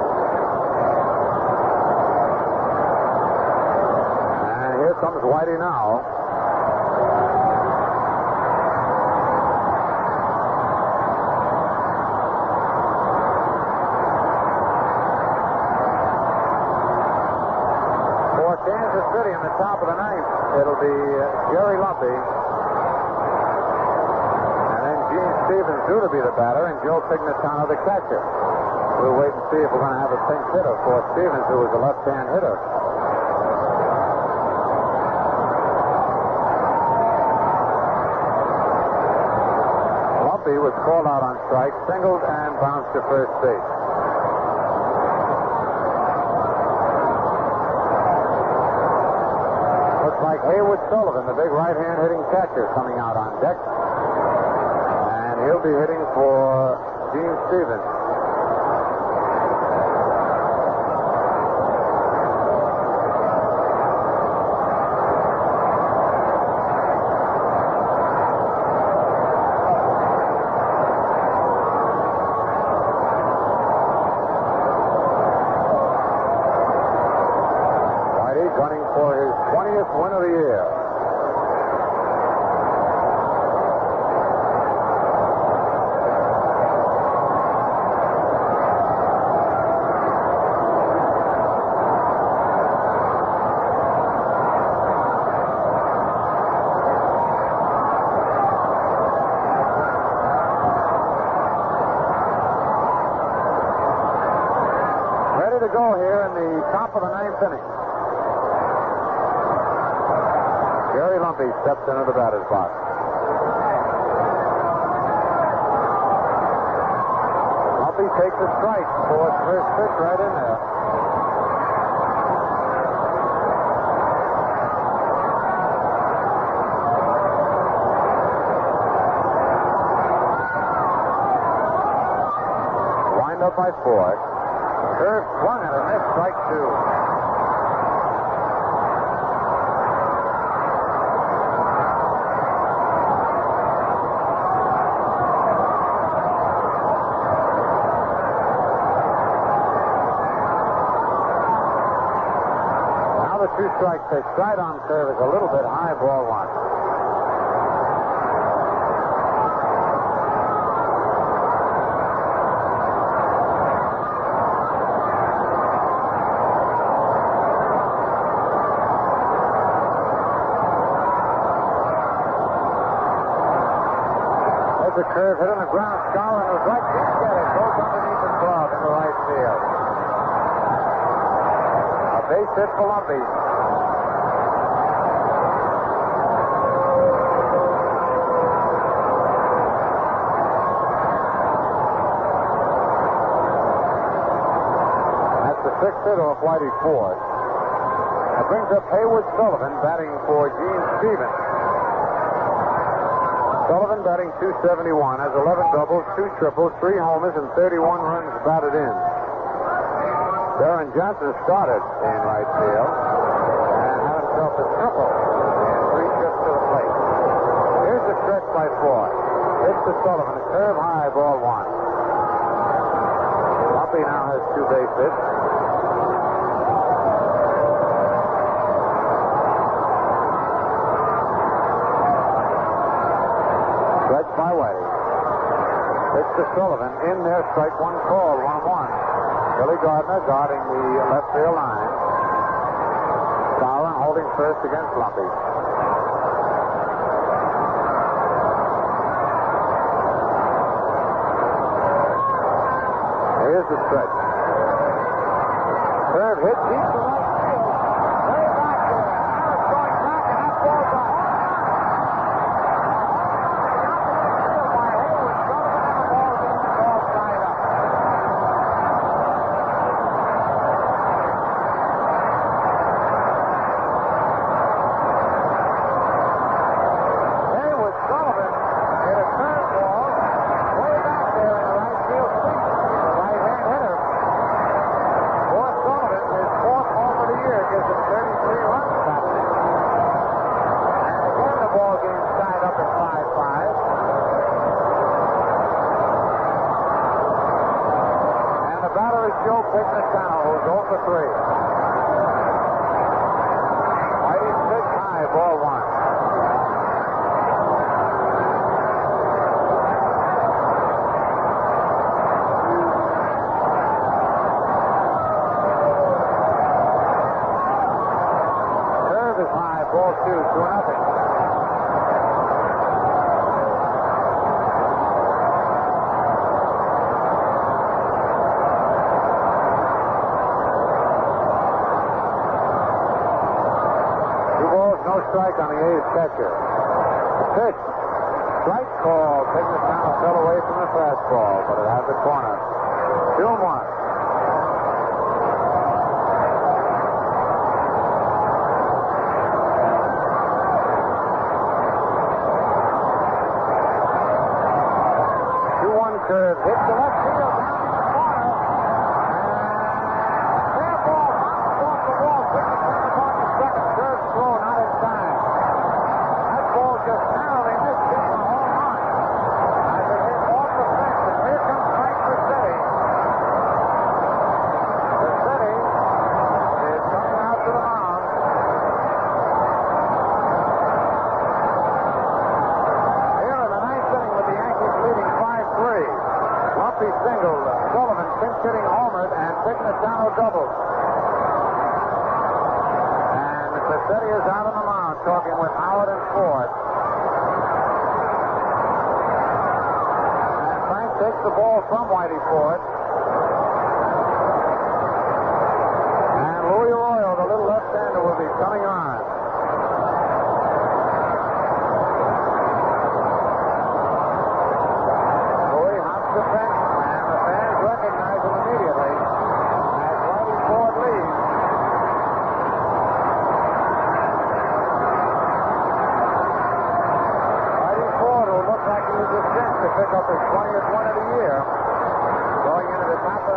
And here comes Whitey now. Kansas City in the top of the 9th. It'll be Jerry Lumpy. And then Gene Stevens due to be the batter, and Joe Pignatano the catcher. We'll wait and see if we're going to have a pinch hitter for Stevens, who is a left-hand hitter. Lumpy was called out on strike, singled, and bounced to first base. Like Haywood Sullivan, the big right-hand hitting catcher, coming out on deck. And he'll be hitting for Gene Stevens. Gunning for his 20th win of the year. Ready to go here in the top of the 9th inning. Jerry Lumpy steps into the batter's box. Lumpy takes a strike for his first pitch right in there. trailed by Ford. Curve swung at a miss, strike two. Now the two-strike pitch. Stride-on curve is a little bit high, ball one. The curve hit on the ground. Scarlett was right. Didn't get it. Goes underneath the glove in the right field. A base hit for Lumpy. That's the sixth hit off Whitey Ford. That brings up Haywood Sullivan batting for Gene Stevens. Sullivan batting .271, has 11 doubles, 2 triples, 3 homers, and 31 runs batted in. Darren Johnson started in right field and had himself a triple in 3 trips to the plate. Here's the stretch by Ford. It's to Sullivan, a curve high, ball one. Lumpy now has 2 base hits. By Whitey. Pitch to Sullivan. In there, strike one call, 1-1. Billy Gardner guarding the left field line. Sauer holding first against Lumpy. Here's the stretch. Curve hit deep to right field. Way back there. Now it's going back, and that ball's a home run. Joe Pignatano, who's 0 for 3. Whitey's pitch high, ball one. Curve is high, ball two, 2-0. Strike on the A's catcher. Pitch. Strike call. Pignatano fell away from the fastball, but it had the corner. 2-1. Curve hit the left field down in the corner. And fair ball bounced off the wall. Pignatano on the second. Curve slow, not in time. That ball just narrowly missed him a home run. As it hit off the fence, and here comes Frank Rossetti. Rossetti is coming out to the mound. Here in the ninth inning with the Yankees leading 5-3. Lumpy singled, Sullivan pinch hitting homered, and Pignatano doubled. And Rossetti is out on the mound talking with Howard and Ford. And Frank takes the ball from Whitey Ford. And Louis Arroyo, the little left-hander, will be coming on. Pick up his 20th win of the year. Going into the top of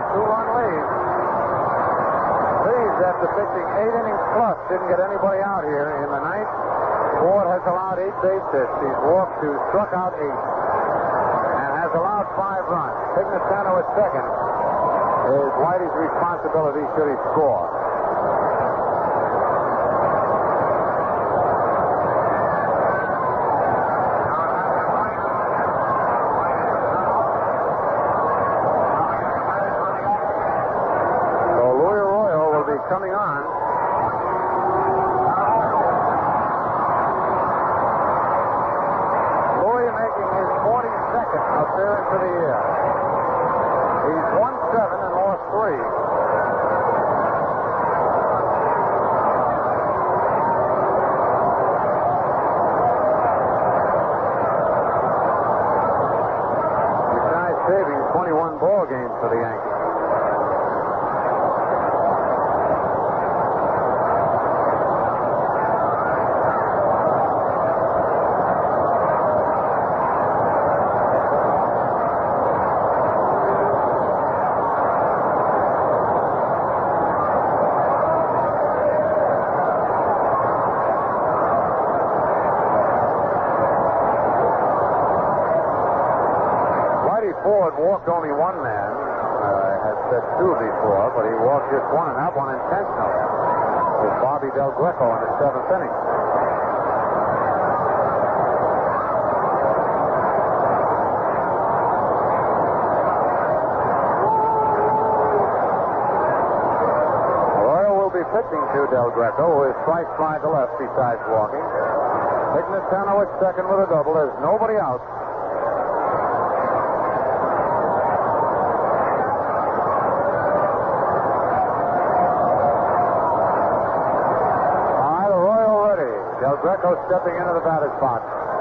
2-run lead. Reeves, after pitching 8 innings plus, didn't get anybody out here in the ninth. Ford has allowed 8 base hits. He's walked 2, struck out 8, and has allowed 5 runs. Pignatano at second is Whitey's responsibility should he score. Coming on. Louis making his 42nd appearance of the year. He's won 7 and lost 3. Besides saving 21 ball games for the Yankees. Ford walked only one man, has said 2 before, but he walked just one, and that one intentionally. It was Bobby Del Greco in the 7th inning. Royal will be pitching to Del Greco, who is strike fly to left besides walking. Pignatano at second with a double. There's nobody out. Del Greco stepping into the batter's box.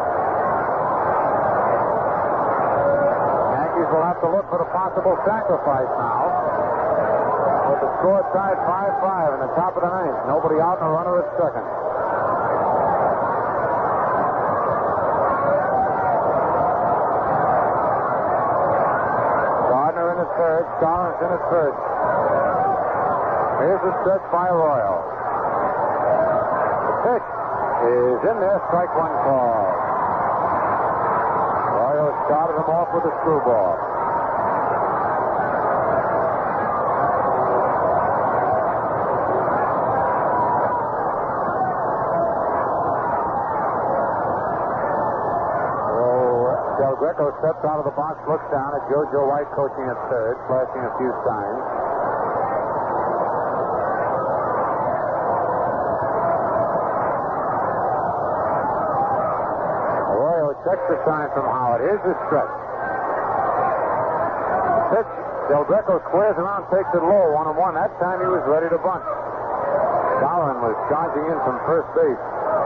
Yankees will have to look for the possible sacrifice now. With the score tied 5-5 in the top of the ninth. Nobody out and a runner at second. Gardner in at third. Stallings in at first. Here's the stretch by Royal. The pitch is in there, strike 1 call. Royal started him off with a screwball. So Del Greco steps out of the box, looks down at JoJo White coaching at third, flashing a few signs. Checks the sign from Howard. Here's the stretch. Pitch. Del Greco squares around, takes it low, 1-1. That time he was ready to bunt. Sauron was charging in from first base.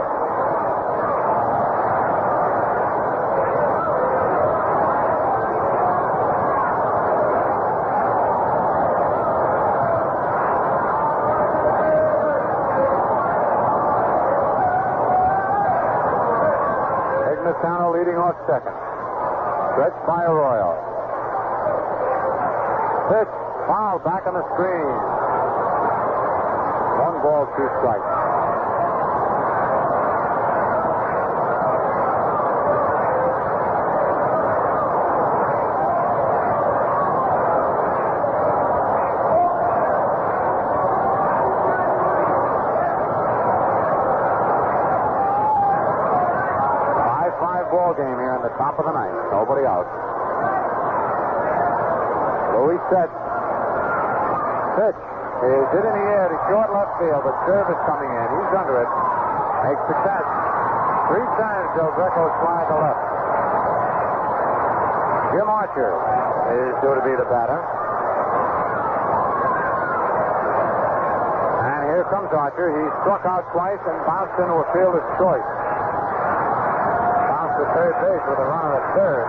Pignatano leading off second. Stretch by Arroyo. Pitch. Foul back on the screen. 1 ball, 2 strikes. Ball game here in the top of the ninth. Nobody out. Louis sets. Pitch is hit in the air to short left field. The serve is coming in. He's under it. Makes the catch. 3 times Del Greco's fly to left. Jim Archer is due to be the batter. And here comes Archer. He struck out twice and bounced into a fielder's choice. To third base with a runner at third.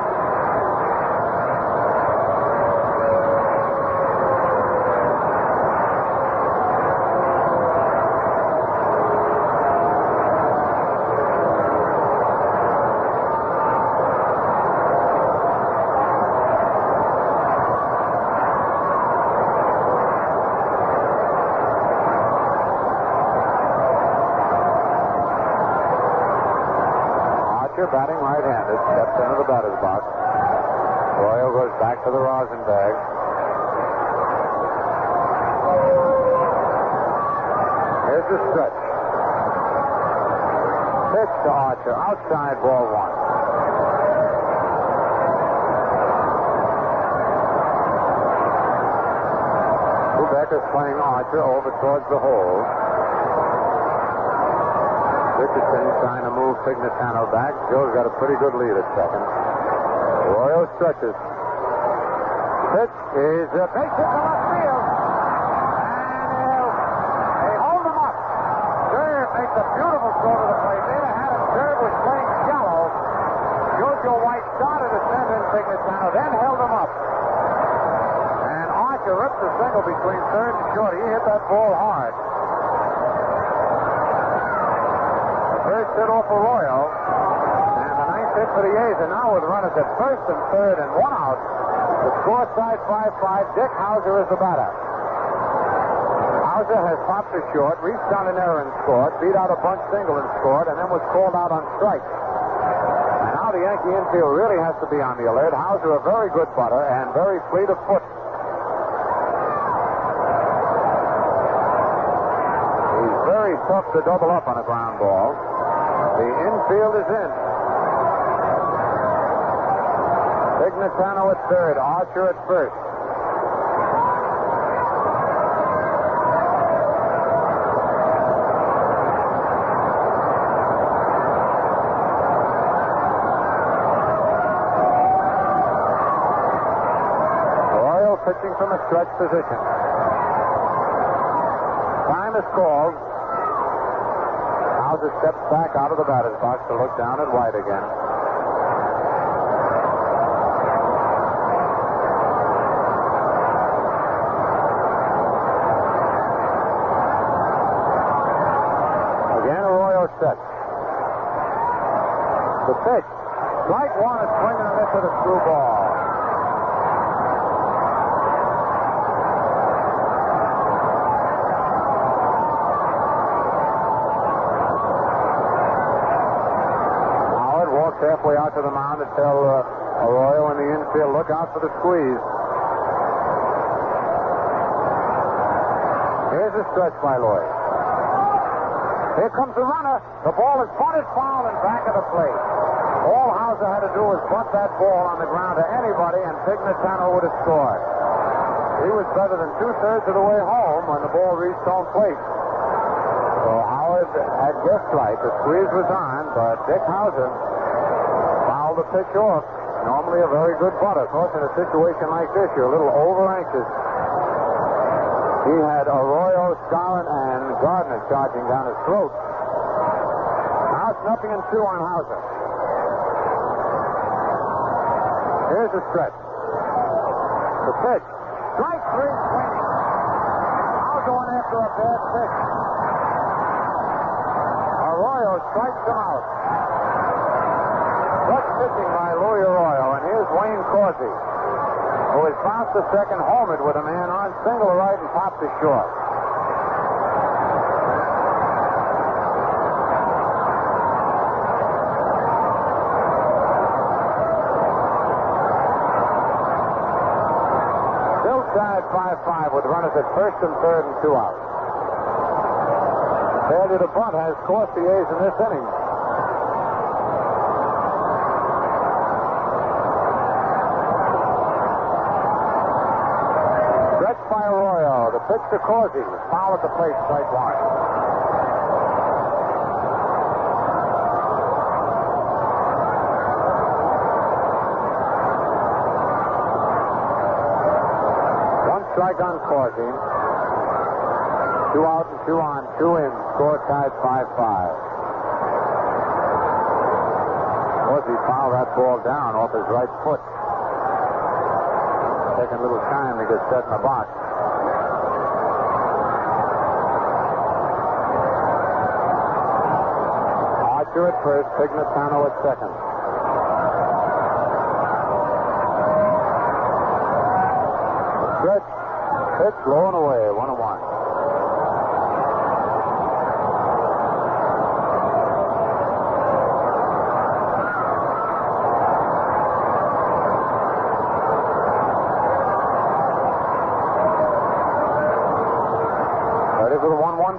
Archer, batting right-handed, steps into the batter's box. Royal goes back to the rosin bag. Here's the stretch. Pitch to Archer. Outside, ball one. Becker's playing Archer over towards the hole. Richardson trying to move Pignatano back. Joe's got a pretty good lead at second. Royal stretches. Pitch is a base hit to left field. And they hold him up. Serve makes a beautiful throw to the plate. They'd have had him. Serve was playing shallow. Jojo White started to send in Pignatano, then held him up. And Archer ripped the single between third and short. He hit that ball hard. The first hit off Arroyo. And the ninth hit for the A's. And now with runners at first and third and one out, the score side 5-5. Dick Hauser is the batter. Hauser has popped to short, reached down an error and scored, beat out a bunt single and scored, and then was called out on strikes. And now the Yankee infield really has to be on the alert. Hauser, a very good butter and very fleet of foot. He's very tough to double up on a ground ball. The infield is in. Pignatano at third, Archer at first. Royal pitching from a stretch position. Time is called. Hauser steps back out of the batter's box to look down at White again. Set. The pitch. Strike one is swinging and miss with a screw ball. Howard walks halfway out to the mound to tell Arroyo in the infield, look out for the squeeze. Here's a stretch by Lloyd. Here comes the runner. The ball is bunted foul and back of the plate. All Hauser had to do was bunt that ball on the ground to anybody, and Pignatano would have scored. He was better than two-thirds of the way home when the ball reached home plate. So Howard had guessed right. The squeeze was on, but Dick Hauser fouled the pitch off. Normally a very good butter. Of course, in a situation like this, you're a little over-anxious. He had Arroyo, Skowron, and Gardner charging down his throat. Now it's 0-2 on Hauser. Here's the stretch. The pitch. Strike three, swinging. Hauser went after a bad pitch. Arroyo strikes him out. Good pitching by Louis Arroyo, and here's Wayne Causey, who has bounced to second, homered with a man on, single right and popped to short. Still tied 5-5 with runners at first and third and two outs. Failure to bunt has cost the A's in this inning. By Arroyo, the pitch to Causey, foul at the plate, strike one. One strike on Causey. 2 out and 2 on, 2 in. Score tied 5-5. Causey fouled that ball down off his right foot. Taking a little time to get set in the box. Archer at first, Pignatano at second. Stretch, pitch, low and away, 1-1.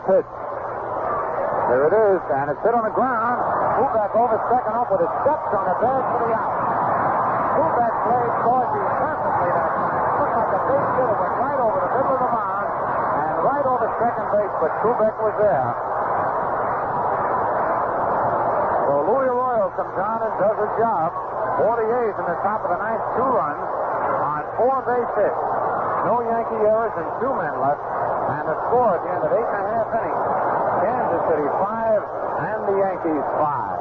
pitch. There it is, and it's hit on the ground. Kubek over second up with his steps on it. There's for the out. Kubek played Corsi perfectly that time. It looked like a base hit. It went right over the middle of the mound and right over second base, but Kubek was there. So Louis Arroyo comes on and does his job. 48 in the top of the ninth, 2 runs on 4 base hits. No Yankee errors and 2 men left. And the score at the end of 8 1/2 innings. Kansas City 5 and the Yankees 5.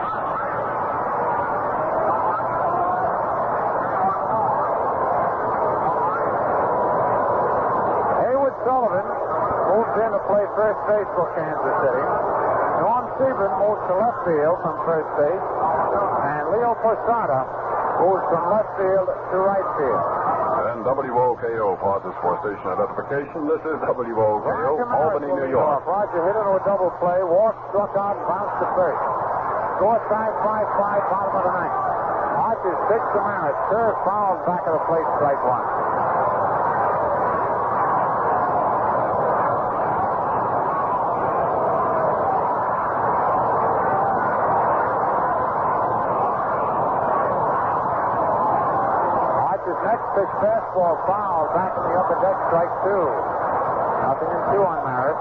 Haywood Sullivan moves in to play first base for Kansas City. Norm Sebring moves to left field from first base. And Leo Posada moves from left field to right field.
And WOKO pauses for station identification. This is WOKO, Albany, New York.
Roger hit into a double play, walked, struck out, and bounced to first. Score tied 5-5, bottom of the ninth. Archer's pitch to Maris. Serve fouled back of the plate, strike 1. Next pitch fastball foul back in the upper deck, strike 2. 0-2 on Maris.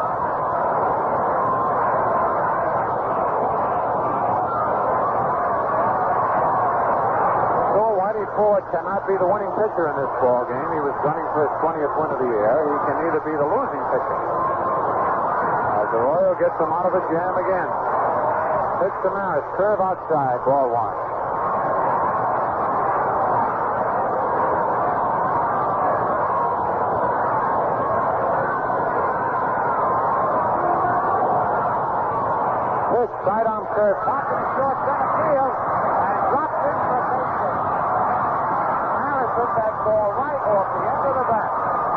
So Whitey Ford cannot be the winning pitcher in this ball game. He was gunning for his 20th win of the year. He can neither be the losing pitcher. As Arroyo gets him out of a jam again. Pitch to Maris, curve outside, ball 1. Sidearm curve, popping short center field, and drops in for a base hit. Maris hit that ball right off the end of the bat.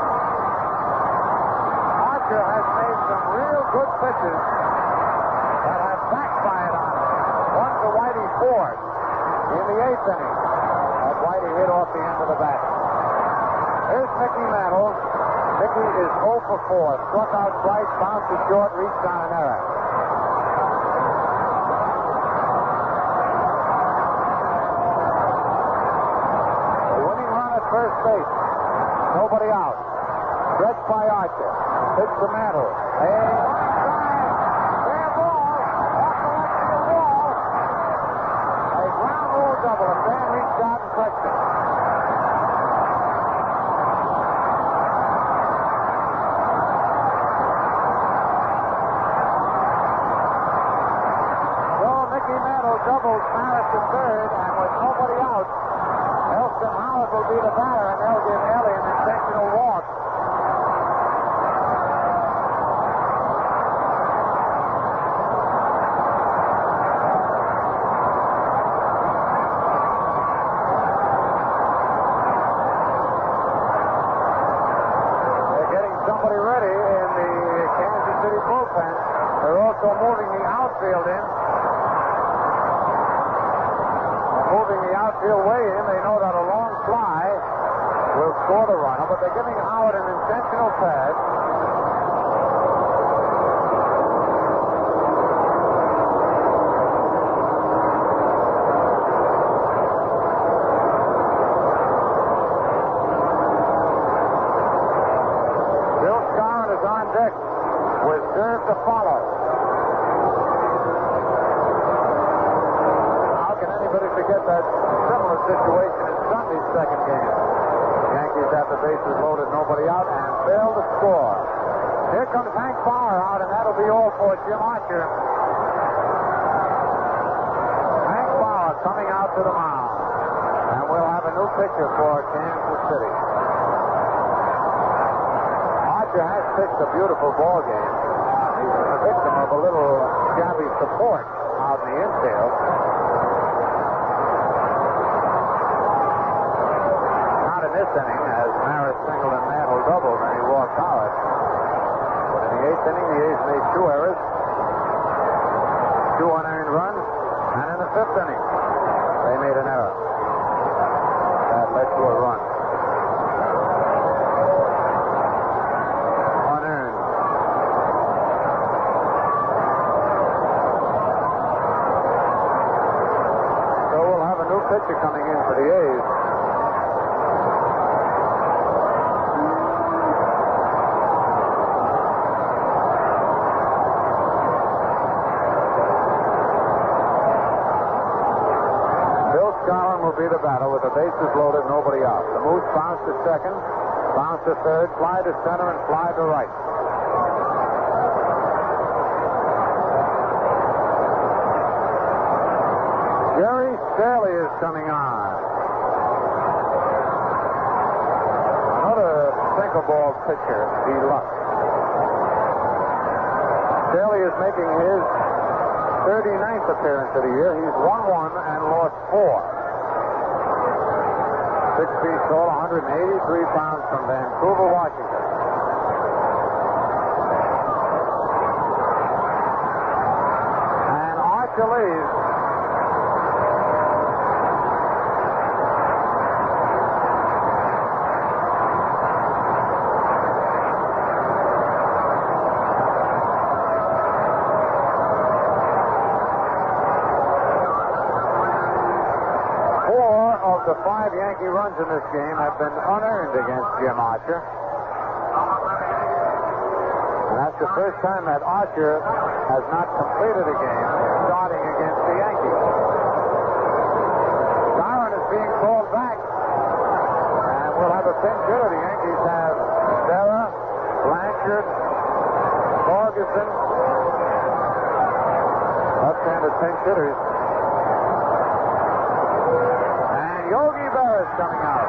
Archer has made some real good pitches that have backfired on him. One to Whitey Ford in the 8th inning. That Whitey hit off the end of the bat. Here's Mickey Mantle. Mickey is 0 for 4. Struck out twice, bounced to short, reached on an error. First base. Nobody out. Stretched by Archer. Pitch to Mantle. Fair ball. Off the left field wall. A ground rule double. A fan reached out and touched it. So Mickey Mantle doubles Maris to third, and with nobody out, Elston Howard will be the batter, and they'll give Ellie an intentional walk. They're getting somebody ready in the Kansas City bullpen. They're also moving the outfield in. Moving the outfield way in, they know that a long fly will score the runner, but they're giving Howard an intentional pass. Bill Scarron is on deck with serve to follow. Forget that similar situation in Sunday's second game. The Yankees have the bases loaded, nobody out, and fail to score. Here comes Hank Bauer out, and that'll be all for Jim Archer. Hank Bauer coming out to the mound, and we'll have a new pitcher for Kansas City. Archer has pitched a beautiful ball game. He's a victim of a little shabby support out in the infield. This inning, as Maris singled and Mantle doubled, and he walked Howard. But in the 8th inning, the A's made 2 errors, 2 unearned runs, and in the 5th inning, they made an error. That led to a run. Unearned. pitcher coming in for the A's. Bill Scarlin will be the batter with the bases loaded, nobody out. The Moose bounce to second, bounce to third, fly to center, and fly to right. Jerry Staley is coming on. Another single ball pitcher, deluxe. Staley is making his 39th appearance of the year. He's won 1 and lost 4. 6 feet tall, 183 pounds from Vancouver, Washington. And Archer leaves. The 5 Yankee runs in this game have been unearned against Jim Archer. And that's the first time that Archer has not completed a game starting against the Yankees. Byron is being called back. And we'll have a pinch hitter. The Yankees have Serra, Blanchard, Ferguson, left-handed pinch hitters. Yogi Berra is coming out.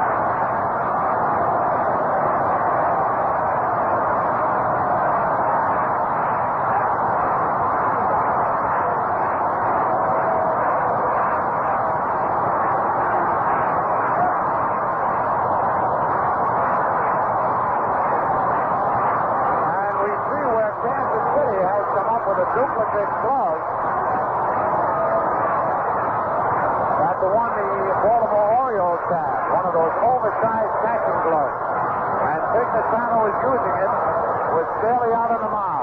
And we see where Kansas City has come up with a duplicate glove. The one the Baltimore Orioles had, one of those oversized catching gloves. And Pignatano is using it with Staley out on the mound.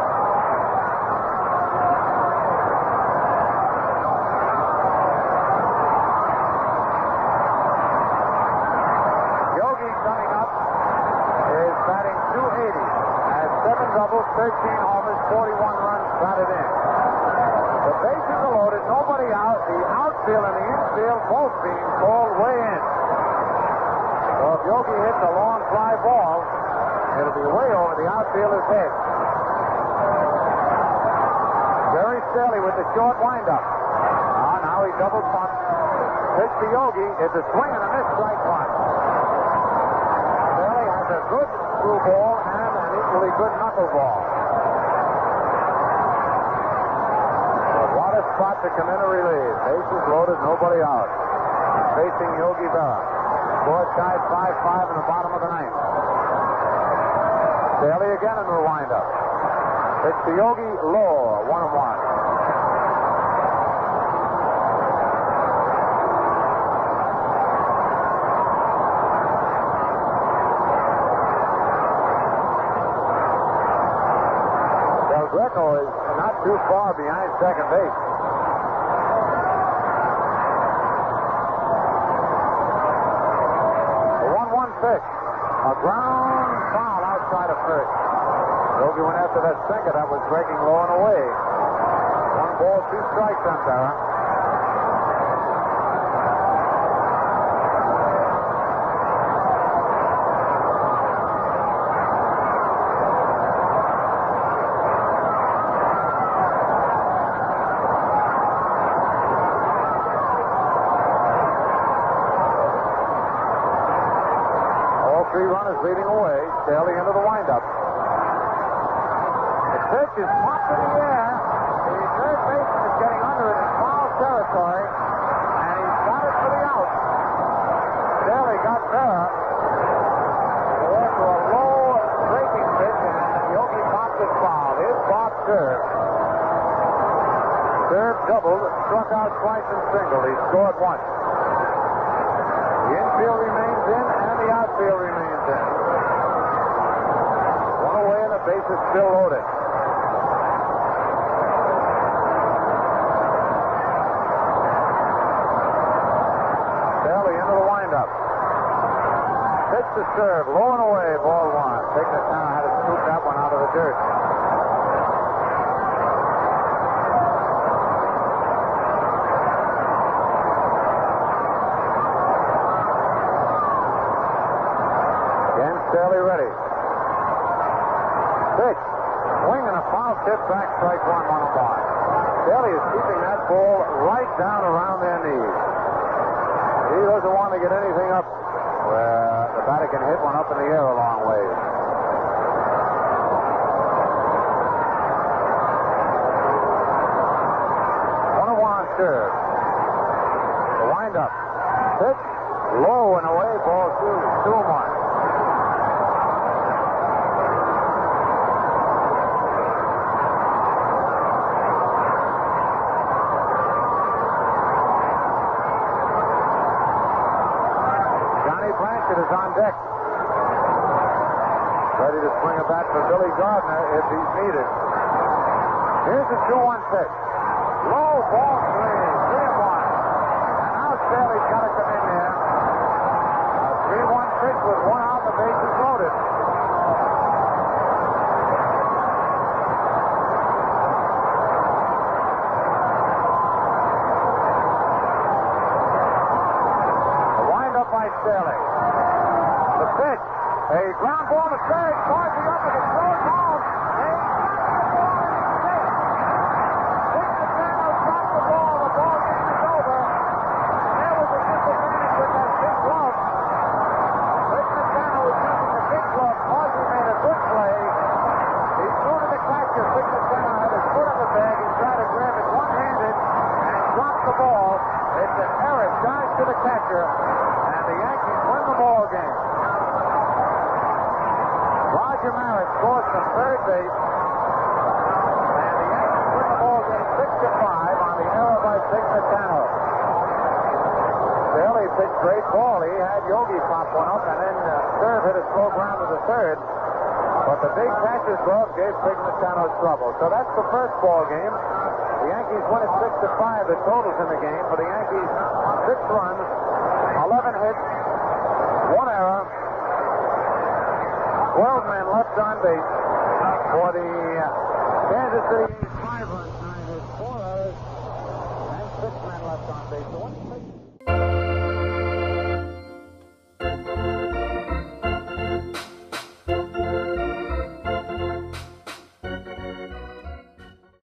Yogi coming up is batting .280, has 7 doubles, 13 homers, 41 runs batted in. The bases are loaded, nobody out. The outfield and the infield both being called way in. So if Yogi hits a long fly ball, it'll be way over the outfielder's head. Jerry Staley with the short windup. Now he double punts. Pitch to Yogi. It's a swing and a miss, strike 1. Staley has a good through ball and an equally good knuckle ball. Spot to come in to relieve. Bases loaded, nobody out. Facing Yogi Berra. Score tied 5-5 in the bottom of the 9th. Staley again in the windup. It's to Yogi, low, 1-1. Del Greco is not too far behind second base. Pitch. A ground foul outside of first. Yogi went after that sinker that was breaking low and away. 1 ball, 2 strikes on Berra. Leading away, Staley into the windup. The pitch is popped in the air. The third baseman is getting under it in foul territory, and he's got it for the out. Staley got Berra. They went to a low breaking pitch, and Yogi popped it foul. His Bob served. Served doubled, struck out twice and singled. He scored once. The infield remains in, and the outfield remains in. 1 away, and the base is still loaded. to serve. Low and away, ball one. Pignatano had to scoop that one out of the dirt. Again, Staley ready. Pitch. Swing and a foul tip back, strike one on by. Staley is keeping that ball right down around their knees. He doesn't want to get anything up where the batter can hit one up in the air a long way. On serve. The wind-up. Pitch. Low and away. Ball two. 2-1. Johnny Blanchard is on deck. Ready to swing a bat for Billy Gardner if he's needed. Here's the 2-1 pitch. Low, ball 3, 3-1. And now Staley's got to come in there. A 3-1 pitch with one out, the bases loaded. The wind-up by Staley. The pitch. A ground ball to third. Margie up with a throw home. To the catcher, and the Yankees win the ball game. Roger Maris scores from third base, and the Yankees win the ball game 6-5 on the error by Pignatano. Staley pitched great ball. He had Yogi pop one up, and then Serve hit a slow ground to the third. But the big catcher's glove gave Pignatano trouble. So that's the first ball game. The Yankees win it 6-5. The totals in the game for the Yankees: 6 runs, 11 hits, 1 error, 12 men left on base. For the Kansas City A's, 5 runs, 9 hits, 4 errors, and 6 men left on base. So